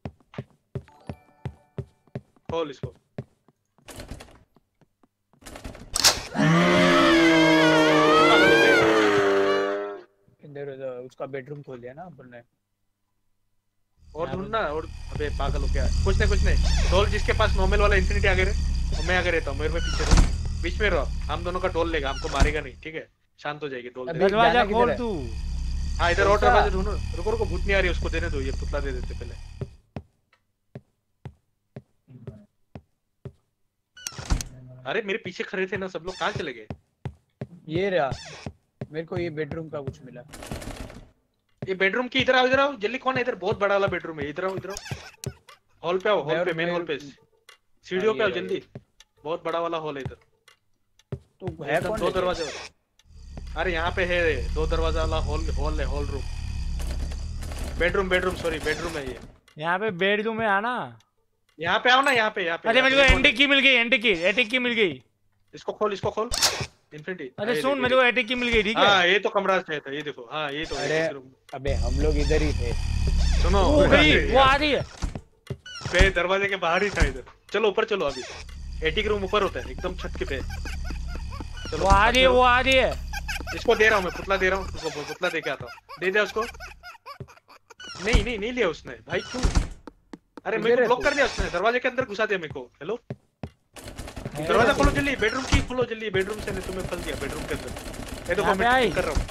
खोल इसको। इधर उधर उसका बेडरूम खोल दिया ना अपन ने। और ढूंढना। और अबे पागल हो क्या? कुछ नहीं कुछ नहीं, डोल जिसके पास नॉर्मल वाला इन्फिनिटी आगे रहे और मैं आगे रहता हूँ। मेरे में पीछे रहो, बीच में रहो। हम दोनों का डोल लेगा, हमको मारेगा नहीं, ठीक है? शांत हो जाएगी डोल। अबे, देगा। दरवाजा जाना किधर खोल है? तू। हाँ इधर और कौन सा? दरवाजा ढूंढो। रुको रुको, भूत नहीं आ रही, उसको देने दो, ये पुतला दे देते पहले। अरे मेरे पीछे खड़े थे ना सब लोग, कहाँ चले गए? ये रहा, मेरे को ये बेडरूम का कुछ मिला। ये बेडरूम की, इधर आओ इधर आओ जल्दी। कौन है इधर? बहुत बड़ा वाला बेडरूम है। इधर आओ इधर आओ, हॉल पे आओ, हॉल पे, मेन हॉल पे, सीढ़ियों पे आओ जल्दी। बहुत बड़ा वाला हॉल है इधर। तो है कौन? दो दरवाजे। अरे यहाँ पे है दो दरवाजा वाला हॉल, हॉल है, hall room. Bedroom bedroom sorry bedroom है ये। यहाँ पे बेडरूम में आना। यहाँ पे आओ ना, यहाँ पे यहाँ पे। अरे मेरे को एंटी की मिल गई, एंटी की, एटिक की मिल गई। इसको खोल, इसको खोल, इन्फिनिटी। अरे सुन, मेरे को एटिक की मिल गई, ठीक है? हाँ ये तो कमरा चाहिए था, ये देखो। हाँ ये तो अरे है रूम। अबे हम लोग इधर ही थे। सुनो, वो गई, वो आ रही है। पे दरवाजे के बाहर ही था इधर। चलो ऊपर चलो, अभी एटिक रूम ऊपर होता है एकदम छत के पे। चलो वो आ रही है, वो आ रही है। इसको दे रहा हूँ मैं, पुतला दे रहा हूँ उसको, पुतला दे के आता हूँ। दे दे उसको। नहीं नहीं नहीं लिया उसने भाई, क्यों? अरे मेरे को ब्लॉक कर दिया उसने, दरवाजे के अंदर घुसा दिया मेरे को। हेलो, दरवाजा खोलो जल्दी, बेडरूम की खोलो जल्दी। बेडरूम से नहीं, तुम्हें फंस दिया बेडरूम के अंदर। ये देखो मैं कर रहा हूँ।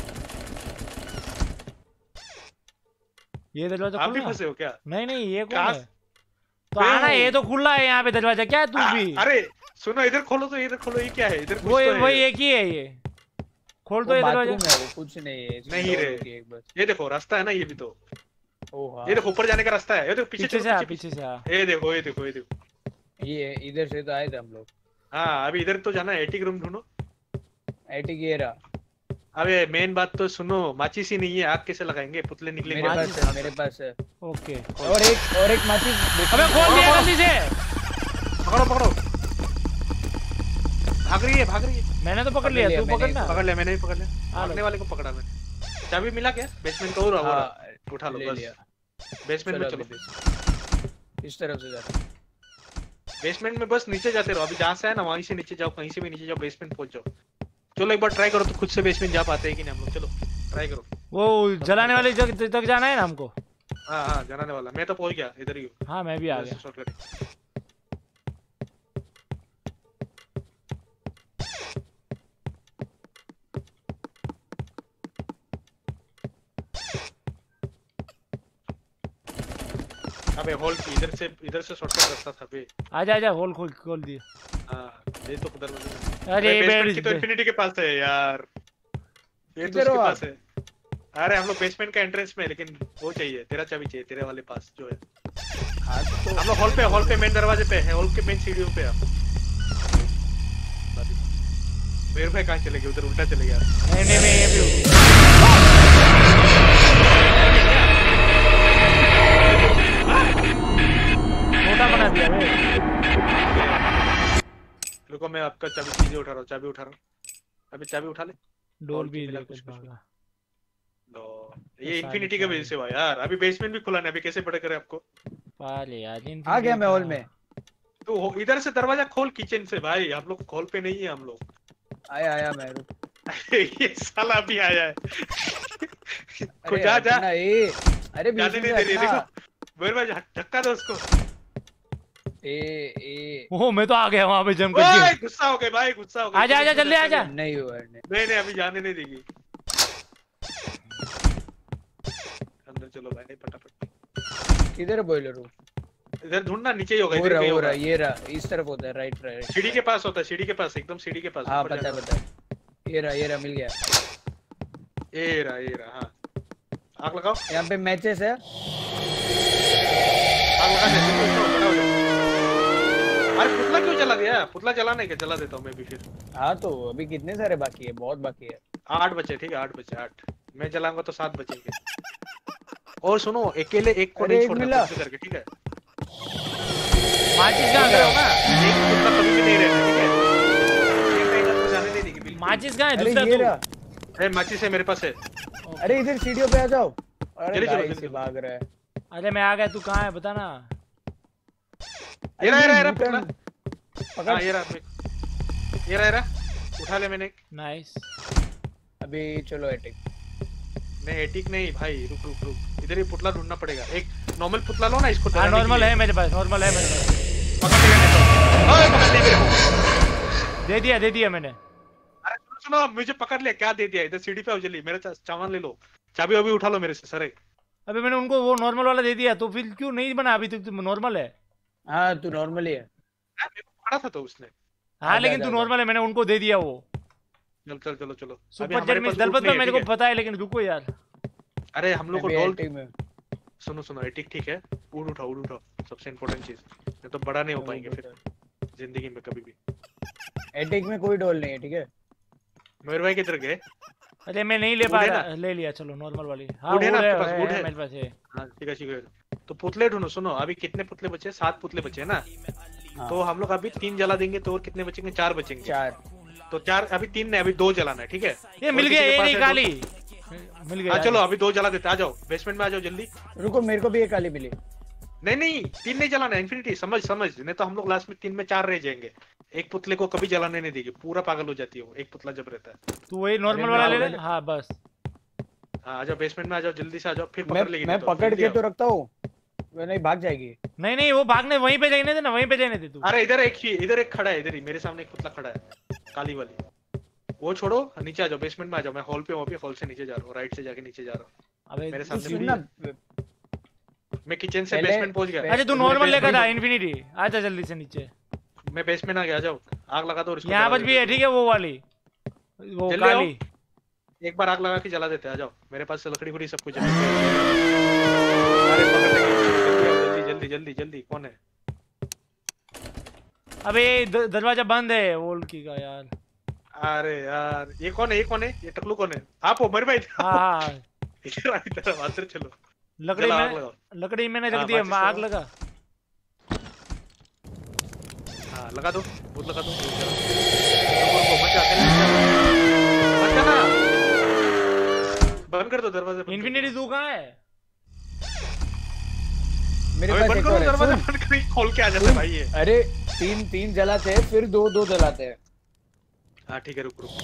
ये दरवाजा आप भी खुला? फंसे हो क्या? नहीं नहीं, ये कौन कहाँ- है? तो आना, ये तो खुला है यहाँ पे दरवाजा। क्या है तू भी? अरे सुनो, इधर खोलो तो, इधर खोलो। ये क्या है? इधर कुछ वो तो है। वही एक ही है ये। खोल तो ये दरवाजा। बाथरूम है, वो कुछ नहीं है। इसकी नहीं door रे। होगी एक बस। ये देखो रास्ता है ना, ये भी तो। ओ हाँ, ये देखो ऊपर जाने का रास्ता है। ये देखो पीछे पीछे चलो, से आ, पीछे पीछे से आ। पीछे। ये देखो ये देखो ये देखो। ये इधर से तो आए थे हम लोग। हाँ अभी इधर तो जाना है। एटिक रूम ढूंढो। एटिक ये रहा। अबे मेन बात तो सुनो, माचिस ही नहीं है, आग कैसे लगाएंगे? पुतले निकलेंगे। मेरे माचिस पास है, मेरे पास है। ओके। और एक और एक माचिस। अबे खोल दिया जल्दी से। पकड़ो पकड़ो, भाग रही है भाग रही है। मैंने तो पकड़ पकड़ लिया, लिया, तू मैंने पकड़ना। पकड़ लिया, मैंने भी पकड़ लिया। हाँ, भागने वाले को पकड़ा मैंने। चाबी मिला क्या? बेसमेंट का हो रहा हो रहा। उठा लो ले बस। लिया। बेसमेंट में चलो चलो। अभी इस तरफ से जाते हैं। बेसमेंट में बस नीचे जाते रहो। अभी जहाँ से है ना वहीं से नीचे जाओ, कहीं से भी नीचे जाओ, बेसमेंट पहुंच जाओ। चलो एक बार ट्राई करो तो खुद से बेसमेंट जा पाते हैं कि नहीं हम लोग। चलो ट्राई करो। वो जलाने वाली जगह तक जाना है ना हमको। हाँ हाँ जलाने वाला। मैं तो पहुंच गया, इधर ही हूँ। हाँ मैं भी आ इधर से गया। शॉर्ट करें। अबे हॉल की इधर से, इधर से शॉर्टकट रास्ता था बे। आजा आजा, होल खोल खोल दिया। हाँ ये तो उधर में। अरे बेसमेंट की तो बेड इन्फिनिटी के पास है यार, ये तो किधर उसके हो पास है। अरे हम लोग बेसमेंट का एंट्रेंस में, लेकिन वो चाहिए, तेरा चाबी चाहिए, तेरे वाले पास जो है। हाँ तो हम लोग हॉल पे, हॉल पे मेन दरवाजे पे है, हॉल के मेन सीढ़ियों पे आप। मेरे भाई कहाँ चले गए? उधर उल्टा चले गया। नहीं नहीं नहीं, ये भी छोटा बना दिया बे। रुको मैं आपका चाबी चीजें उठा रहा हूँ, चाबी उठा रहा हूँ। अभी चाबी उठा ले। डोल भी मिला लेकर कुछ कुछ भागा। लो ये इन्फिनिटी के वजह से हुआ यार। अभी बेसमेंट भी खुला नहीं, अभी कैसे पता करे आपको? पाले यार आ गया मैं हॉल में। तो हो- इधर से दरवाजा खोल किचन से भाई, हम लोग हॉल पे नहीं है हम लोग। आया आया मैं रुक। ये साला भी आया है। को अरे जा जा हटना, ए अरे बीच जाने में नहीं से दे रही, हटना। देखो मेरे भाई धक्का दो उसको। ए ए ओह मैं तो आ गया वहां पे जम कर ओए गुस्सा हो गए भाई, गुस्सा हो गए। आजा आजा जल्दी आजा। नहीं हुआ नहीं। नहीं नहीं अभी जाने नहीं देगी। अंदर चलो भाई फटाफट। किधर है बॉयलर रूम? इधर ढूंढना, नीचे ही होगा, हो इधर रहा कहीं हो होगा। रहा ये रहा, इस तरफ होता है, राइट राइट। सीढ़ी के पास होता है, सीढ़ी के पास, एकदम सीढ़ी के पास। हाँ ऊपर पता है जाना। पता है। ये रहा ये रहा, मिल गया। ये रहा ये रहा। हाँ आग लगाओ, यहाँ पे मैचेस है। आग लगा दे, इसको इसको बड़ा हो जाओ। अरे पुतला क्यों जला दिया? पुतला जलाने के जला देता हूँ मैं भी फिर। हाँ तो अभी कितने सारे बाकी है? बहुत बाकी है। आठ बचे, ठीक है आठ बचे, आठ मैं जलाऊंगा तो सात बचेंगे। और सुनो अकेले एक को अरे नहीं एक छोड़ना मिला। कुछ करके, ठीक है? माचिस कहाँ देख रहे हो है? ना, एक पुतला कभी भी नहीं रहना, ठीक है? एक टाइगर को जाने नहीं देगी बिल्कुल। माचिस कहाँ है? अरे दूसरा ये तू। रहा। अरे माचिस है मेरे पास है। अरे इधर सीढ़ियों पे आ जाओ। अरे जल्दी चलो, गाइस जल्दी से चलो। भाग रहा है। अरे मैं आ गया, तू कहाँ है बता ना। ये रहा ये रहा ये रहा U-turn पुतला। पकड़। हाँ ये रहा अपने- ये रहा ये रहा, उठा ले मैंने। नाइस। अभी चलो एटिक। नहीं एटिक नहीं भाई, रुक रुक रुक, इधर ही पुतला ढूंढना पड़ेगा। एक नॉर्मल पुतला लो ना, इसको हाँ डराने के नॉर्मल लिए। है मेरे पास, नॉर्मल है मेरे पास। पकड़ ले मेरे को। ओए, पकड़ ले मेरे को। दे दिया दे दिया मैंने। अरे सुनो सुनो, मुझे पकड़ लिया, क्या दे दिया? इधर सीढ़ी पे आओ जल्दी, मेरा चा- सामान ले लो, चाबी अभी उठा लो मेरे से। सर अबे मैंने उनको वो नॉर्मल वाला दे दिया, तो फिर क्यों नहीं बना अभी तक? नॉर्मल है। हाँ तू नॉर्मल ही है। मेरे को पकड़ा था तो उसने। हाँ आजा, लेकिन तू आजा, नॉर्मल है, मैंने उनको दे दिया वो। चल चल चलो चलो। अभी सुपर हमारे जर्मी पास दलपत लूट नहीं पे है, मेरे को ठीक है? पता है, लेकिन रुको यार। अरे हम लोग को अभी डॉल, एटिक में। सुनो सुनो एटिक ठीक है, उड़ उठाओ उड़ उठाओ, सबसे इम्पोर्टेंट चीज। नहीं तो बड़ा नहीं हो पाएंगे फिर जिंदगी में कभी भी। एटिक में कोई डॉल नहीं है, ठीक है? मेरे भाई किधर गए? अरे मैं नहीं ले वुड पा है रहा, ना? ले लिया चलो नॉर्मल वाली। हाँ वुड है ना वुड है, आपके पास? है, वुड है, है? मेरे पास है। हाँ ठीक है ठीक है। तो पुतले ढूंढो। सुनो अभी कितने पुतले बचे? सात पुतले बचे हैं ना? हाँ। तो हम लोग अभी तीन जला देंगे तो और कितने बचेंगे? चार बचेंगे। चार। तो चार, अभी तीन नहीं, अभी दो जलाना है, ठीक है? ये और मिल किसी गया, के ये पास नहीं है दो? काली मिल गया। हाँ चलो अभी दो जला देते, आ जाओ बेसमेंट में आ जाओ जल्दी। रुको मेरे को भी एक काली मिली। नहीं नहीं तीन नहीं जलाना है, इन्फिनिटी समझ समझ, नहीं तो हम लोग लास्ट में तीन में चार रह जाएंगे। एक पुतले को कभी जलाने नहीं देगी, पूरा पागल हो जाती है वो एक पुतला जब रहता है। तू वही नॉर्मल अरे वाला मैं ले ले। already- हाँ बस। हाँ आ जाओ बेसमेंट में आ जाओ, जल्दी से आ जाओ, फिर मैं पकड़ लेगी। मैं नहीं तो, पकड़ जल्दी के आओ। तो रखता हूँ, वो नहीं भाग जाएगी। नहीं नहीं वो भागने वहीं पे जाने दे ना, वहीं पे जाने दे तू। अरे इधर एक ही, इधर एक खड़ा है, इधर ही मेरे सामने एक पुतला खड़ा है काली वाली। वो छोड़ो, नीचे आ जाओ, बेसमेंट में आ जाओ। मैं हॉल पे हूँ अभी, हॉल से नीचे जा रहा हूँ, राइट से जाके नीचे जा रहा हूँ। अबे मेरे तू सामने सुन भी ना। मैं किचन से पहले- बेसमेंट पहुंच गया। अरे तू मैं नॉर्मल बेसमेंट लेकर आ, में- इन्फिनिटी आजा जल्दी से नीचे। मैं बेसमेंट आ गया, आ जाओ आग लगा दो और इसको यहाँ जला पर भी है, देते। ठीक है वो वाली, वो जल्दी आओ। काली। एक बार आग लगा के जला देते, आ जाओ मेरे पास से लकड़ी खुड़ी सब कुछ है। अरे पकड़ लेंगे, जल्दी आओ, जल्दी जल्दी जल्दी जल्दी। कौन है? अबे द- दरवाजा बंद है वोल्की का यार। अरे यार ये कौन है? ये कौन है? ये टकलू कौन है? आप हो मेरे भाई? हाँ हाँ इधर आ, इधर आ, अंदर चलो। लकड़ी जला आग में, लगाओ। लकड़ी मैंने रख हाँ, दी है, माचिस आग लगाओ। लगा। हाँ लगा दो, बहुत लगा दो। रुको, रुको, मत जा, अकेले मत जा। मत जाना, बंद कर दो दरवाजा। बंद कर दो। इन्फिनिटी तू कहाँ है? मेरे अबे पास बंद एक करो और है, दरवाजा, सुन। बंद कर, खोल के आ जाता है भाई ये। अरे तीन तीन जलाते हैं, फिर दो दो जलाते हैं। हाँ ठीक है, रुक रुक।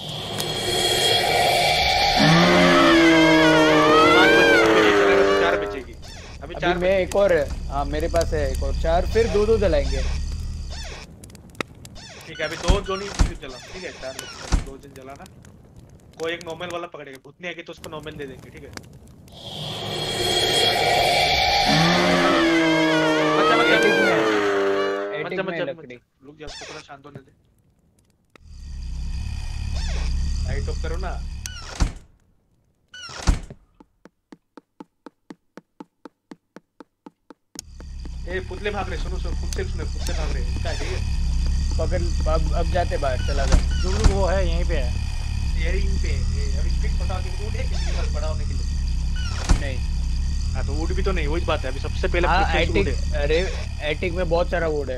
पाँच बचेगी, फिर ये चलेगा तो चार बचेगी। अभी अभी चार मैं एक और है, हाँ मेरे पास है एक और चार, फिर दो दो जलाएंगे। ठीक है, अभी दो जो नहीं फिर जला, ठीक है चार बचेंगे, दो जन जलाना। कोई एक नॉर्मल वाला पकड़ेगा, भूतनी आएगी तो उसको नॉर्मल दे देंगे, ठीक है? बच्चा बच्चा एटिक में बच्चा एटिक में बच्चा लकड़ी। रुक जा, उसको थोड़ा शांत होने दे। लाइट ऑफ करो ना। ए पुतले भाग रहे, सुनो सुनो, खुद से सुनो, पुतले भाग रहे हैं, क्या है ये? पकड़, अब अब जाते बाहर, चला जा। रुक रुक, वो है यहीं पे है। ये रिंग पे ये अभी स्टिक पटा के वुड है किसी के पास बड़ा होने के लिए? नहीं हाँ तो वुड भी तो नहीं, वही बात है। अभी सबसे पहले हाँ प्रेफरेंस वुड एटिक, है। अरे एटिक में बहुत सारा वुड है।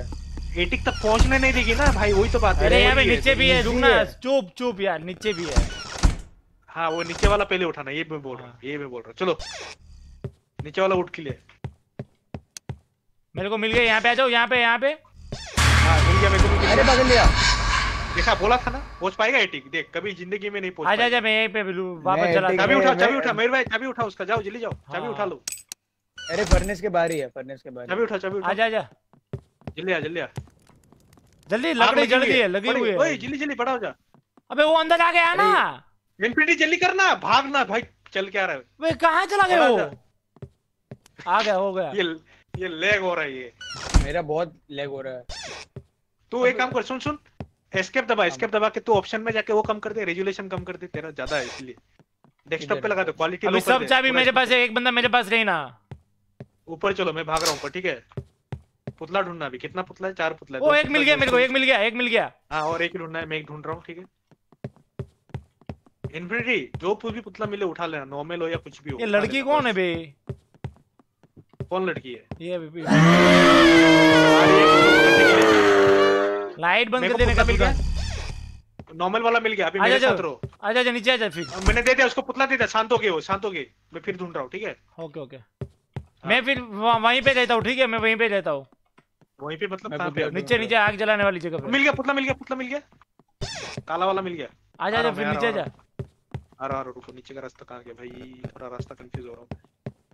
एटिक तक पहुंचने नहीं देगी ना भाई, वही तो बात है। अरे यहाँ पे वही है, नीचे भी है, नीचे रुकना, है। चुप चुप यार, नीचे भी है। हाँ वो नीचे वाला पहले उठाना, ये मैं बोल रहा हूँ, ये मैं बोल रहा हूँ। चलो नीचे वाला उठ के लिए। मेरे को मिल गया, यहाँ पे आ जाओ, यहाँ पे यहाँ पे। हाँ मिल गया मेरे को, मिल अरे गया। पकड़ लिया। देखा बोला था ना, पहुंच पाएगा एटिक, देख कभी जिंदगी में नहीं पहुंच आजा पाएगा। आजा, मैं यहीं पे बिलू वापस मैं चला ठीक- चाबी मैं- उठा, मैं- चाबी उठा मेरे भाई, चाबी उठा उसका, जाओ जल्दी जाओ, चाबी हाँ। उठा लो। अरे फर्नेस के बाहर ही है, फर्नेस के बाहर ही। चाबी उठा, चाबी उठा, आजा आजा जल्दी आ, जल्दी आ। जल्दी, आग लकड़ी लगी जल हुई गई है, है, लगी बड़ी- हुई ओए है। जल्दी जल्दी बड़ा हो जा। अबे वो अंदर आ गया ना। इन्फिनिटी जल्दी करना, भागना भाई, चल क्या रहा है। वे कहाँ चला गया बड़ा वो? जा। आ गया, हो गया। ये ये लैग हो रहा है ये। मेरा बहुत लैग हो रहा है। तू एक काम कर, सुन सुन, एस्केप दबा, एस्केप दबा के तू ऑप्शन में जाके वो कम कर दे, रेजोल्यूशन कम कर दे, तेरा ज्यादा है इसलिए। डेस्कटॉप पे लगा दे, क्वालिटी अभी सब चाबी मेरे पास है, एक बंदा मेरे पास रही ना। ऊपर चलो, मैं भाग रहा हूँ ऊपर, ठीक है। पुतला ढूंढना, अभी कितना पुतला है? चार पुतला है। वो दो एक पुतला मिल गया है, मेरे दो को, एक मिल गया, एक मिल गया। हाँ और एक ही ढूंढना है, मैं एक ढूंढ रहा हूँ, ठीक है। इन्फिनिटी जो भी पुतला मिले उठा लेना, नॉर्मल हो या कुछ भी हो। ये उठा लड़की लेना कौन है बस। बे? कौन लड़की है? ये अभी- आ रही है कुछ लोग पकड़ने के लिए। लाइट बंद मेरे कर को देने का पुतला मिल मिल गया, नॉर्मल वाला मिल गया। अभी मेरे आजा साथ रहो, जाओ, आजा आजा, नीचे आजा फिर। मैंने दे दिया उसको, पुतला दे दिया, शांत हो गए वो, शांत हो गए। मैं फिर ढूंढ रहा हूँ, ठीक है। ओके ओके, मैं फिर वहाँ- वहीं पे रहता हूँ, ठीक है, मैं वहीं पे रहता हूँ। वहीं पे मतलब मैं कहाँ पे? पुतला नीचे नीचे आग जलाने वाली जगह पे। मिल गया पुतला, मिल गया पुतला, मिल गया, काला वाला मिल गया। आजा आ आजा रहा फिर हूँ, नीचे आ रहा आजा। आ रहा, आ रहा, रुको, नीचे का रास्ता कहाँ गया भाई? थोड़ा रास्ता कंफ्यूज हो रहा हूँ।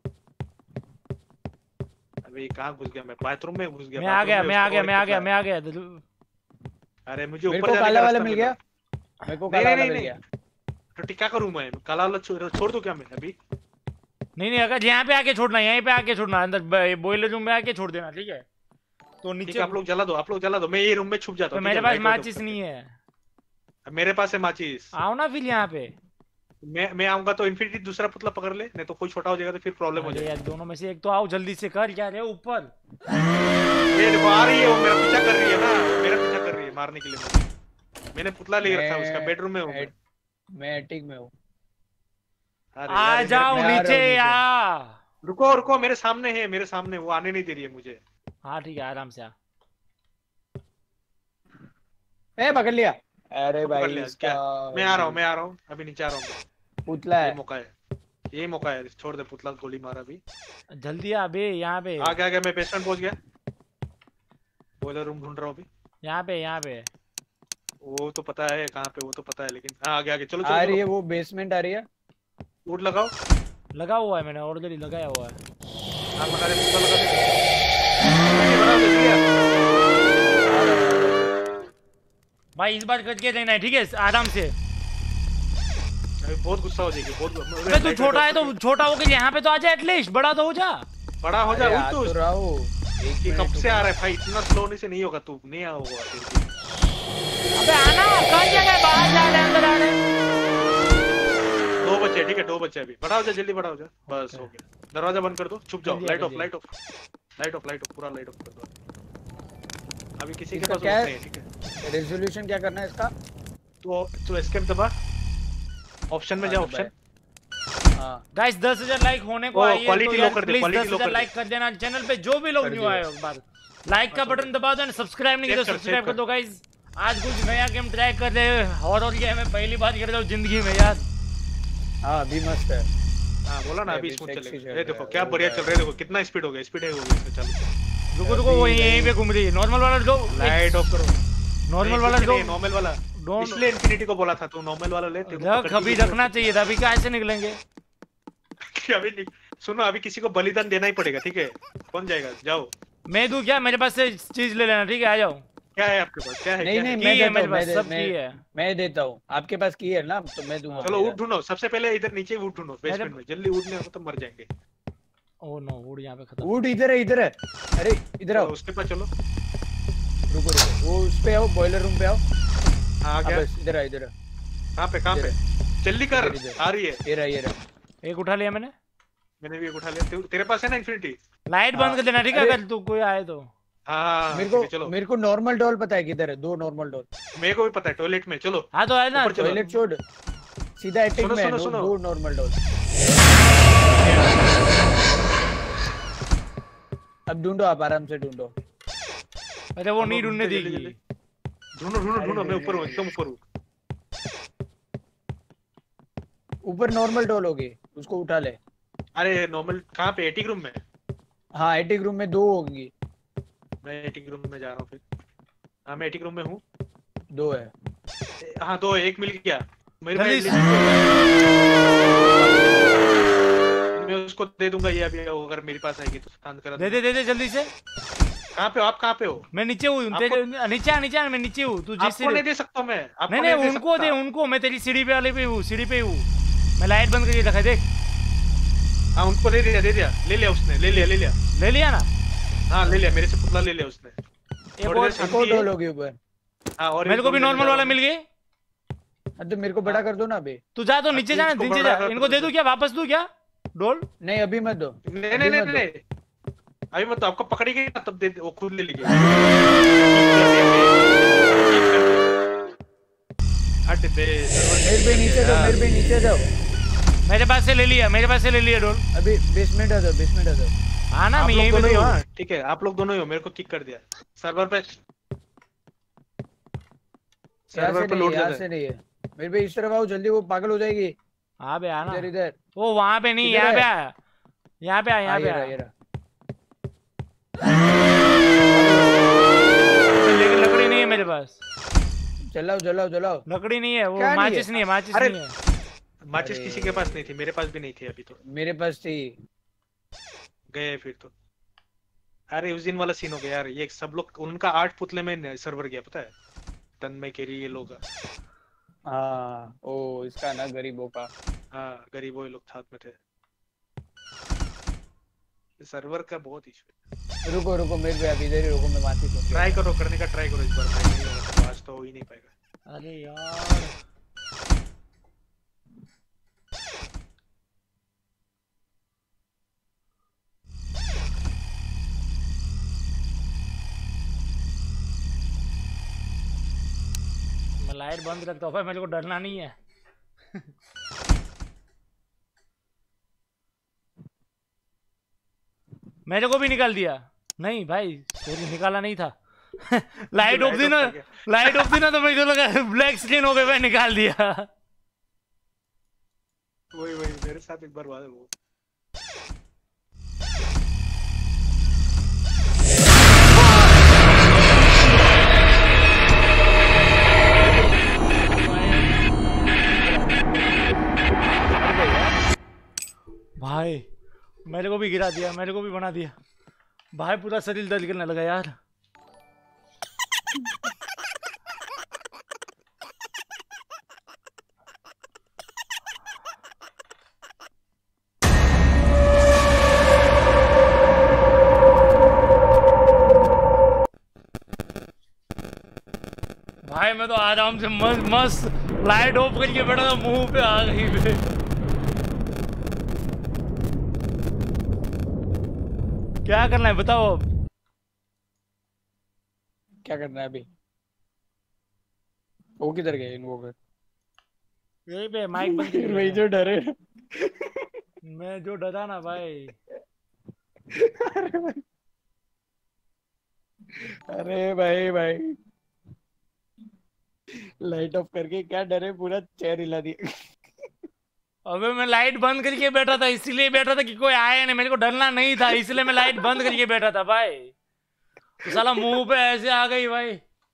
अबे कहाँ घुस गया मैं? बाथरूम में घुस गया। मैं आ बाथरूम गया, में मैं आ उसका गया, और मैं आ एक गया, पुतला मैं आ गया। है। अरे मुझे मेरे ऊपर को जाने काला का वाला रास्ता मिल मिला। गया। मेरे को नहीं, काला नहीं, वाला मिल नहीं, गया। तो क्या करूँ मैं? काला वाला छोड़ छोड़ दूं क्या मैं अभी? नहीं नहीं, अगर यहाँ पे आके छोड़ना, यहीं पे आके छोड़ना, अंदर बॉयलर रूम में आके छोड़ देना, ठीक है? तो ठीक नीचे है, आप लोग जला दो, आप लोग जला दो, मैं ये रूम में छुप जाता तो हूँ। मेरे ठीक है, पास लाइट ऑफ माचिस करके। नहीं है। मेरे पास है माचिस। आओ ना फिर यहाँ पे। मैं मैं आऊंगा तो इन्फिनिटी दूसरा पुतला पकड़ ले, नहीं तो कोई छोटा हो जाएगा तो फिर प्रॉब्लम हो अरे जाएगी। यार, दोनों में से एक तो आओ, जल्दी से कर, क्या रहे हो ऊपर? ये देखो आ रही है, वो मेरा पीछा कर रही है ना, वो मेरा पीछा कर रही है मारने के लिए मुझे। मैंने पुतला ले रखा है उसका, बेडरूम में हूँ मैं। मैं एटिक में हूँ। अरे आ यार, जाओ मैं आ रहा हूँ नीचे नीचे। यार। रुको रुको, मेरे सामने है, मेरे सामने, वो आने नहीं दे रही है मुझे। हाँ ठीक है, आराम से आ। ए पकड़ लिया। अरे पकड़ भाई लिया, इसका क्या? मैं आ रहा हूँ, मैं आ रहा हूँ, अभी नीचे आ रहा हूँ। पुतला ये है। मौका है, ये मौका है, छोड़ दे पुतला, गोली मारा अभी। जल्दी आ बे, यहाँ पे, आ गया, आ गया, मैं बेसमेंट पहुंच गया। बॉयलर रूम ढूंढ रहा हूँ अभी। यहाँ पे, यहाँ पे। वो तो पता है कहाँ पे, वो तो पता है, लेकिन हाँ आगे आगे चलो आ रही चलो, है वो, बेसमेंट आ रही है। वुड लगाओ। लगा हुआ है, मैंने ऑलरेडी लगाया हुआ है। हाँ लगा दे, पुतला लगा दे। ये बना दे दिया। भाई इस बार करके रहना है, ठीक है, आराम से। अभी बहुत गुस्सा हो जाएगी, बहुत। अबे तू छोटा है तो छोटा होकर यहाँ पे तो आ जा, एटलीस्ट बड़ा तो हो जा। बड़ा हो जा, अरे उठ आ तो। तो रहा हूँ। एक ये कब मिनट से आ रहा है भाई? इतना स्लो से नहीं होगा, तू नहीं होगा फिर भी। अबे आना, कहाँ जा रहा है? बाहर जा रहे हैं, अंदर आ रहे हैं। दो बच्चे, ठीक है, दो बच्चे अभी। बड़ा हो जा, जल्दी बड़ा हो जा, बस हो गया। दरवाजा बंद कर दो, छुप जाओ। जल्दी, लाइट ऑफ, जल्दी। Light off, light off, light off, पूरा लाइट ऑफ कर दो। अभी किसी के इसका पास क्या वोट है? नहीं है, ठीक है। रेजोल्यूशन क्या करना है इसका? तो तो एस्केप दबा, ऑप्शन में हाँ, जाओ, दबाए। ऑप्शन। हाँ गाइस दस हजार लाइक होने को ओ, आई है, quality तो low यार कर दे, प्लीज quality दस low हजार कर लाइक कर देना। चैनल पे जो भी लोग कर न्यू दिया। आए हो, एक बार लाइक का बटन दबा दो, सब्सक्राइब नहीं किया तो check कर, सब्सक्राइब check कर दो गाइस। आज कुछ नया गेम ट्राई कर रहे हैं, हॉरर गेम है, पहली बार कर रहा हूँ जिंदगी में यार। हाँ अभी मस्त है। हाँ बोला ना, अभी अभी स्मूथ sexy चलेगा। चल ये रहा देखो है, क्या वो बढ़िया है। चल रहा है, देखो कितना स्पीड हो गया, स्पीड है हो गया इसका। चलो रुको रुको, वो यहीं पे घूम रही है। नॉर्मल वाला दो, लाइट ऑफ करो। नॉर्मल वाला दो। नॉर्मल वाला, Don't- इसलिए इन्फिनिटी को बोला था तू नॉर्मल वाला ले। तेरे को रख, पकड़ अभी के- रखना चाहिए था, अभी कैसे निकलेंगे? अभी नहीं- सुनो, अभी किसी को बलिदान देना ही पड़ेगा, ठीक है? कौन जाएगा? जाओ। मैं दूं क्या? मेरे पास से चीज ले लेना, ठीक है, आ जाओ। क्या है आपके पास? क्या है? नहीं क्या नहीं है? की मैं है देता मेरे हूँ, मैं पास, दे- सब मैं- की है। मैं देता हूँ। आपके पास की है ना, तो मैं दूंगा। चलो मेरा। ऊट ढूंढो, सबसे पहले इधर नीचे ऊट ढूंढो, बेसमेंट में। जल्दी ऊट नहीं हो तो मर जाएंगे। ओह नो, वुड यहाँ पे खत्म। वुड इधर है, इधर है। अरे इधर चलो, आओ। उसके पास चलो। रुको रुको, वो उस पे आओ, बॉयलर रूम पे आओ। हाँ, आ हाँ, गया। बस इधर आ, इधर आ। कहाँ पे? कहाँ पे? जल्दी कर, इधर, इधर। आ रही है। ये रहा, ये रहा। एक उठा लिया मैंने। मैंने भी एक उठा लिया। ते- तेरे पास है ना इन्फिनिटी? लाइट बंद कर देना, ठीक है, अरे- अगर तू कोई आए तो। हाँ मेरे ठीक है, को चलो। मेरे को नॉर्मल डॉल पता है किधर है। दो नॉर्मल डॉल। मेरे को भी पता है, टॉयलेट में। चलो हाँ तो आए ना। ऊपर चलो। टॉयलेट छोड़, सीधा एटिक सुनो, में है, सुनो, दो- सुनो। दो नॉर्मल डॉल। अब ढूंढो, आप आराम से ढूंढो। अरे वो हम नहीं लोग ढूंढने ढूंढते, देगी। जल्दी, ढूंढो ढूंढो ढूंढो, मैं ऊपर हूँ, एकदम ऊपर हूँ। ऊपर नॉर्मल डॉल होगी, उसको उठा ले। अरे नॉर्मल कहाँ पे? एटिक रूम में? हाँ एटिक रूम में दो होगी। मैं एटिक रूम में जा रहा हूँ फिर। हाँ मैं एटिक रूम में हूँ। दो है। हाँ दो, एक मिल गया मेरे जल्दी भाई। मैं उसको दे दूंगा ये अभी, अगर मेरे पास आएगी तो शांत करा दे दे दे दे जल्दी से। कहाँ पे हो आप? कहाँ पे हो? मैं नीचे हूँ, तेरे नीचे आ, नीचे आ, मैं नीचे हूँ, तू जिस आपको नहीं दे सकता मैं, आपको नहीं नहीं नहीं दे उनको सकता। दे, उनको। मैं तेरी सीढ़ी पे वाले पे हूँ, सीढ़ी पे हूँ मैं। लाइट बंद करके रखा है, देख। हाँ उनको दे दिया, दे दिया, ले लिया उसने, ले लिया ले लिया ले लिया ना? हाँ ले लिया, मेरे से पुतला ले लिया उसने। एक थोड़ी और देर एक शांति और है। डॉल होगी ऊपर। हाँ और मेरे एक को भी डोल लेने नॉर्मल जा वाला रहा मिल गई। हाँ, तो मेरे को बड़ा कर दो ना अभी। तू जा तो नीचे तू जा, इसको नीचे बड़ा जा। कर इनको दो दे दूं जा। क्या, वापस दूं क्या डोल? नहीं अभी मत दो। हूँ। नहीं नहीं अभी नहीं मत दो। नहीं, अभी मत, आपको पकड़ेगी ना तब दे, वो खुद ले लेगी। हट दे मेरे पे नीचे जाओ, मेरे पे नीचे जाओ। मेरे पास से ले लिया, मेरे पास से ले लिया डोल। अभी बेसमेंट आ जाओ, बेसमेंट आ जाओ। हाँ ना, आप मैं लोग यहीं पे दोनों ही तो हो, हूँ। हाँ, ठीक है आप लोग दोनों ही हो, मेरे को किक कर दिया सर्वर पे। यहाँ सर्वर से पे नहीं लोड है, यहाँ ज्यादा से है। नहीं है। मेरे पे इस तरफ आओ जल्दी, वो पागल हो जाएगी। हाँ बे आना। इधर इधर। वो वहां पे नहीं, किधर यहाँ पे है? आ, यहाँ पे आ, यहाँ हाँ पे ये आ। रहा, ये रहा। लेकिन लकड़ी नहीं है मेरे पास, जलाओ जलाओ जलाओ। लकड़ी नहीं है, वो क्या नहीं है? माचिस नहीं है, माचिस अरे नहीं है। माचिस अरे। किसी के पास नहीं थी, मेरे पास भी नहीं थी अभी तो। मेरे पास थी। गए फिर तो। अरे उस दिन वाला सीन हो गया यार, ये सब लोग उनका आठ पुतले में सर्वर गया पता है, तन्मय केरी ये लोग। हाँ ओ इसका ना गरीबों का। हाँ गरीबों ये लोग साथ में थे। सर्वर का बहुत इशू है। रुको रुको मेरे पे, अभी इधर ही रुको, मैं माची सुन ट्राई करो, करने का ट्राई करो इस बार, भाई नहीं होगा तो आज तो हो ही नहीं पाएगा। अरे यार मैं लाइट बंद रखता हूँ भाई, मेरे को डरना नहीं है। मेरे को भी निकाल दिया। नहीं भाई सॉरी, निकाला नहीं था। लाइट ऑफ दी ना, लाइट ऑफ दी ना, तो मेरे को लगा ब्लैक स्क्रीन हो गई, मैं निकाल दिया। वही वही मेरे साथ एक बार हुआ है वो। भाई मेरे को भी गिरा दिया, मेरे को भी बना दिया भाई, पूरा शरीर दर्द करने लगा यार। भाई मैं तो आराम से मस्त मस्त लाइट ऑफ करके बैठा था, मुंह पे आ गई बे। क्या करना है बताओ अब? क्या करना है अभी? वो किधर गए इनवोकर? यही पे माइक बंद कर वही जो डरे। मैं जो डरा ना भाई। अरे भाई भाई लाइट ऑफ करके क्या डरे, पूरा चेयर हिला दिया। अबे मैं लाइट बंद करके बैठा था, इसलिए बैठा था कि कोई आया नहीं, मेरे को डरना नहीं था, इसलिए मैं लाइट बंद करके बैठा था भाई। तो साला मुंह पे ऐसे आ गई भाई।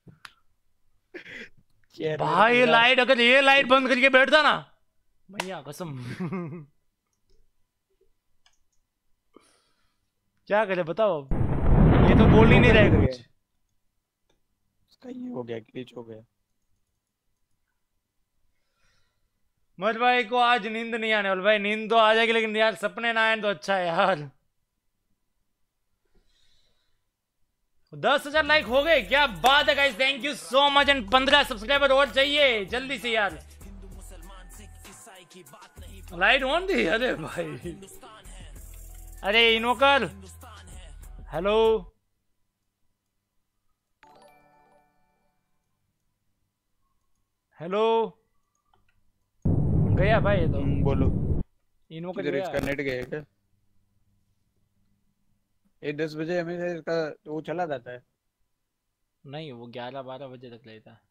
भाई ये लाइट, अगर ये लाइट बंद करके बैठता ना, भैया कसम। क्या करे बताओ अब? ये तो बोल ही नहीं रहे कुछ। इसका ये हो गया, ग्लिच हो गया। मत भाई को आज नींद नहीं आने वाली भाई, नींद तो आ जाएगी लेकिन यार सपने ना आए तो अच्छा है यार। दस हजार लाइक हो गए, क्या बात है guys, thank you so much. And पंद्रह सब्सक्राइबर और चाहिए जल्दी से यार। लाइट ऑन थी? अरे भाई, अरे इनवोकर हेलो। हेलो गया भाई ये तो। बोलो इनवोकर किधर? गया। इसका नेट गया क्या? ये दस बजे हमेशा इसका वो चला जाता है। नहीं वो ग्यारह बारह बजे तक लेता है।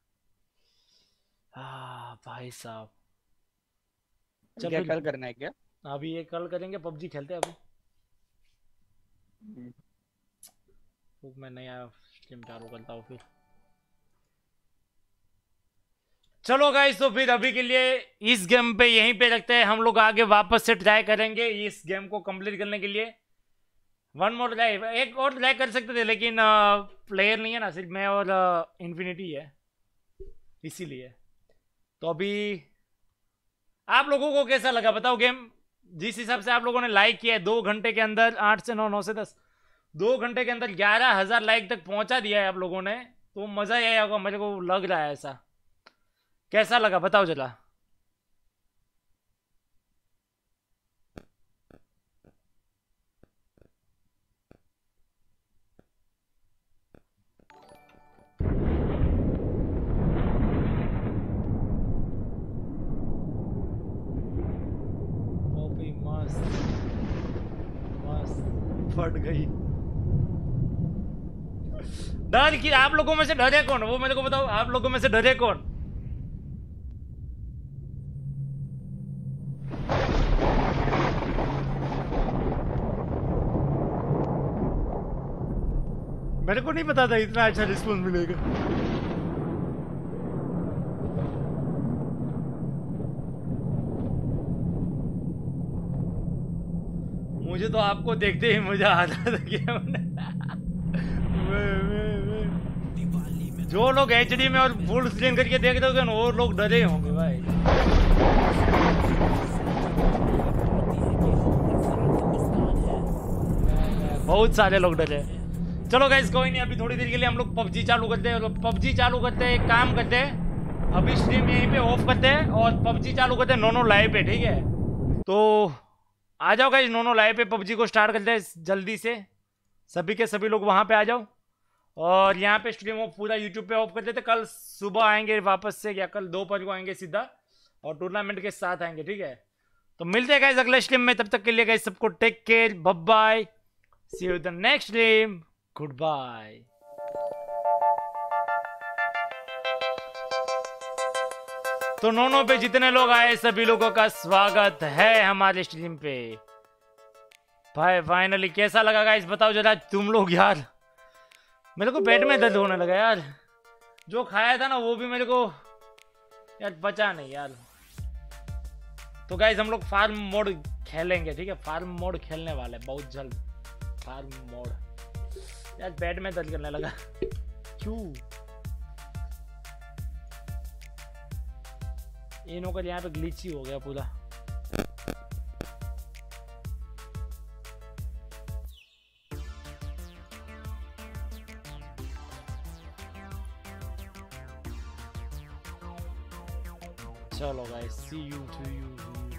हाँ भाई साहब चल क्या फिर कल करना है क्या? अभी ये कल करेंगे, पबजी खेलते हैं अभी। तो मैं नया स्ट्रीम चालू करता हूँ फिर। चलो गाइस, तो फिर अभी के लिए इस गेम पे यहीं पे रखते हैं। हम लोग आगे वापस से ट्राई करेंगे इस गेम को कंप्लीट करने के लिए। वन मोर ट्राई, एक और ट्राई कर सकते थे लेकिन प्लेयर नहीं है ना, सिर्फ मैं और इन्फिनिटी है, इसीलिए। तो अभी आप लोगों को कैसा लगा बताओ गेम? जिस हिसाब से आप लोगों ने लाइक किया है, दो घंटे के अंदर आठ से नौ, नौ से दस, दो घंटे के अंदर ग्यारह हजार लाइक तक पहुंचा दिया है आप लोगों ने, तो मजा ही आया होगा, मेरे को लग रहा है ऐसा। कैसा लगा बताओ जरा। मस्त मस्त फट गई। डर की आप लोगों में से डरे कौन, वो मेरे को बताओ, आप लोगों में से डरे कौन? मेरे को नहीं पता था इतना अच्छा रिस्पॉन्स मिलेगा। मुझे तो आपको देखते ही मजा आता था कि जो लोग एचडी में और फुल स्क्रीन करके देख रहे होंगे वो लोग डरे होंगे भाई। बहुत सारे लोग डरे। चलो गाइस कोई नहीं, अभी थोड़ी देर के लिए हम लोग पबजी चालू करते हैं। पबजी चालू करते हैं, एक काम करते हैं, अभी स्ट्रीम यहीं पे ऑफ करते हैं और पबजी चालू करते हैं नोनो लाइव पे, ठीक है? तो आ जाओ गाइस, नोनो लाइव पे पबजी को स्टार्ट करते हैं जल्दी से। सभी के सभी लोग वहां पे आ जाओ और यहाँ पे स्ट्रीम ऑफ पूरा यूट्यूब पे ऑफ कर देते। कल सुबह आएंगे वापस से, या कल दोपहर को आएंगे सीधा और टूर्नामेंट के साथ आएंगे, ठीक है? तो मिलते हैं गाइस अगले स्ट्रीम में। तब तक के लिए गाइस सबको take care, bye bye, see you the next stream, good bye. तो नोनो पे जितने लोग आए सभी लोगों का स्वागत है हमारे स्ट्रीम पे। भाई फाइनली कैसा लगा गाइस बताओ जरा तुम लोग। यार मेरे को पेट में दर्द होने लगा यार, जो खाया था ना वो भी मेरे को यार बचा नहीं यार। तो गाइस हम लोग फार्म मोड खेलेंगे, ठीक है? फार्म मोड खेलने वाले बहुत जल्द, फार्म मोड। यार पेट में दर्द करने लगा क्यों? इन होकर यहाँ पे ग्लिच ही हो गया पूरा। चलो guys, see you to you.